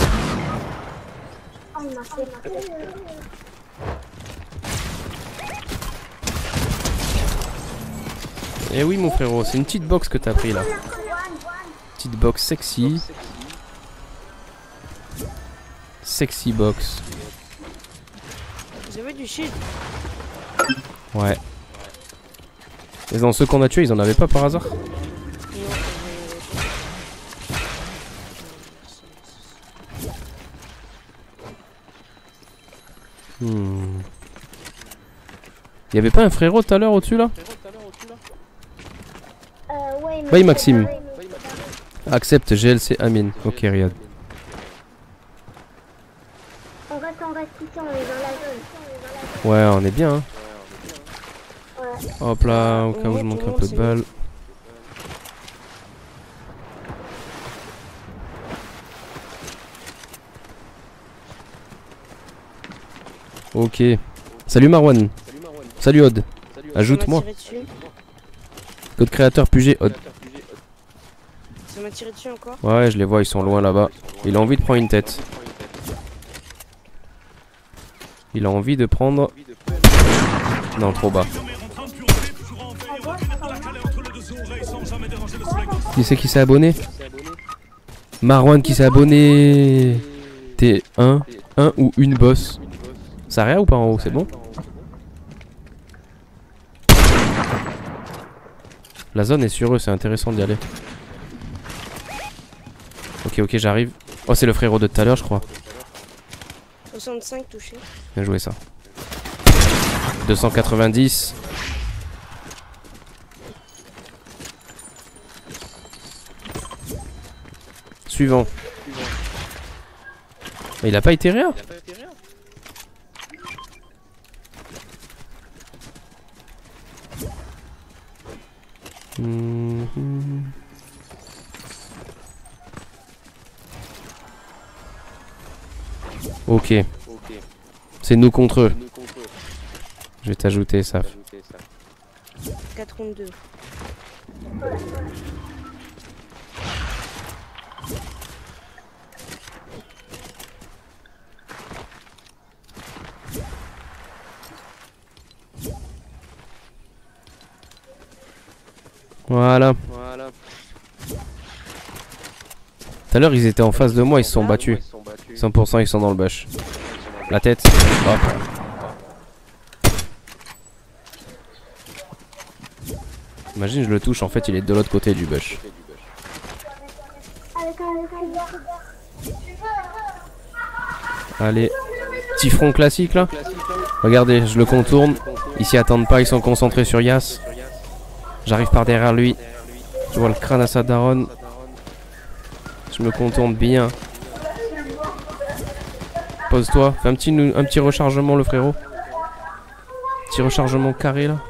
Eh oui mon frérot, c'est une petite box que t'as pris là. Petite box sexy. Sexy box. Vous avez du shield? Ouais. Et dans ceux qu'on a tués, ils en avaient pas par hasard? Hmm. Y'avait pas un frérot tout à l'heure au-dessus là? Bye Maxime. Accepte G L C Amin. Ok Riyad. On reste, on reste ici, on est dans la zone. Ouais, on est bien. Hein. Hop là, au cas où je manque un peu de balles. Ok. Salut Marwan. Salut Odd. Ajoute-moi. Code créateur P U G Odd. Ça m'a tiré dessus encore. Ouais, je les vois, ils sont loin là-bas. Il a envie de prendre une tête. Il a envie de prendre... Non, trop bas. Qui c'est qui s'est abonné? Marwan qui s'est abonné. T'es un, un ou une boss. Ça rien ou pas en haut, c'est bon? La zone est sur eux, c'est intéressant d'y aller. Ok, ok, j'arrive. Oh, c'est le frérot de tout à l'heure, je crois. soixante-cinq touchés. Bien joué ça. deux cent quatre-vingt-dix. Suivant. Mais il a pas été réa. Mmh. Ok. C'est nous contre eux. Je vais t'ajouter ça. quatre contre deux. Voilà. Tout à l'heure ils étaient en face de moi, ils se sont battus. cent pour cent ils sont dans le bush. La tête. Hop. Imagine je le touche, en fait il est de l'autre côté du bush. Allez. Petit front classique là. Regardez, je le contourne. Ils s'y attendent pas, ils sont concentrés sur Yas. J'arrive par derrière lui. Je vois le crâne à sa daronne. Je me contourne bien. Pose-toi. Fais un petit, un petit rechargement le frérot. Petit rechargement carré là.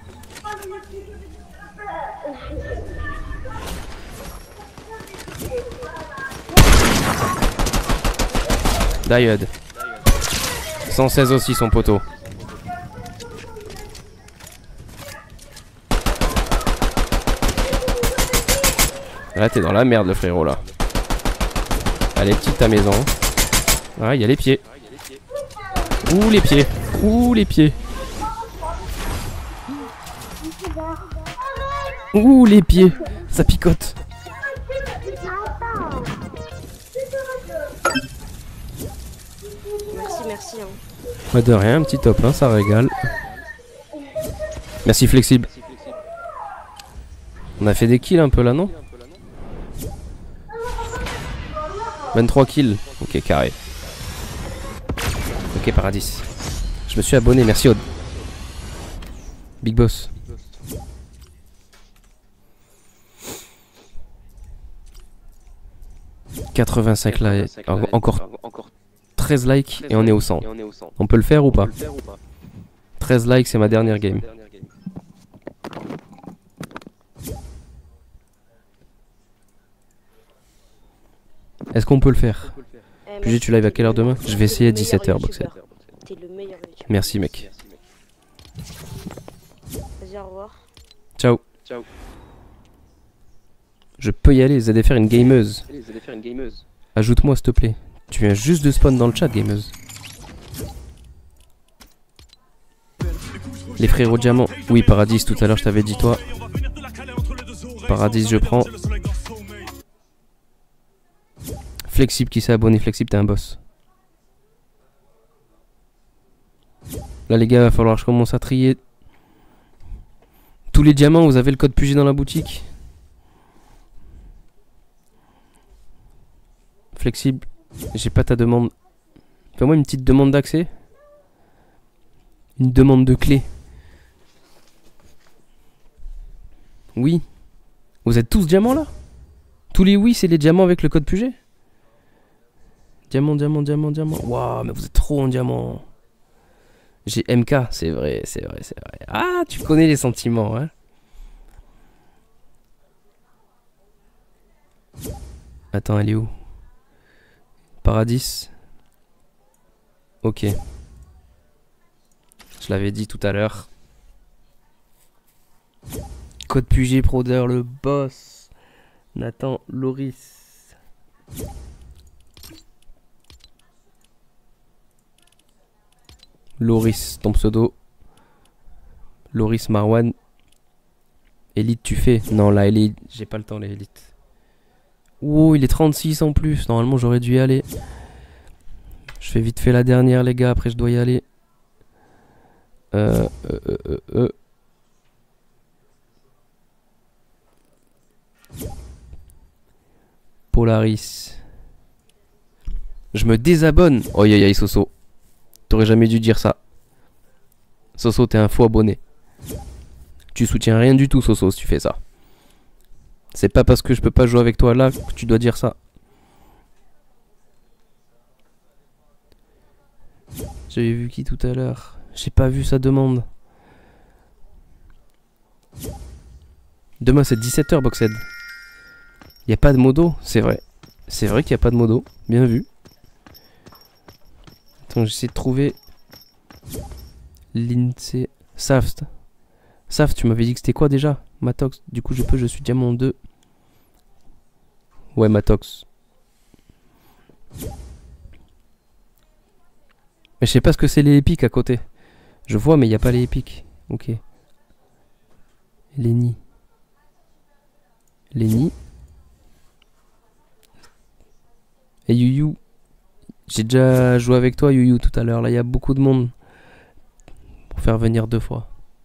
Diode. cent seize aussi son poteau. Là t'es dans la merde le frérot là. Elle est petite ta maison. Ah, il y a les pieds. Ouh, les pieds. Ouh, les pieds. Ouh, les pieds. Ça picote. Merci, merci. Hein. Pas de rien, un petit top, hein, ça régale. Merci Flexible. On a fait des kills un peu là, non? vingt-trois kills. Ok, carré. Ok, Paradis. Je me suis abonné, merci Aude. Big Boss. quatre-vingt-cinq likes. Encore treize likes et on est au cent. On peut le faire ou pas? treize likes, c'est ma dernière game. Est-ce qu'on peut le faire? Eh, Puis tu live à quelle heure demain? Je vais essayer à dix-sept heures, Boxer. T'es le meilleur youtubeur. Merci mec. Vas-y, au revoir. Ciao. Je peux y aller, Z D F R une gameuse. Ajoute-moi s'il te plaît. Tu viens juste de spawn dans le chat, gameuse. Les frérots diamants. Oui, Paradis, tout à l'heure je t'avais dit toi. Paradis, je prends. Flexible qui s'est abonné. Flexible, t'es un boss. Là, les gars, il va falloir que je commence à trier. Tous les diamants, vous avez le code P U G dans la boutique. Flexible, j'ai pas ta demande. Fais-moi une petite demande d'accès. Une demande de clé. Oui. Vous êtes tous diamants là? Tous les oui, c'est les diamants avec le code P U G? Diamant, diamant, diamant, diamant. Waouh, mais vous êtes trop en diamant. J'ai M K, c'est vrai, c'est vrai, c'est vrai. Ah, tu connais les sentiments, hein? Attends, elle est où? Paradis. Ok. Je l'avais dit tout à l'heure. Code P U G Prodeur, le boss. Nathan Loris. Loris, ton pseudo. Loris Marwan. Elite, tu fais? Non, là, Elite, j'ai pas le temps, les élites. Oh, il est trente-six en plus. Normalement, j'aurais dû y aller. Je fais vite fait la dernière, les gars. Après, je dois y aller. Euh, euh, euh, euh, euh. Polaris. Je me désabonne. Oh, aïe aïe, Soso. T'aurais jamais dû dire ça. Soso, t'es un faux abonné. Tu soutiens rien du tout, Soso, si tu fais ça. C'est pas parce que je peux pas jouer avec toi là que tu dois dire ça. J'avais vu qui tout à l'heure? J'ai pas vu sa demande. Demain c'est dix-sept heures, Boxhead. Y a pas de modo, c'est vrai. C'est vrai qu'il y a pas de modo. Bien vu. Attends, j'essaie de trouver Lindsay. Saft. Saft, tu m'avais dit que c'était quoi déjà? Matox. Du coup, je peux, je suis diamant deux. Ouais, Matox. Mais je sais pas ce que c'est les épiques à côté. Je vois, mais il n'y a pas les épiques. Ok. Lenny. Lenny. Et Yuyu. J'ai déjà joué avec toi, Yuyu, tout à l'heure. Là, il y a beaucoup de monde. Pour faire venir deux fois.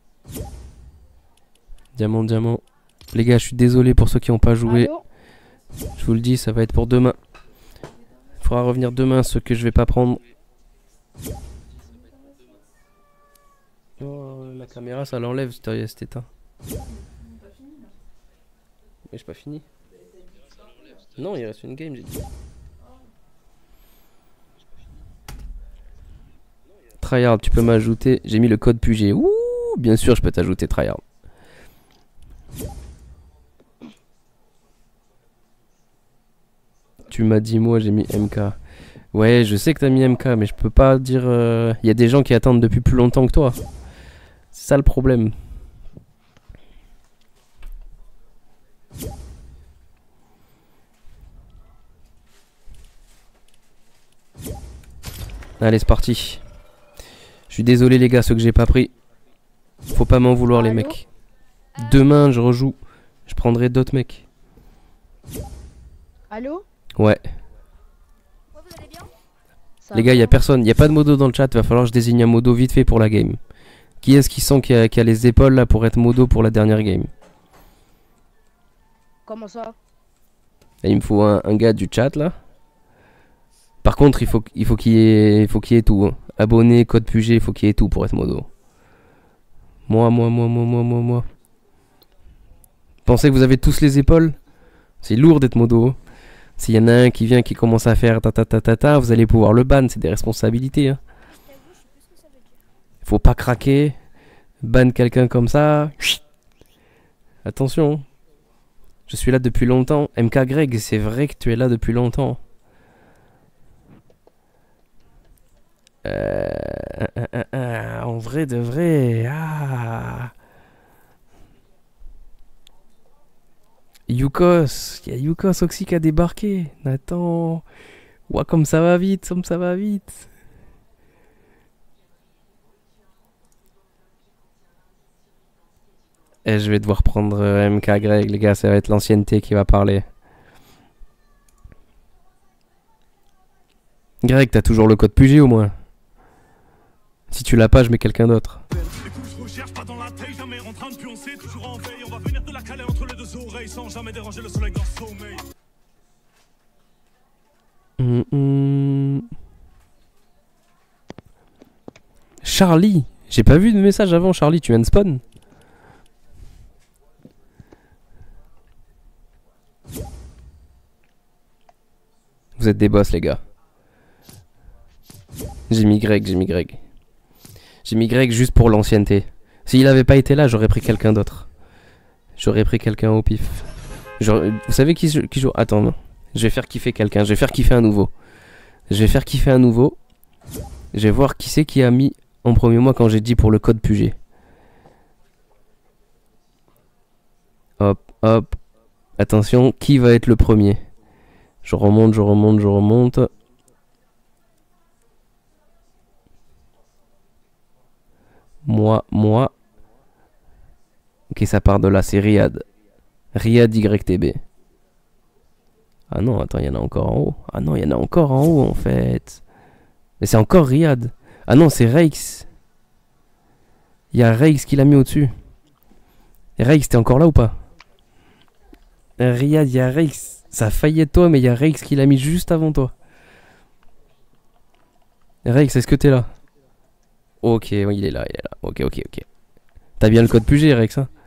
Diamant, diamant. Les gars, je suis désolé pour ceux qui n'ont pas joué. Allô? Je vous le dis, ça va être pour demain. Il faudra revenir demain, ceux que je vais pas prendre. Oh, la caméra, ça l'enlève, c'est éteint. Mais j'ai pas fini. Non, il reste une game, j'ai dit. Tryhard, tu peux m'ajouter. J'ai mis le code P U G. Ouh, bien sûr, je peux t'ajouter Tryhard. Tu m'as dit moi, j'ai mis M K. Ouais, je sais que t'as mis M K, mais je peux pas dire... Il euh... y a des gens qui attendent depuis plus longtemps que toi. C'est ça le problème. Allez, c'est parti. Je suis désolé les gars, ceux que j'ai pas pris. Faut pas m'en vouloir les Allô? mecs. Demain je rejoue. Je prendrai d'autres mecs. Allô? Ouais. Ça Les gars, va? y a personne, y a pas de modo dans le chat, va falloir que je désigne un modo vite fait pour la game. Qui est-ce qui sent qu'il y, a- qu'il y a les épaules là pour être modo pour la dernière game? Comment ça? Et il me faut un, un gars du chat là. Par contre, il faut il faut qu'il y ait il faut qu'il y ait tout. Hein. Abonné, code P U G, il faut qu'il y ait tout pour être modo. Moi, moi, moi, moi, moi, moi, moi. Pensez que vous avez tous les épaules? C'est lourd d'être modo. S'il y en a un qui vient qui commence à faire ta ta ta ta ta, vous allez pouvoir le ban, c'est des responsabilités. Hein. Faut pas craquer. Ban quelqu'un comme ça. Chut. Attention. Je suis là depuis longtemps. M K Greg, c'est vrai que tu es là depuis longtemps. Euh, euh, euh, euh, en vrai de vrai. Ah. Yukos. Il y a Yukos aussi qui a débarqué. Attends. Ouah, comme ça va vite, comme ça va vite. Et je vais devoir prendre euh, M K Greg, les gars, ça va être l'ancienneté qui va parler. Greg, t'as toujours le code P U G au moins. Si tu l'as pas, je mets quelqu'un d'autre. Écoute, je recherche pas dans la taille, jamais en train de pioncer, toujours en veille. On va venir de la Calais entre les deux oreilles sans jamais déranger le soleil dans le sommeil. Hum, hum. Charlie, j'ai pas vu de message avant. Charlie, tu viens de spawn? Vous êtes des boss les gars. J'ai mis Greg, j'ai mis Greg. J'ai mis Greg juste pour l'ancienneté. S'il avait pas été là, j'aurais pris quelqu'un d'autre. J'aurais pris quelqu'un au pif. J'aurais- Vous savez qui, qui joue? Attends, non. Je vais faire kiffer quelqu'un. Je vais faire kiffer un nouveau. Je vais faire kiffer un nouveau. Je vais voir qui c'est qui a mis en premier mois quand j'ai dit pour le code P U G. Hop, hop. Attention, qui va être le premier? Je remonte, je remonte, je remonte. Moi, moi. Ok, ça part de là, c'est Riyad. Riyad Y T B. Ah non, attends, il y en a encore en haut. Ah non, il y en a encore en haut en fait. Mais c'est encore Riyad. Ah non, c'est Rex. Il y a Rex qui l'a mis au-dessus. Rex, t'es encore là ou pas? Riyad, il y a Rex. Ça a failli être toi, mais il y a Rex qui l'a mis juste avant toi. Rex, est-ce que t'es là? Ok, oui, il est là, il est là. Ok, ok, ok. T'as bien le code P U G, Rex, hein?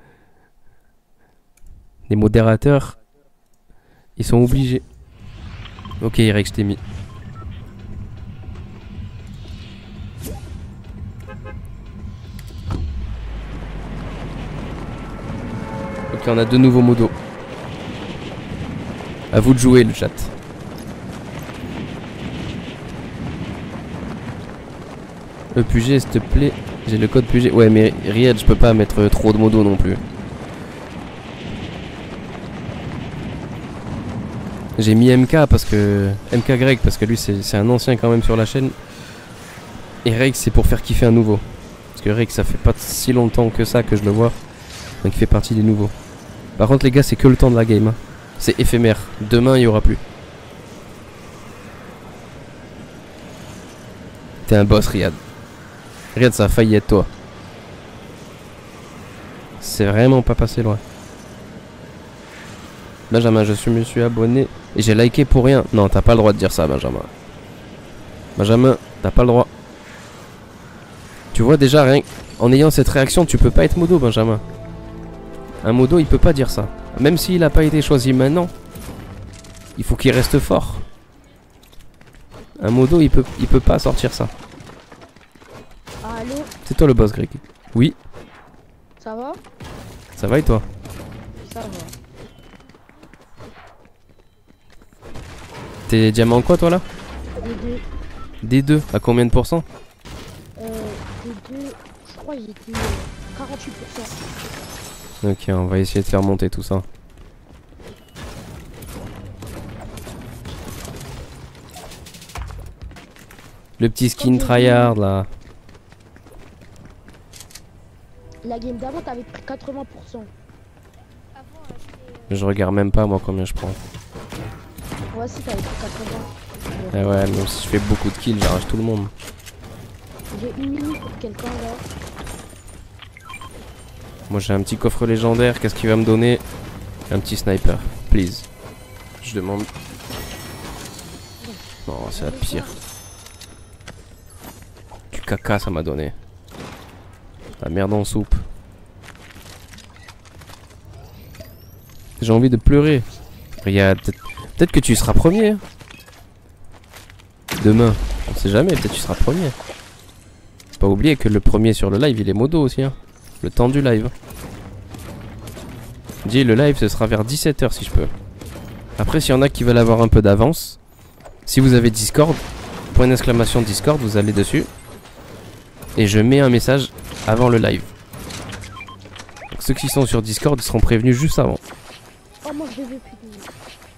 Les modérateurs, ils sont obligés. Ok, Rex, je t'ai mis. Ok, on a deux nouveaux modos. À vous de jouer le chat. Le P U G s'il te plaît. J'ai le code P U G. Ouais mais Riyad je peux pas mettre trop de modos non plus. J'ai mis M K parce que... M K Greg parce que lui c'est un ancien quand même sur la chaîne. Et Rex c'est pour faire kiffer un nouveau. Parce que Rex ça fait pas si longtemps que ça que je le vois. Donc il fait partie des nouveaux. Par contre les gars c'est que le temps de la game hein. C'est éphémère. Demain, il n'y aura plus. T'es un boss, Riyad. Riyad, ça a failli être toi. C'est vraiment pas passé loin. Benjamin, je suis, me suis abonné et j'ai liké pour rien. Non, t'as pas le droit de dire ça, Benjamin. Benjamin, t'as pas le droit. Tu vois déjà, rien en ayant cette réaction, tu peux pas être modo, Benjamin. Un modo, il peut pas dire ça. Même s'il a pas été choisi maintenant, il faut qu'il reste fort. Un modo, il peut, il peut pas sortir ça. Allô? C'est toi le boss, Greg. Oui, Ça va? ça va et toi? Ça va. T'es diamant quoi toi là? D deux. D deux, à combien de pourcents? Euh, D deux, je crois qu'il était euh, quarante-huit pour cent. Ok, on va essayer de faire monter tout ça. Le petit skin tryhard là. La game d'avant, t'avais pris quatre-vingts pour cent. Avant, euh, c'était, Je regarde même pas moi combien je prends. Ouais, si, t'avais pris quatre-vingts. Ah ouais, même si je fais beaucoup de kills, j'arrache tout le monde. J'ai une minute pour quelqu'un là. Moi j'ai un petit coffre légendaire, qu'est-ce qu'il va me donner? Un petit sniper, please. Je demande. Non, c'est la pire. Du caca ça m'a donné. La merde en soupe. J'ai envie de pleurer. Regarde, peut-être peut-être que tu seras premier. hein. Demain, on sait jamais, peut-être tu seras premier. Faut pas oublier que le premier sur le live il est modo aussi hein. Le temps du live. Dis le live ce sera vers dix-sept heures si je peux. Après s'il y en a qui veulent avoir un peu d'avance, si vous avez Discord, point d'exclamation Discord, vous allez dessus. Et je mets un message avant le live. Donc, ceux qui sont sur Discord ils seront prévenus juste avant. Oh, moi je l'ai vu plus de...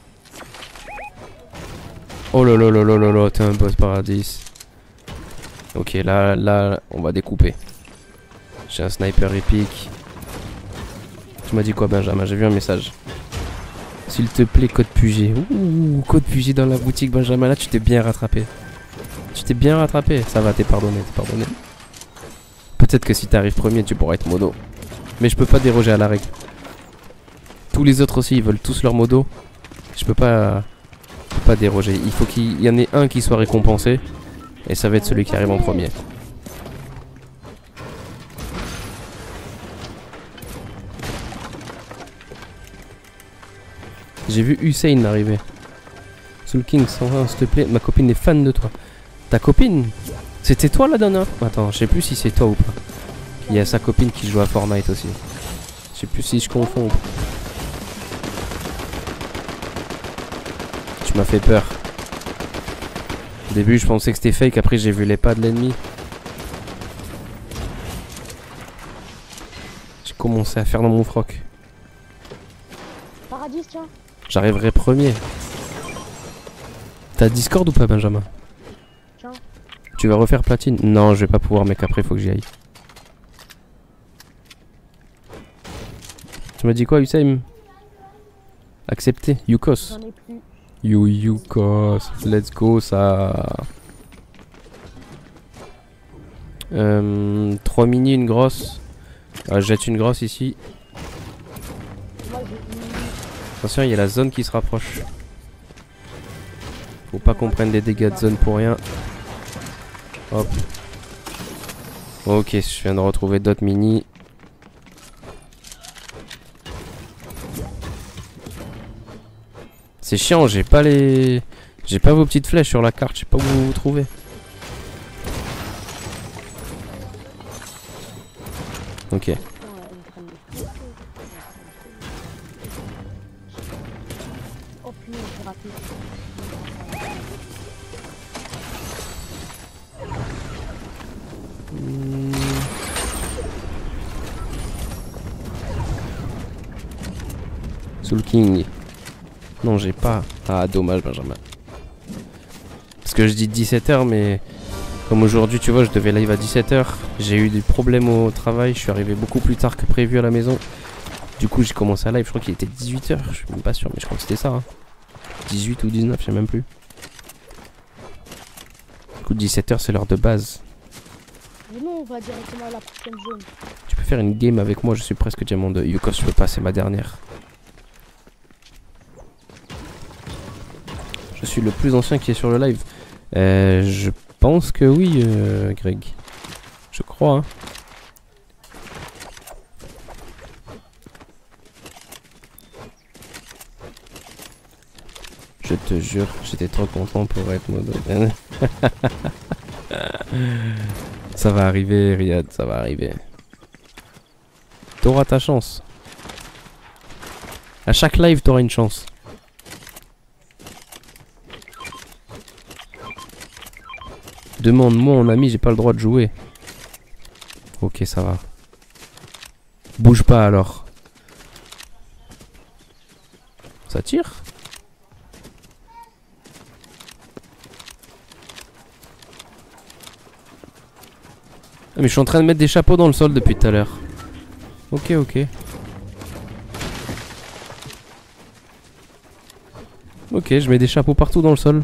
Oh là là là là là là, t'es un boss paradis. Ok, là, là, on va découper. J'ai un sniper épique. Tu m'as dit quoi, Benjamin? J'ai vu un message. S'il te plaît, code P U G. Ouh, code P U G dans la boutique, Benjamin. Là, tu t'es bien rattrapé. Tu t'es bien rattrapé. Ça va, t'es pardonné, t'es pardonné. Peut-être que si t'arrives premier, tu pourras être modo. Mais je peux pas déroger à la règle. Tous les autres aussi, ils veulent tous leur modo. Je peux pas, je peux pas déroger. Il faut qu'il y en ait un qui soit récompensé. Et ça va être celui qui arrive en premier. J'ai vu Hussein arriver. Soul King cent vingt, s'il te plaît. Ma copine est fan de toi. Ta copine? C'était toi la dernière? Attends, je sais plus si c'est toi ou pas. Il y a sa copine qui joue à Fortnite aussi. Je sais plus si je confonds. Tu m'as fait peur. Au début je pensais que c'était fake, après j'ai vu les pas de l'ennemi. J'ai commencé à faire dans mon froc. Paradis, tiens. J'arriverai premier. T'as Discord ou pas, Benjamin? Tiens. Tu vas refaire platine? Non, je vais pas pouvoir, mec, après faut que j'y aille. Tu m'as dit quoi, Hussein? Accepté, Yukos. J'en ai plus. You Yukos, let's go ça. Euh, trois mini, une grosse. Ah, je jette une grosse ici. Moi j'ai une minute. Attention, il y a la zone qui se rapproche. Faut pas qu'on prenne des dégâts de zone pour rien. Hop. Ok, je viens de retrouver d'autres mini. C'est chiant, j'ai pas les... J'ai pas vos petites flèches sur la carte, je sais pas où vous vous trouvez. Ok. Oh putain, j'ai raté. Hmm. Soul King. Non, j'ai pas. Ah, dommage, Benjamin. Parce que je dis dix-sept heures, mais comme aujourd'hui, tu vois, je devais live à dix-sept heures. J'ai eu des problèmes au travail. Je suis arrivé beaucoup plus tard que prévu à la maison. Du coup, j'ai commencé à live. Je crois qu'il était dix-huit heures. Je suis même pas sûr, mais je crois que c'était ça. Hein. dix-huit ou dix-neuf, je sais même plus. Du coup, dix-sept heures, c'est l'heure de base. Mais non, on va directement à la prochaine zone. Tu peux faire une game avec moi, je suis presque diamant deux. Yukos, je peux pas, c'est ma dernière. Je suis le plus ancien qui est sur le live. Euh, je pense que oui, euh, Greg. Je crois. Hein. Je te jure, j'étais trop content pour être modo. Ça va arriver, Riyad, ça va arriver. T'auras ta chance. À chaque live, t'auras une chance. Demande-moi, mon ami, j'ai pas le droit de jouer. Ok, ça va. Bouge pas alors. Ça tire? Ah mais je suis en train de mettre des chapeaux dans le sol depuis tout à l'heure. Ok, ok. Ok, je mets des chapeaux partout dans le sol.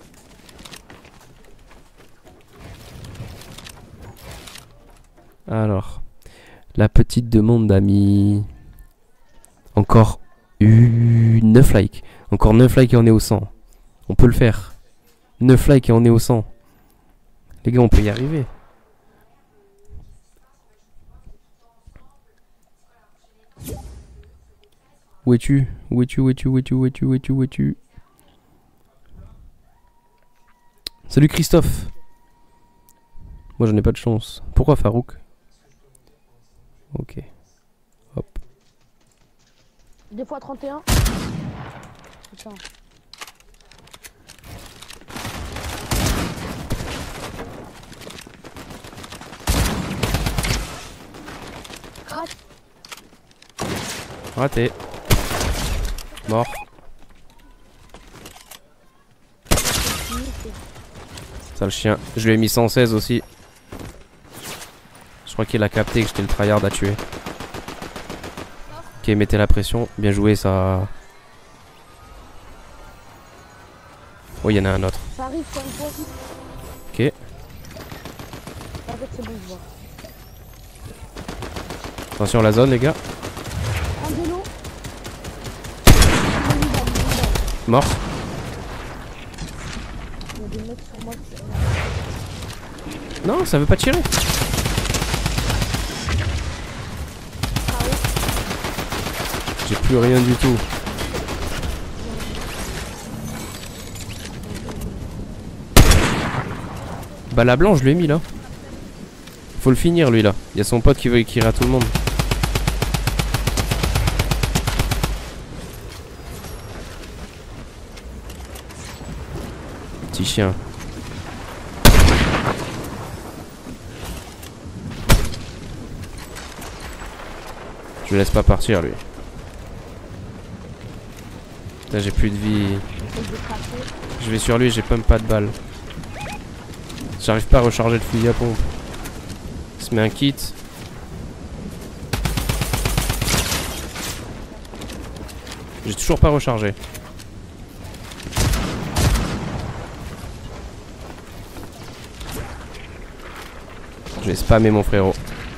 Alors, la petite demande d'amis. Encore une... neuf likes. Encore neuf likes et on est au cent. On peut le faire. neuf likes et on est au cent. Les gars, on peut y arriver. Où es-tu? Où es-tu? Où es-tu? Où es-tu? Où es-tu? Où es-tu? Où es-tu? Salut Christophe. Moi j'en ai pas de chance. Pourquoi Farouk? Ok. Hop. Deux fois trente et un. Putain. Rate. Raté. Mort. Sale chien. Je lui ai mis cent seize aussi. Je crois qu'il a capté que j'étais le tryhard à tuer. Ok, mettez la pression. Bien joué, ça. Oh, il y en a un autre. Ça arrive quand une fois. Ok. En fait, c'est bon, je vois. Attention à la zone, les gars. Prends de l'eau. Mort. Il y a des mecs sur moi. Non, ça veut pas tirer. J'ai plus rien du tout. Bah la blanche, je lui ai mis là. Faut le finir lui là. Il y a son pote qui veut écrire à tout le monde. Petit chien. Je le laisse pas partir lui. Putain, j'ai plus de vie. Je vais sur lui, j'ai même pas de balles. J'arrive pas à recharger le fusil à pompe. Il se met un kit. J'ai toujours pas rechargé. Je vais spammer mon frérot.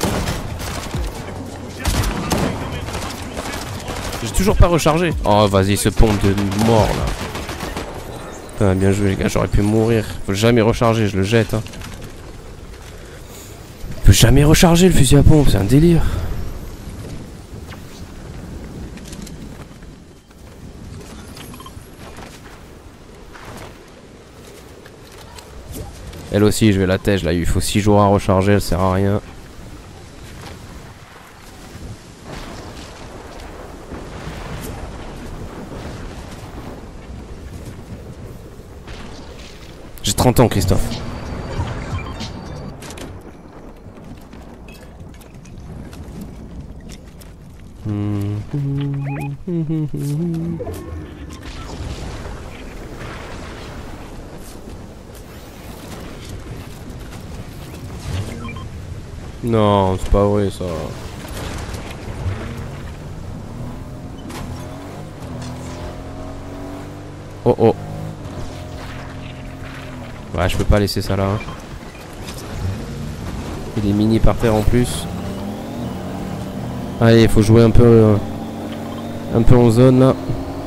J'ai toujours pas rechargé. Oh vas-y, ce pompe de mort là. Putain, bien joué les gars, j'aurais pu mourir. Faut jamais recharger, je le jette hein. Faut jamais recharger le fusil à pompe, c'est un délire. Elle aussi, je vais la tèche là, il faut six jours à recharger, elle sert à rien. J'ai trente ans, Christophe. Non, c'est pas vrai ça. Oh oh. Ouais, je peux pas laisser ça là. Hein. Il y a des mini par terre en plus. Allez, il faut jouer un peu euh, un peu en zone là.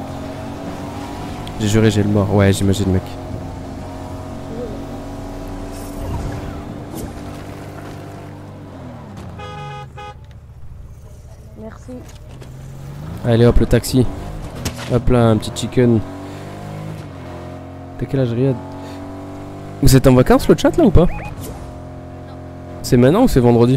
J'ai juré, j'ai le mort. Ouais, j'imagine mec. Merci. Allez hop, le taxi. Hop là, un petit chicken. T'as quel âge, Riyad? Vous êtes en vacances le chat là ou pas? C'est maintenant ou c'est vendredi?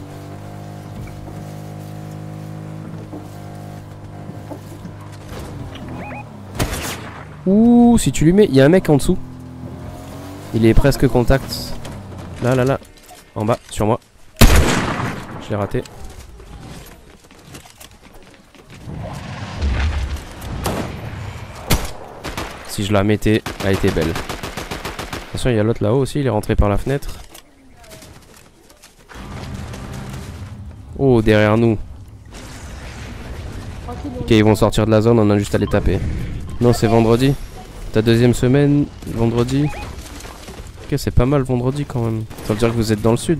Ouh, si tu lui mets, il y a un mec en dessous. Il est presque contact. Là, là, là. En bas, sur moi. Je l'ai raté. Si je la mettais, elle était belle. Attention, il y a l'autre là-haut aussi, il est rentré par la fenêtre. Oh, derrière nous. Tranquille, Ok, ils vont sortir de la zone, on a juste à les taper. Non, c'est vendredi. Ta deuxième semaine, vendredi. Ok, c'est pas mal vendredi quand même. Ça veut dire que vous êtes dans le sud.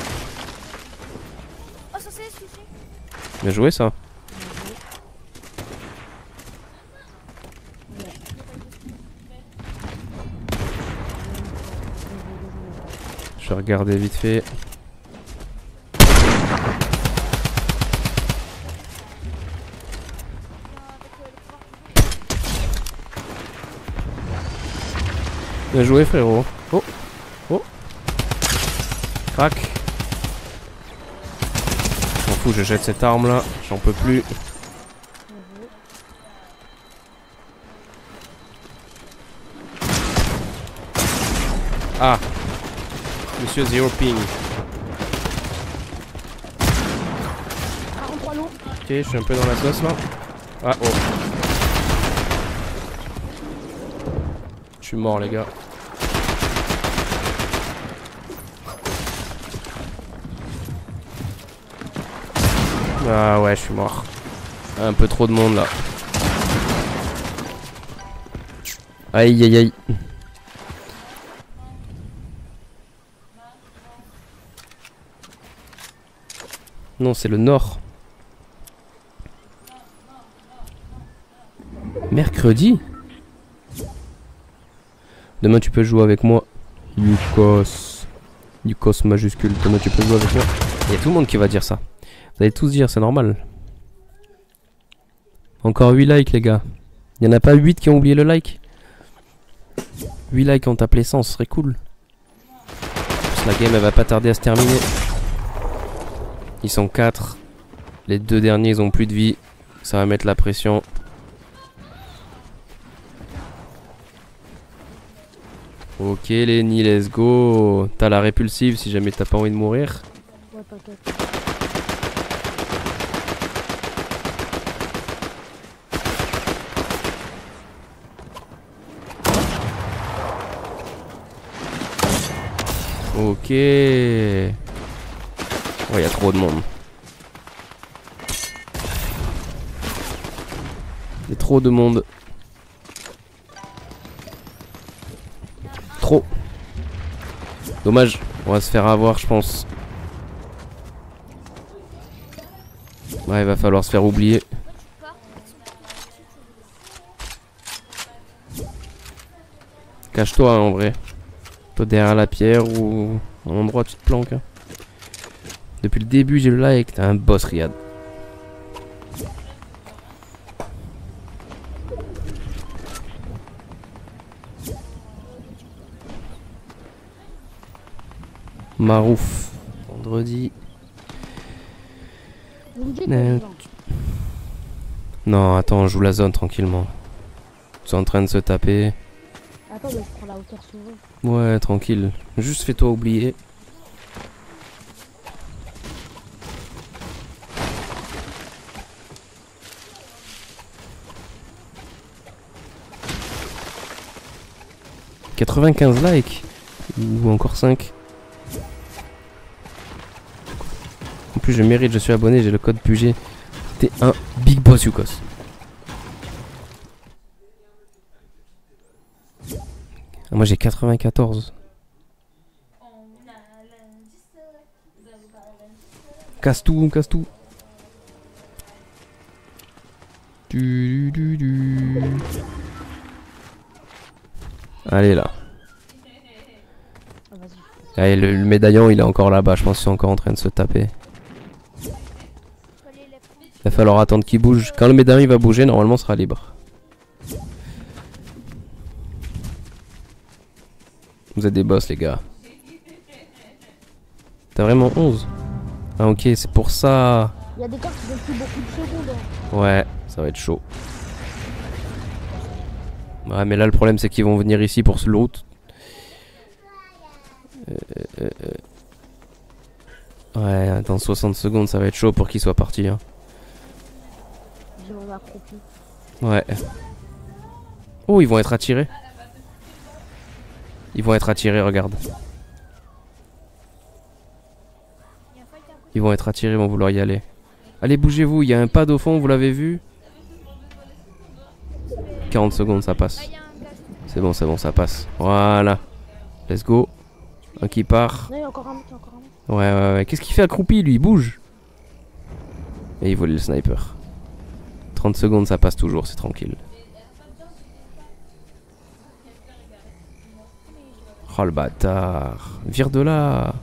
Oh, ça c'est, si, si. Bien joué ça. Je vais regarder vite fait. Bien joué frérot. Oh. Oh. Crac. M'en fous, je jette cette arme là. J'en peux plus. Ah. Monsieur Zero Ping. quarante-trois lourds. Ok, je suis un peu dans la sauce là. Ah oh. Je suis mort les gars. Ah ouais, je suis mort. Un peu trop de monde là. Aïe aïe aïe. Non, c'est le nord. Mercredi? Demain tu peux jouer avec moi. Yukos. Yukos majuscule. Demain tu peux jouer avec moi. Il y a tout le monde qui va dire ça. Vous allez tous dire, c'est normal. Encore huit likes les gars. Il n'y en a pas huit qui ont oublié le like. huit likes ont appelé ça, ce serait cool. La game elle va pas tarder à se terminer. Ils sont quatre. Les deux derniers ils ont plus de vie. Ça va mettre la pression. Ok Lenny, let's go. T'as la répulsive si jamais t'as pas envie de mourir. Ouais, t'inquiète. Ok. Oh, il y a trop de monde. Il y a trop de monde. Trop. Dommage. On va se faire avoir, je pense. Ouais, il va falloir se faire oublier. Cache-toi hein, en vrai. Toi derrière la pierre ou à un endroit tu te planques. Hein. Depuis le début j'ai le like, t'as un boss Riyad. Marouf. Vendredi. Vous me dites, Euh, les gens. Non, attends, on joue la zone tranquillement. Ils sont en train de se taper. Attends, mais je prends la hauteur souvent. Ouais, tranquille. Juste fais-toi oublier. quatre-vingt-quinze likes. Ou encore cinq. En plus, je mérite, je suis abonné, j'ai le code P U G. T'es un big boss, Yukos. Ah, moi j'ai quatre-vingt-quatorze. Casse tout, casse tout. Du, du, du. Allez là. Ah, vas-y. Allez, le, le médaillon il est encore là-bas, je pense qu'ils sont encore en train de se taper. Il va falloir attendre qu'il bouge. Quand le médaillon il va bouger, normalement on sera libre. Vous êtes des boss les gars. T'as vraiment onze? Ah ok, c'est pour ça. Il y a des cartes qui donnent plus beaucoup de secondes. Hein. Ouais, ça va être chaud. Ouais, mais là le problème c'est qu'ils vont venir ici pour se loot. Euh, euh, euh. Ouais, dans soixante secondes ça va être chaud pour qu'ils soient partis. Hein. Je m'en accroupis. Ouais. Oh, ils vont être attirés. Ils vont être attirés, regarde. Ils vont être attirés, ils vont vouloir y aller. Allez, bougez-vous, il y a un pad au fond, vous l'avez vu? quarante secondes, ça passe. C'est bon, c'est bon, ça passe. Voilà. Let's go. Un qui part. Non, il y a encore un mec, il y a encore un mec. Ouais, ouais, ouais. Qu'est-ce qu'il fait accroupi, lui? Il bouge. Et il vole le sniper. trente secondes, ça passe toujours, c'est tranquille. Oh le bâtard. Vire de là.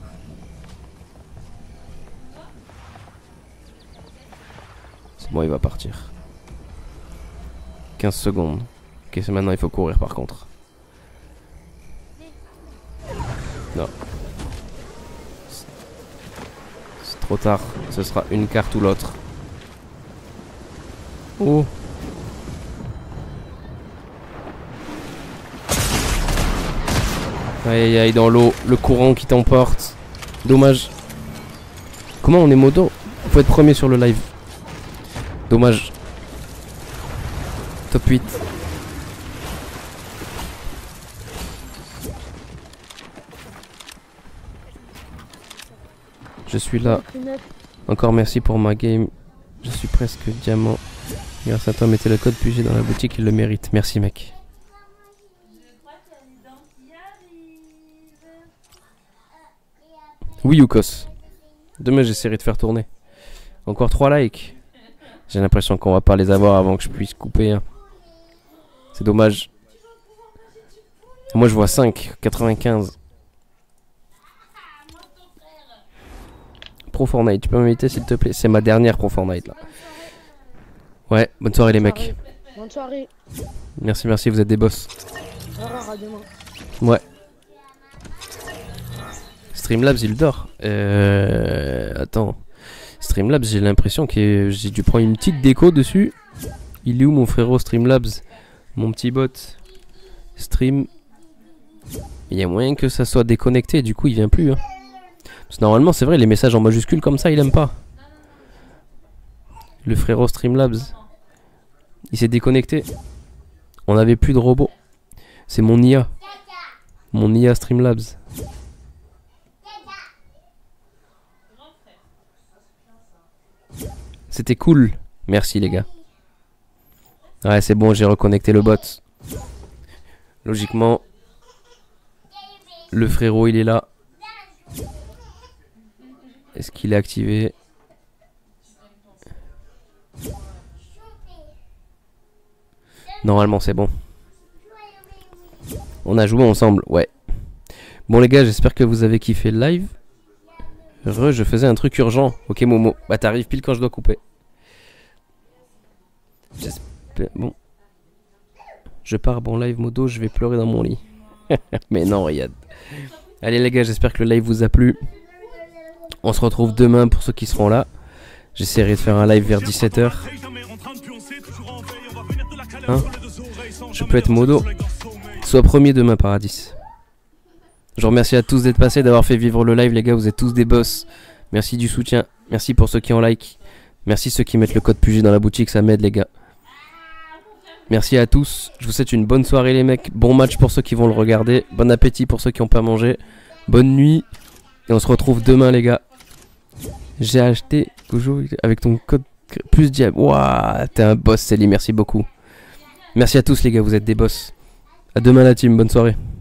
C'est bon, il va partir. quinze secondes. Ok, c'est maintenant, il faut courir par contre. Non. C'est trop tard. Ce sera une carte ou l'autre. Oh. Aïe aïe aïe, dans l'eau, le courant qui t'emporte. Dommage. Comment on est moto? Faut être premier sur le live. Dommage. Top huit. Je suis là. Encore merci pour ma game. Je suis presque diamant. Grâce à toi, mettez le code P U G dans la boutique, il le mérite. Merci mec. Oui Yukos. Demain j'essaierai de faire tourner. Encore trois likes. J'ai l'impression qu'on va pas les avoir avant que je puisse couper. Hein. C'est dommage. Moi je vois cinq, quatre-vingt-quinze. Pro Fortnite, tu peux m'inviter s'il te plaît? C'est ma dernière Pro Fortnite là. Ouais, bonne soirée les mecs. Bonne soirée. Merci, merci, vous êtes des boss. Au revoir, à demain. Ouais. Streamlabs il dort. Euh... Attends. Streamlabs j'ai l'impression que j'ai dû prendre une petite déco dessus. Il est où mon frérot Streamlabs? Mon petit bot. Stream. Il y a moyen que ça soit déconnecté, du coup il vient plus. Hein. Parce que normalement c'est vrai, les messages en majuscule comme ça il aime pas. Le frérot Streamlabs. Il s'est déconnecté. On avait plus de robots. C'est mon I A. Mon I A Streamlabs. C'était cool. Merci les gars. Ouais c'est bon, j'ai reconnecté le bot. Logiquement. Le frérot il est là. Est-ce qu'il est activé? Normalement c'est bon. On a joué ensemble, ouais. Bon les gars, j'espère que vous avez kiffé le live. Re, je faisais un truc urgent. Ok Momo, bah t'arrives pile quand je dois couper. J'espère... Bon. Je pars, bon live modo, je vais pleurer dans mon lit. Mais non, Riyad. Allez les gars, j'espère que le live vous a plu. On se retrouve demain pour ceux qui seront là. J'essaierai de faire un live vers dix-sept heures. Hein? Je peux être modo. Sois premier demain, Paradis. Je vous remercie à tous d'être passés, d'avoir fait vivre le live, les gars. Vous êtes tous des boss. Merci du soutien. Merci pour ceux qui ont like. Merci ceux qui mettent le code P U G dans la boutique, ça m'aide, les gars. Merci à tous. Je vous souhaite une bonne soirée, les mecs. Bon match pour ceux qui vont le regarder. Bon appétit pour ceux qui n'ont pas mangé. Bonne nuit. Et on se retrouve demain, les gars. J'ai acheté Gojo avec ton code plus diable. Waouh, t'es un boss, Célie. Merci beaucoup. Merci à tous, les gars. Vous êtes des boss. À demain, la team. Bonne soirée.